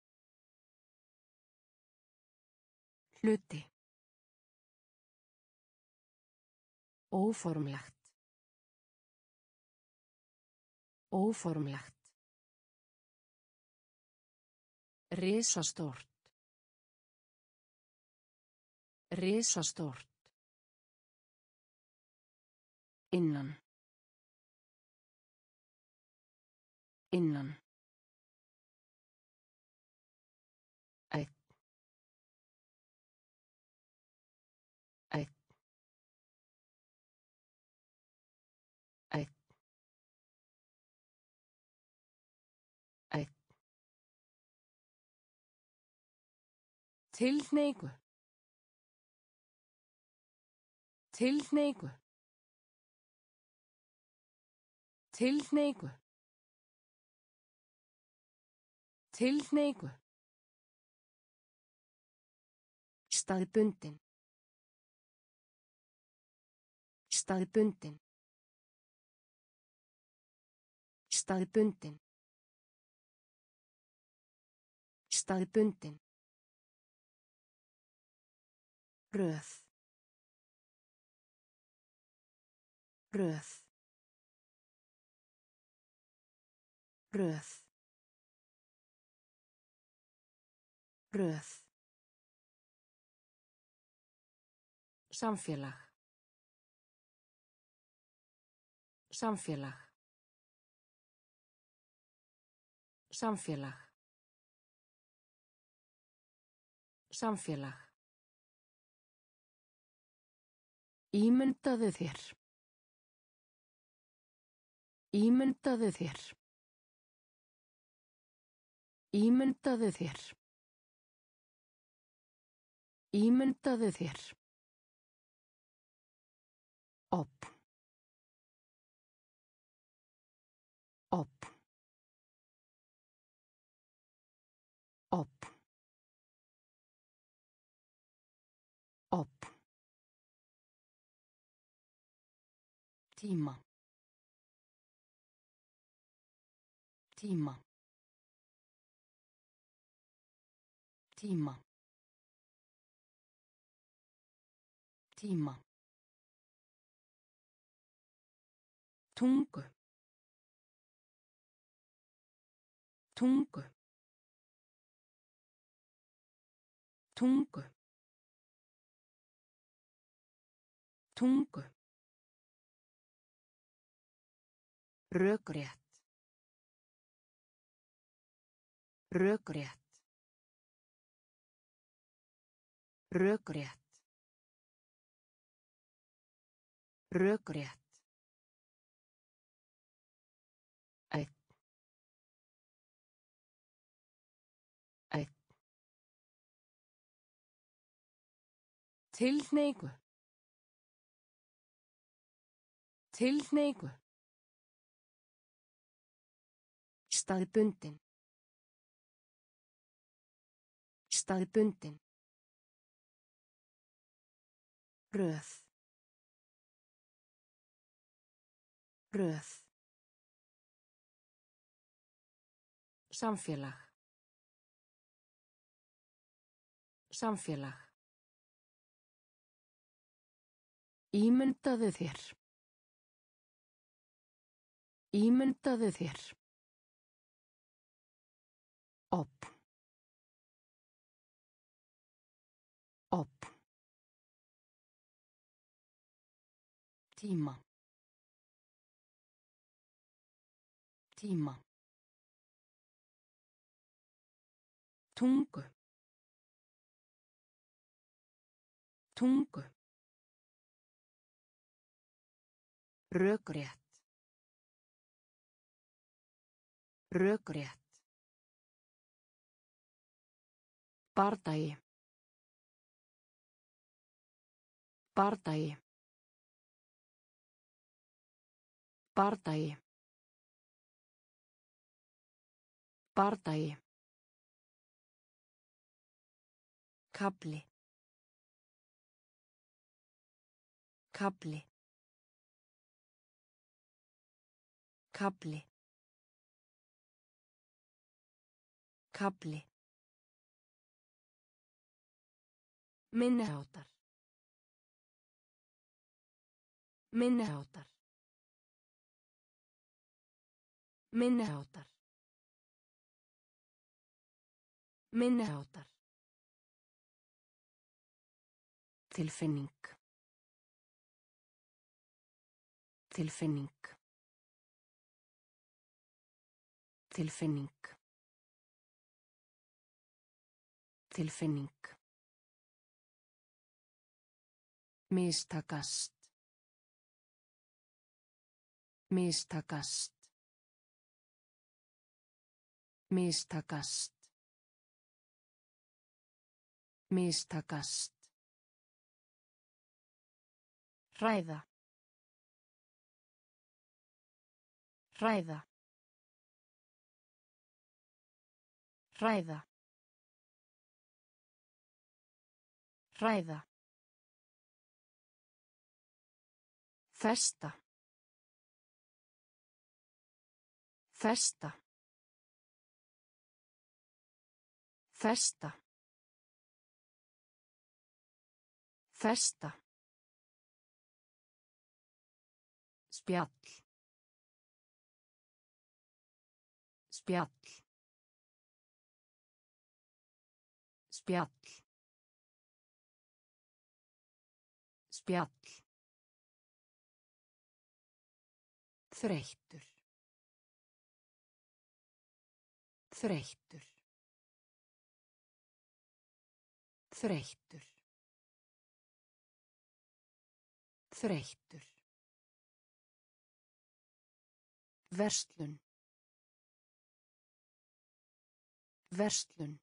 Hluti. Óformlegt. Óformlegt. Risastórt. Risastórt. Innan. Innan. Einn. Einn. Einn. Einn. Tilhneigu. Tilhneigu. Tilhneigu. Tilhneigu. Staðbundin. Staðbundin. Staðbundin. Staðbundin. Röð. Röð. Röð. Röð. Samfélag. Samfélag. Samfélag. Samfélag. Ímyndaðu þér. Ímyndaðu þér. Ímyndaðu þér. Ímyndaðu þér. Opn. Opn. Opn. Opn. Tíma. Tíma. Tíma. Tíma. Tungu. Tungu. Tungu. Tungu. Rökrétt. Rökrétt. Rökrétt. Rökrétt. Einn. Einn. Tilhneigu. Tilhneigu. Staðbundin. Staðbundin. Röð. Röð. Samfélag. Samfélag. Ímyndaðu þér. Ímyndaðu þér. Opn. Opn. Tíma. Tíma. Tungu. Tungu. Rökrétt. Rökrétt. Bardagi. Bardagi. Bardagi. Bardagi. Kafli. Kafli. Kafli. Kafli. Minniháttar. Minniháttar. Minniháttar. Minniháttar. Tilfinning. Tilfinning. Tilfinning. Tilfinning. Mistakast. Mistakast. Mistakast. Mistakast. Hræða. Hræða. Hræða. Hræða. Festa. Festa. Festa. Festa. Spjall. Spjall. Spjall. Spjall. Þreyttur. Þreyttur. Þreyttur. Þreyttur. Verslun. Verslun.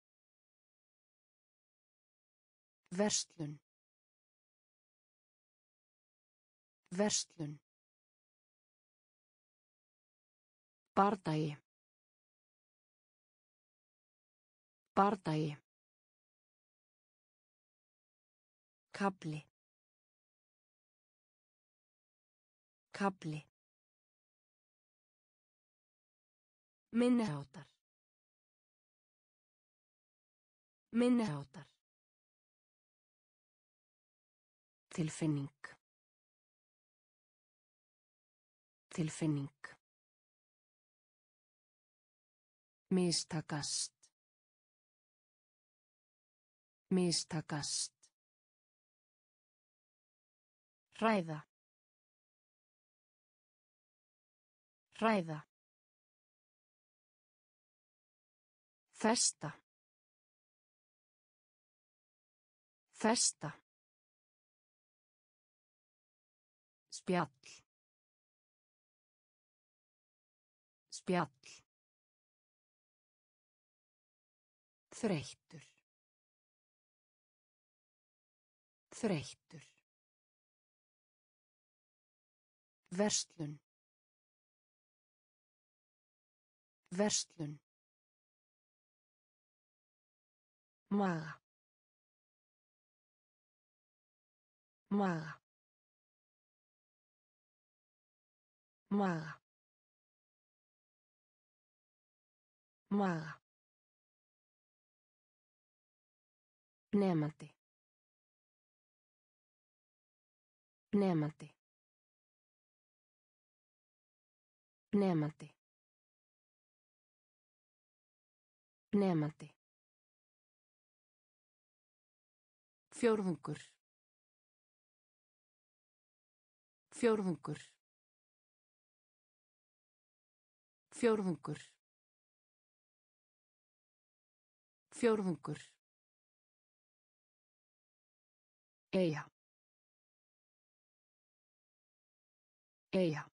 Verslun. Verslun. Bardagi. Bardagi. Kafli. Kafli. Minniháttar. Minniháttar. Tilfinning. Tilfinning. Mistakast. Mistakast. Hræða. Hræða. Festa. Festa. Spjall. Spjall. Þreyttur. Þreyttur. Verslun. Verslun. Maga. Maga. Maga. Maga. Nemandi. Nemandi. Nemandi. Nemandi. Fjórðungur. Fjórðungur. Fjórðungur. Fjórðungur. Eyja. Eyja.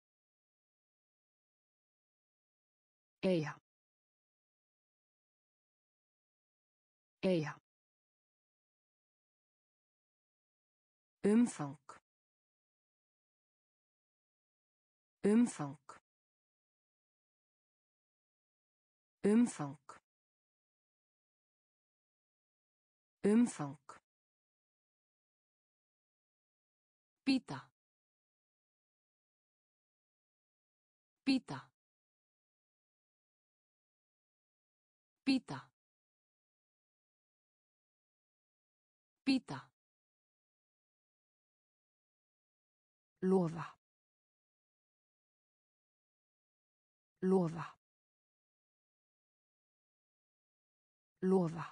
Eyja. Eyja. Umfang. Umfang. Umfang. Umfang. Pita. Pita. Pita. Pita. Lofa. Lofa. Lofa.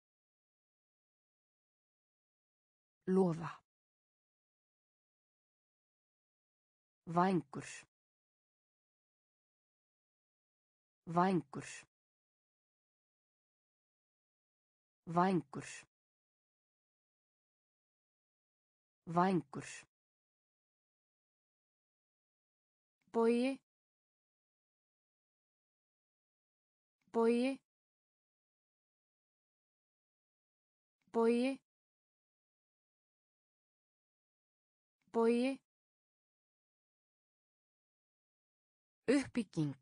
Lofa. Vængur. Vængur. Vængur. Vængur. Bogi. Bogi. Bogi. Bogi. Uppbygging.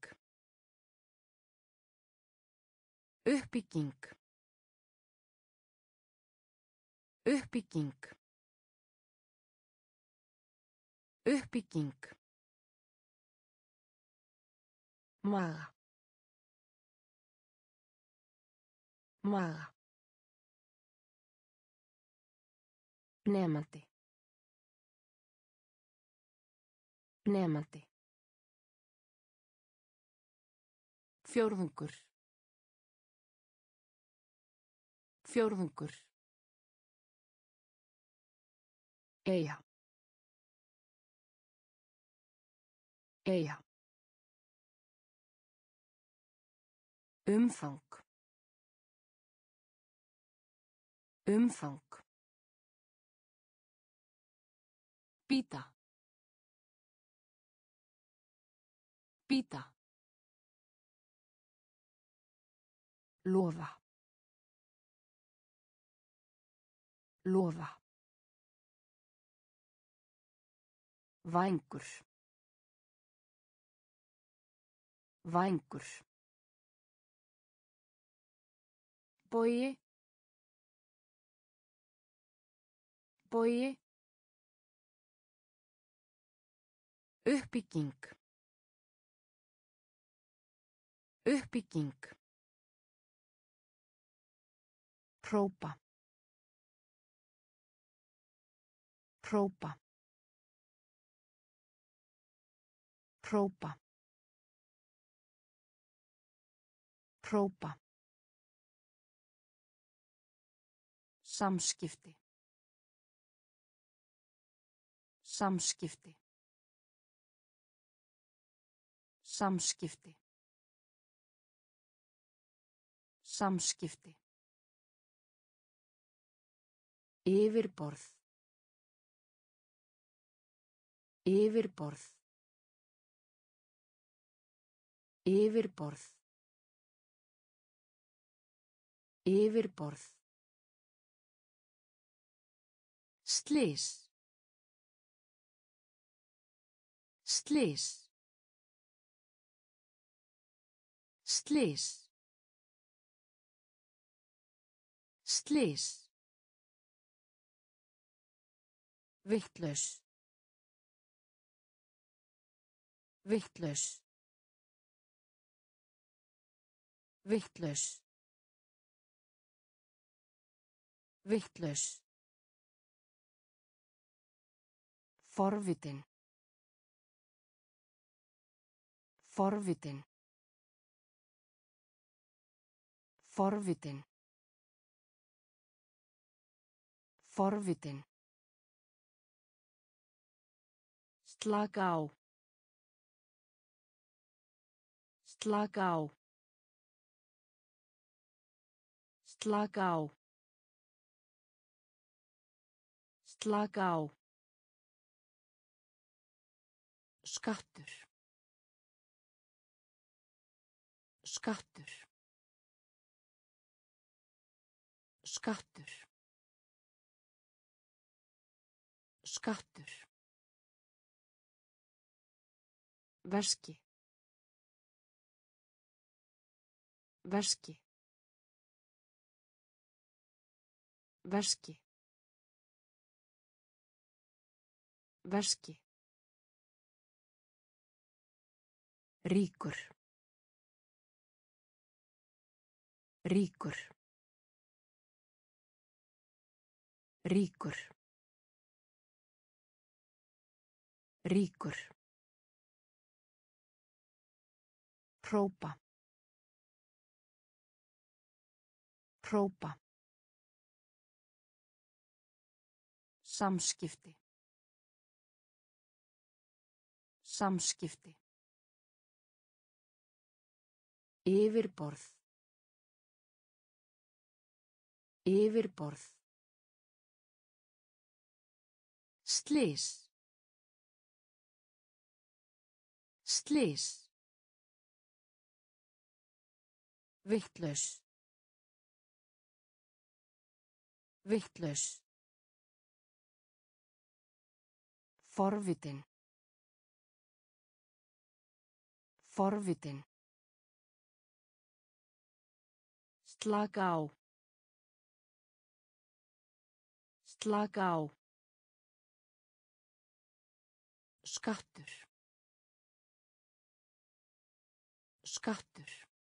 Uppbygging. Uppbygging. Uppbygging. Maga. Maga. Nemandi. Nemandi. Fjórðungur. Fjórðungur. Eyja. Eyja. Umfang. Umfang. Pita. Pita. Lofa. Lofa. Vængur. Vængur. Bogi. Bogi. Uppbygging. Uppbygging. Hrópa. Hrópa. Hrópa. Hrópa. Samskipti. Samskipti. Samskipti. Samskipti. Yfirborð. Yfirborð. Yfirborð. Yfirborð. Slys. Slys. Slys. Slys. Vitlaus. Vitlaus. Vitlaus. Vitlaus. Forvitin. Forvitin. Forvitin. Forvitin. Slaka á. Slaka á. Slaka á. Slaka á. Skattur. Skattur. Skattur. Skattur. Veski. Veski. Veski. Veski. Ríkur. Ríkur. Ríkur. Ríkur. Hrópa. Hrópa. Samskipti. Samskipti. Yfirborð. Yfirborð. Slys. Slys. Vitlaus. Vitlaus. Forvitin. Forvitin. Slaka á. Slaka á. Skattur. Skattur.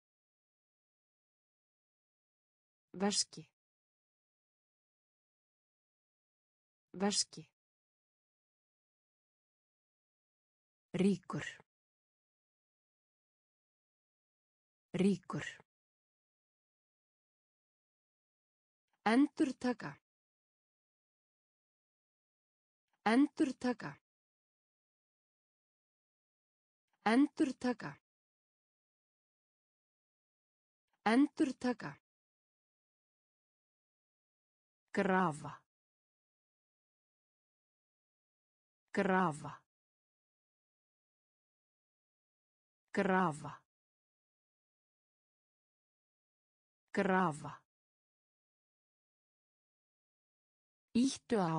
Veski. Veski. Ríkur. Ríkur. Endurtaka. Endurtaka. Endurtaka. Endurtaka. Grafa. Grafa. Grafa. Grafa. Íttu á.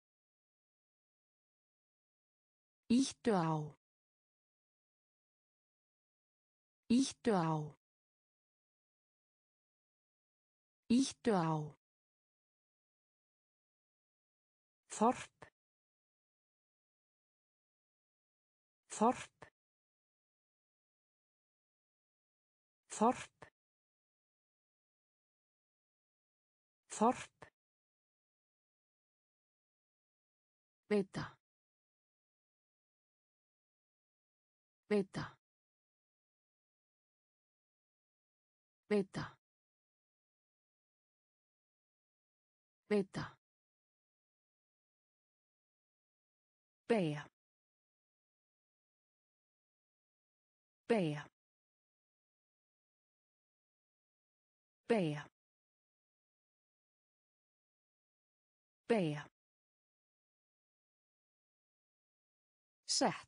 Íttu á. Íttu á. Íttu á. Þorp. Þorp. Þorp. Þorp. Veita. Veita. Veita. Veita. Beygja. Beygja. Beygja. Beygja. Sett.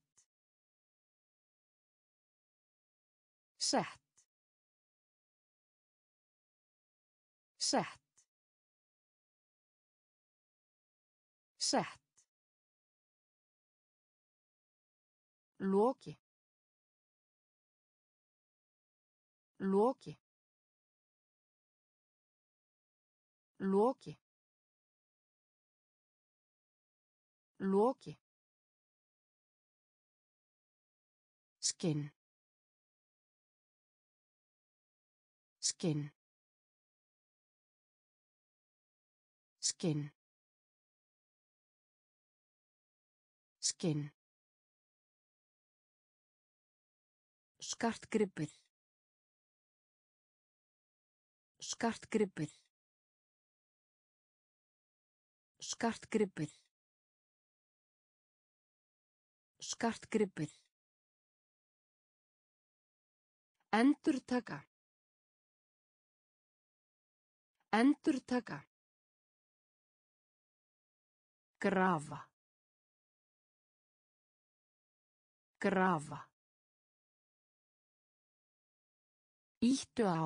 Sett. Sett. Sett. Loki. Loki. Loki. Loki. Skinn. Skinn. Skinn. Skinn. Skartgripur. Skartgripur. Skartgripur. Skartgripur. Endurtaka. Endurtaka. Grafa. Grafa. Íttu á.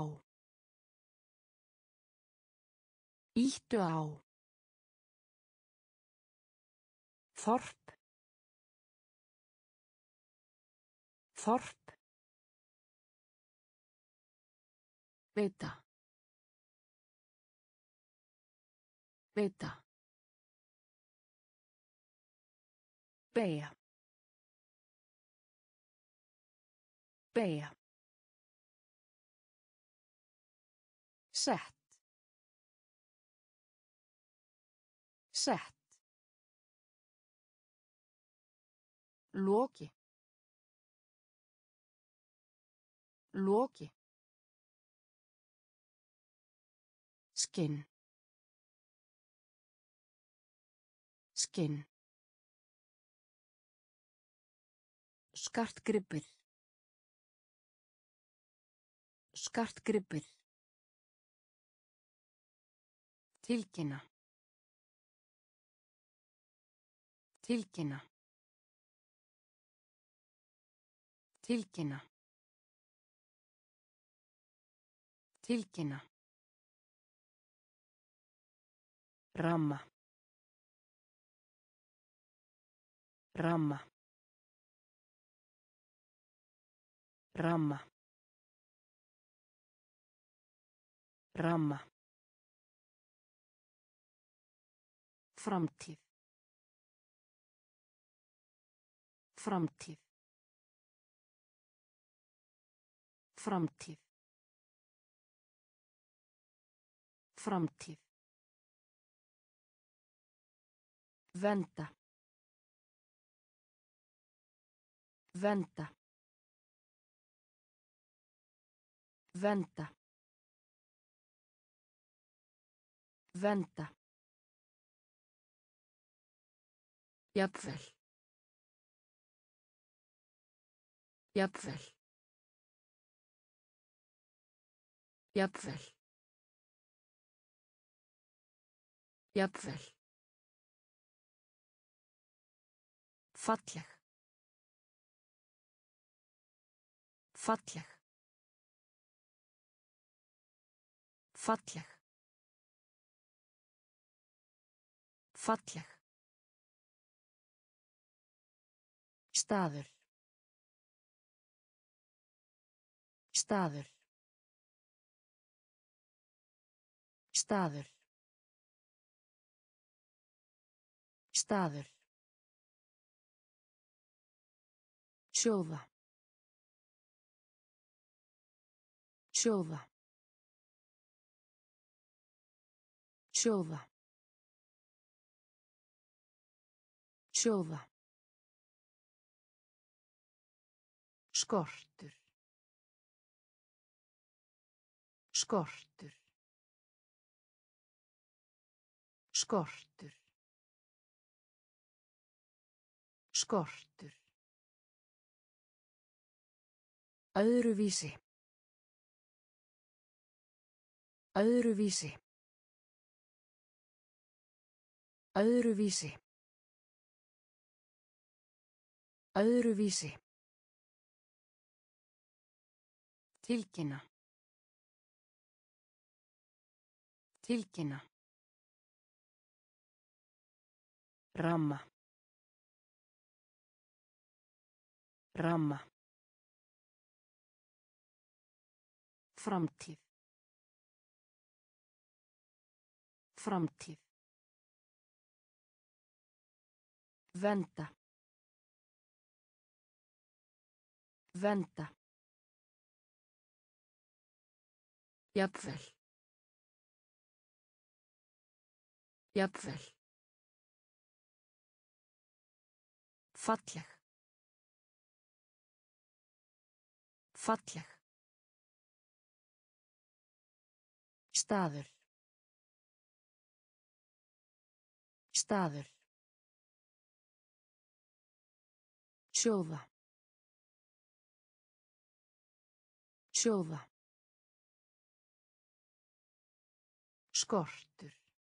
Íttu á. Þorp. Þorp. Veita. Veita. Beygja. Beygja. Sett. Sett. Loki. Loki. Skinn. Skinn. Skartgripur. Skartgripur. Tilkynna. Tilkynna. Tilkynna. Tilkynna. Ramma. Ramma. Ramma. Ramma. Framtíð. Framtíð. Framtíð. Framtíð. Venda. Venda. Venda. Venda. Jafnvel. Jafnvel. Jafnvel. Jafnvel. Falleg. Falleg. Falleg. Falleg. Staður. Staður. Staður. Staður. Sjóða. Sjóða. Sjóða. Sjóða. Skortur. Skortur. Skortur. Skortur. Öðruvísi. Öðruvísi. Öðruvísi. Öðruvísi. Tilkynna. Tilkynna. Ramma. Ramma. Framtíð. Framtíð. Venda. Venda. Jafnvel. Jafnvel. Falleg. Falleg. Staður. Staður. Sjóða. Sjóða. Skortur.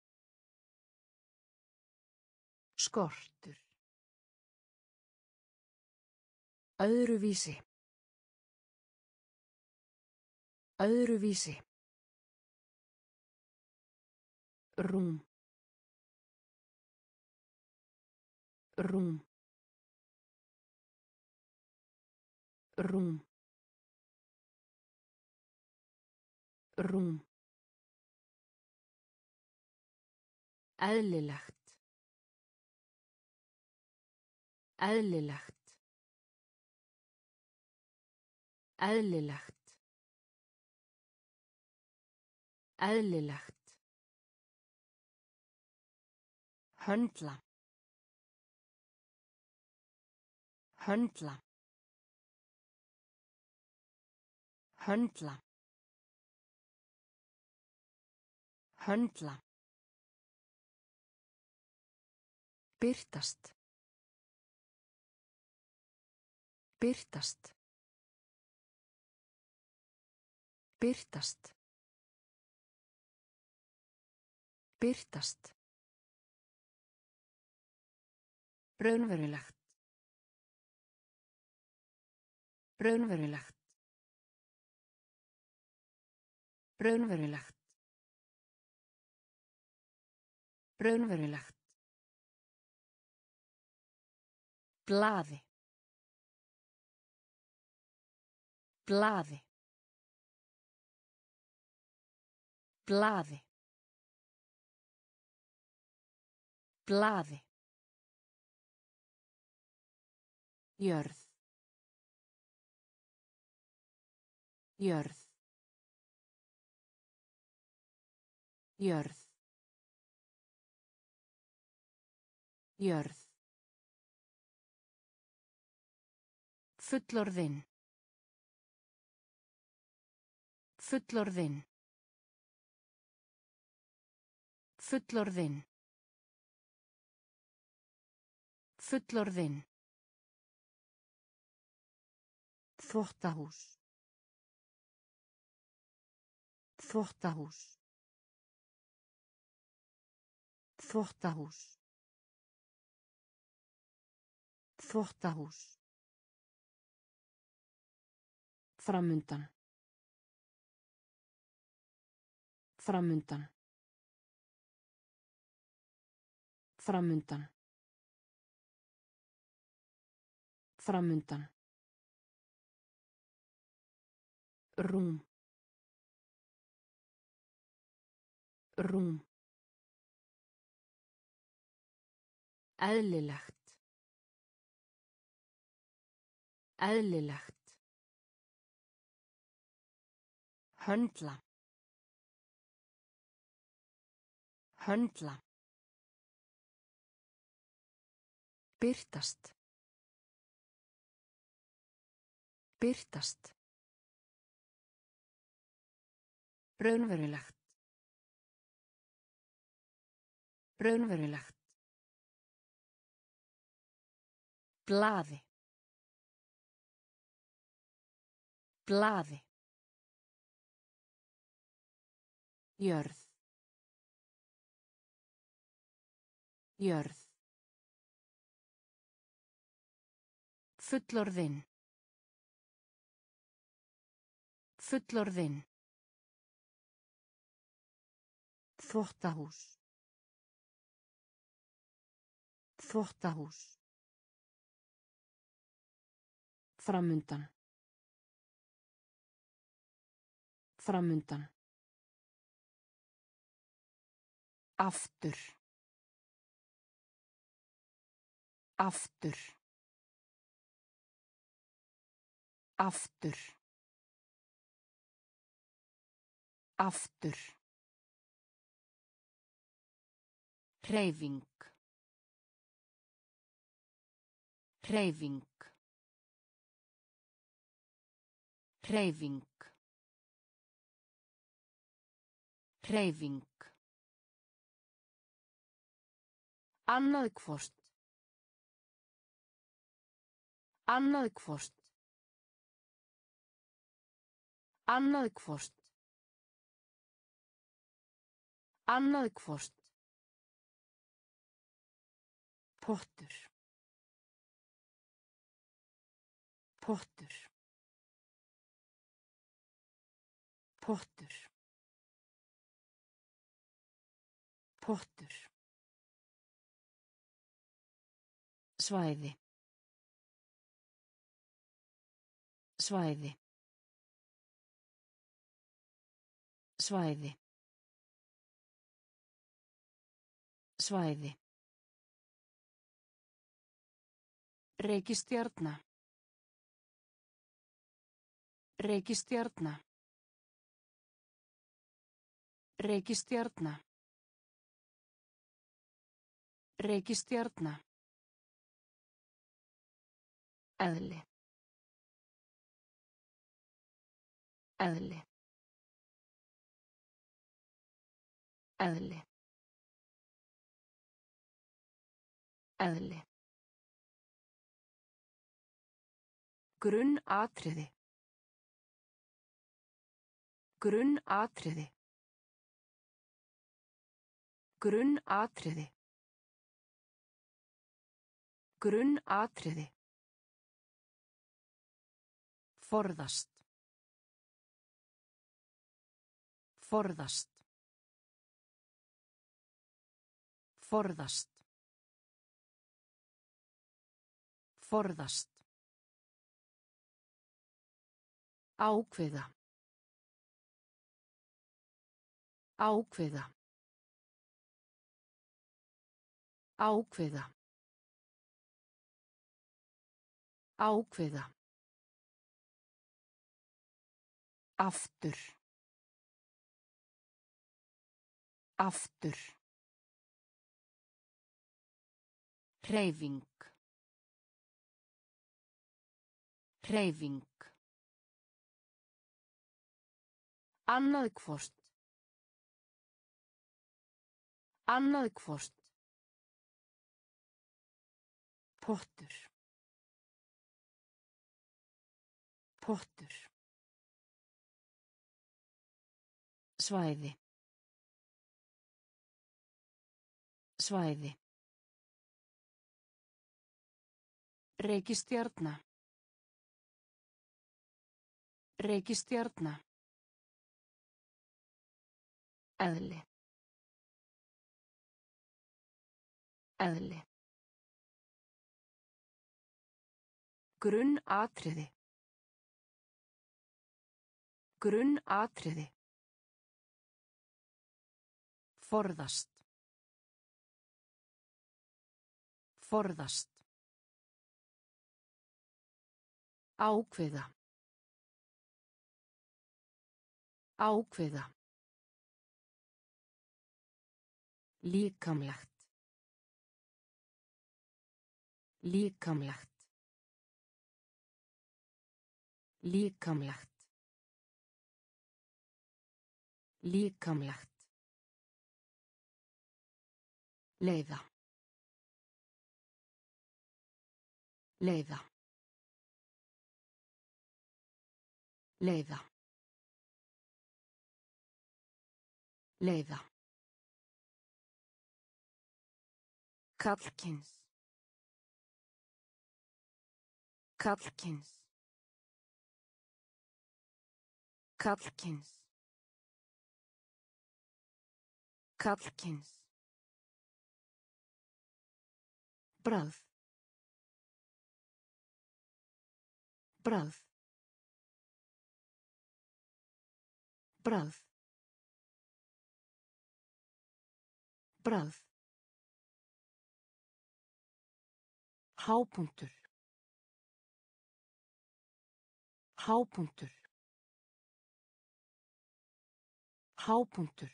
Skortur. Öðruvísi. Öðruvísi. Rúm. Rúm. Rúm. Rúm. Eðlilegt. Eðlilegt. Eðlilegt. Eðlilegt. Höndla. Höndla. Höndla. Höndla. Birtast. Birtast. Birtast. Birtast. Raunverulegt. Raunverulegt. Raunverulegt. Raunverulegt. Blaði. Blaði. Blaði. Blaði. Jörð. Jörð. Jörð. Jörð. Fullorðinn. Fullorðinn. Fullorðinn. Fullorðinn. Þvottahús. Þvottahús. Þvottahús. Þvottahús. Framundan. Framundan. Framundan. Framundan. Rúm. Rúm. Eðlilegt. Eðlilegt. Höndla. Höndla. Birtast. Birtast. Raunverulegt. Raunverulegt. Blaði. Blaði. Jörð. Jörð. Fullorðinn. Fullorðinn. Þvottahús. Þvottahús. Framundan. Framundan. Aftur. Aftur. Aftur. Aftur. Hreyfing. Hreyfing. Hreyfing. Hreyfing. Annað hvort. Annað hvort. Annað hvort. Annað hvort. Pottur. Pottur. Pottur. Pottur. Svæði. Svæði. Svæði. Svæði. Reikistjarna. Reikistjarna. Reikistjarna. Reikistjarna. Eðli. Eðli. Eðli. Eðli. Grunnatriði. Grunnatriði. Grunnatriði. Grunnatriði. Forðast. Forðast. Forðast. Forðast. Ákveða. Ákveða. Ákveða. Ákveða. Aftur. Aftur. Hreyfing. Hreyfing. Annað hvort. Annað hvort. Pottur. Pottur. Svæði. Svæði. Reikistjarna. Reikistjarna. Eðli. Eðli. Grunnatriði. Grunnatriði. Forðast. Forðast. Ákveða. Ákveða. Líkamlegt. Líkamlegt. Líkamlegt. Líkamlegt. Leiða. Leiða. Leiða. Leiða. Karlkyns. Karlkyns. Karlkyns. Karlkyns. Bragð. Bragð. Bragð. Bragð. Hápunktur. Hápunktur. Hápunktur.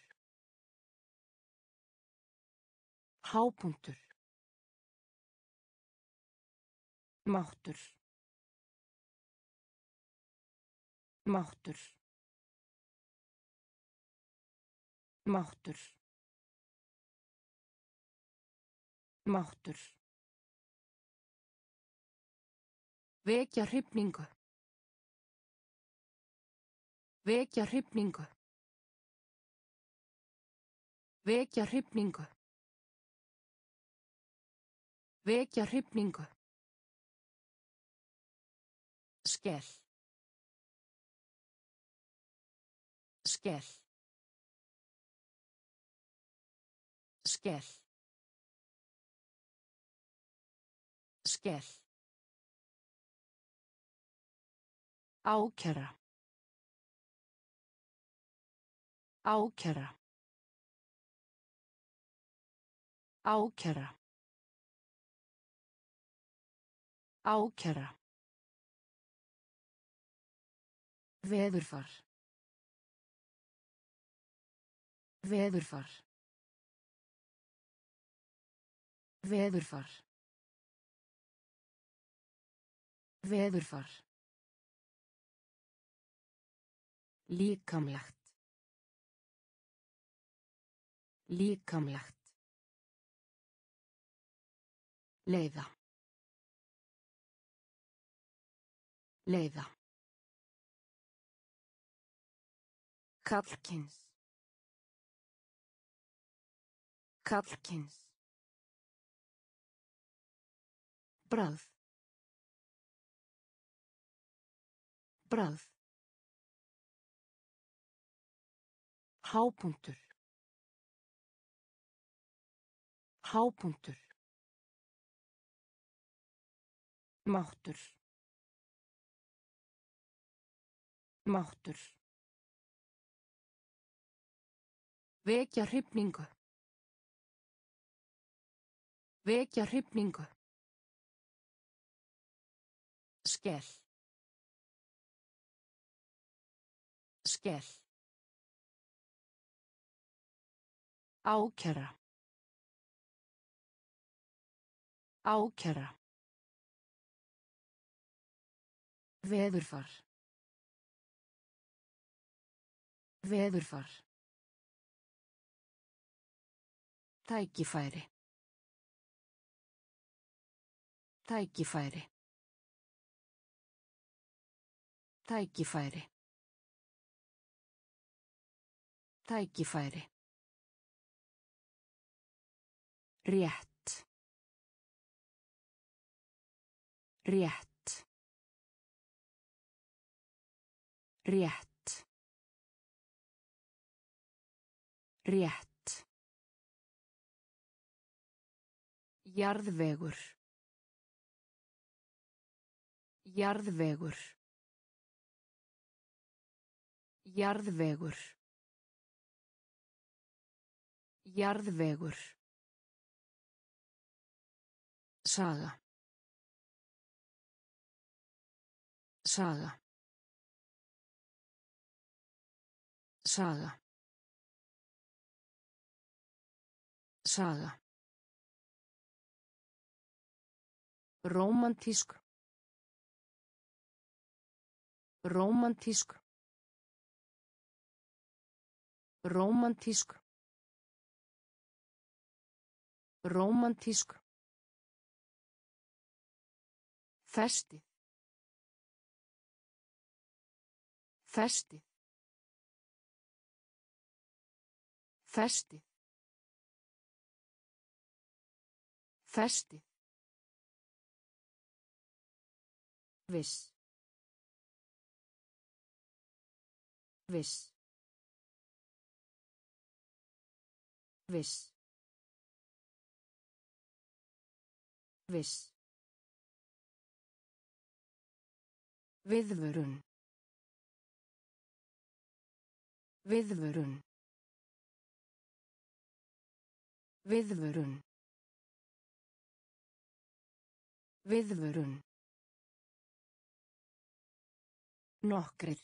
Hápunktur. Máttur. Máttur. Máttur. Máttur. Vekja hrifningu. Vekja hrifningu. Vekja hrifningu. Vekja hrifningu. Skell. Skell. Skell. Skell. Ákæra. Ákæra. Ákæra. Ákæra. Veðurfar. Veðurfar. Veðurfar. Veðurfar. Líkamlegt. Líkamlegt. Leiða. Leiða. Karlkyns. Karlkyns. Bragð. Bragð. Hápunktur. Hápunktur. Máttur. Máttur. Vekja hrifningu. Vekja hrifningu. Skell. Skell. Ákæra. Ákæra. Veðurfar. Veðurfar. Tækifæri. Tækifæri. Tækifæri. Tækifæri. Rétt. Rétt. Rétt. Rétt. Jarðvegur. Jarðvegur. Jarðvegur. Jarðvegur. Saga. Saga. Saga. Saga. Rómantísk. Rómantísk. Rómantísk. Rómantísk. Festið. Festið. Festið. Festið. Viss. Viss. Viss. Viss. Viðvörun. Viðvörun. Viðvörun. Viðvörun. Nokkrir.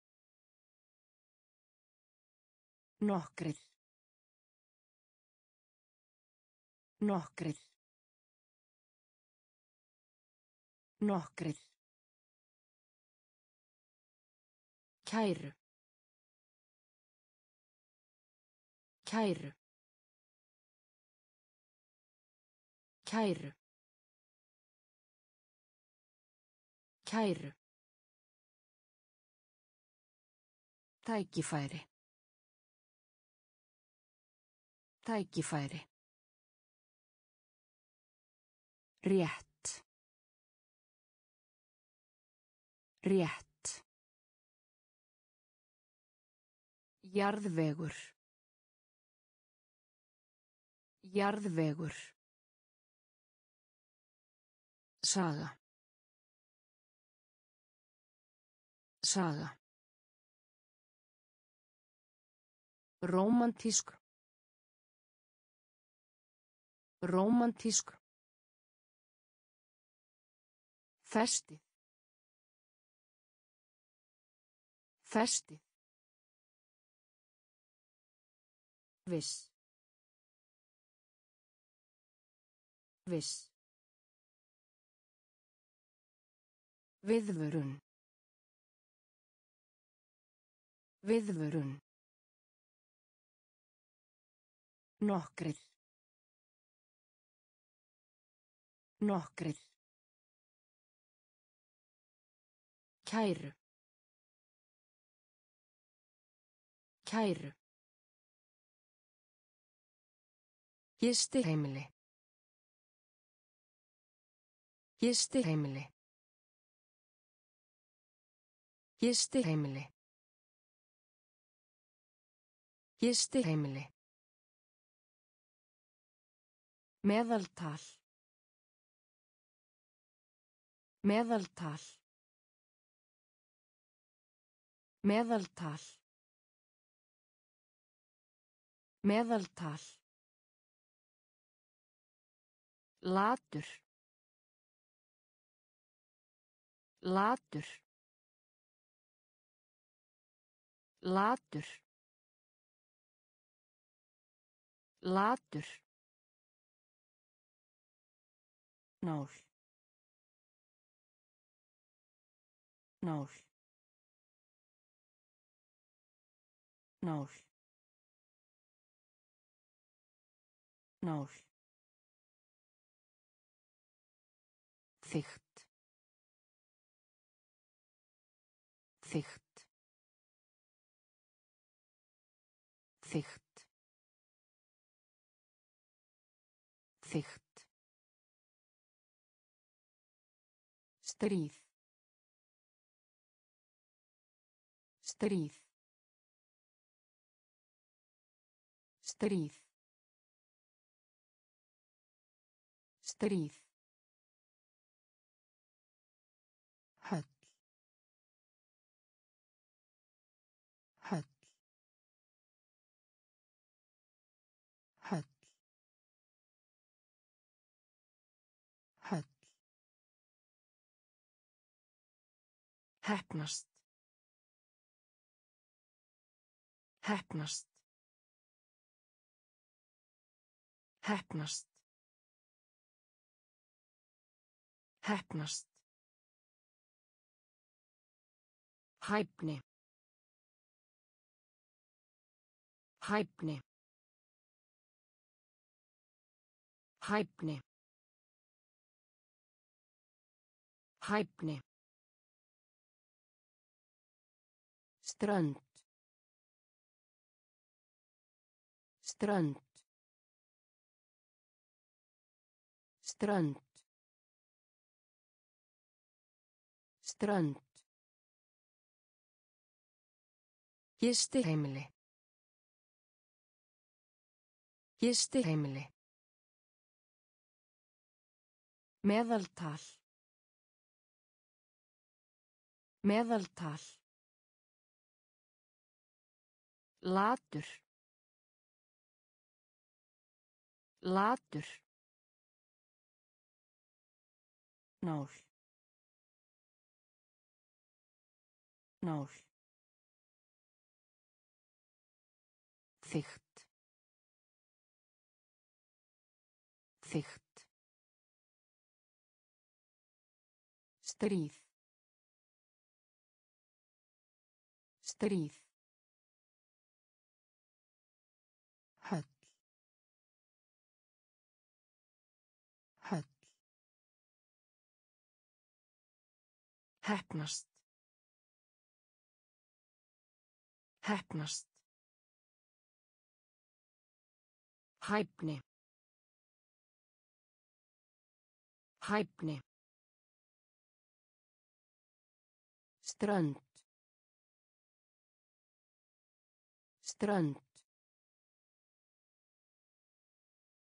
Nokkrir. Nokkrir. Nokkrir. Kæru. Kæru. Kæru. Kæru. Tækifæri. Tækifæri. Rétt. Rétt. Jarðvegur. Jarðvegur. Saga. Saga. Rómantísk. Rómantísk. Festið. Festið. Viss. Viss. Viðvörun. Viðvörun. Nokkrir. Nokkrir. Kæru. Kæru. Gistiheimili. Gistiheimili. Gistiheimili. Gistiheimili. Meðaltal. Meðaltal. Meðaltal. Meðaltal. Latur. Latur. Latur. Latur. Nál. Nál. Nál. Nál. Þykkt. Þykkt. Þykkt. Þykkt. Stríð. Stríð. Stríð. Stríð. Höll. Höll. Höll. Höll. Heppnast. Heppnast. Heppnast. Heppnast. Hæfni. Hæfni. Hæfni. Hæfni. Strönd. Strönd. Strönd. Strönd. Gistiheimili. Gistiheimili. Meðaltal. Meðaltal. Latur. Latur. Nál. Nál. Þykkt. Þykkt. Stríð. Stríð. Höll. Höll. Heppnast. Heppnast. Hæfni. Hæfni. Strönd. Strönd.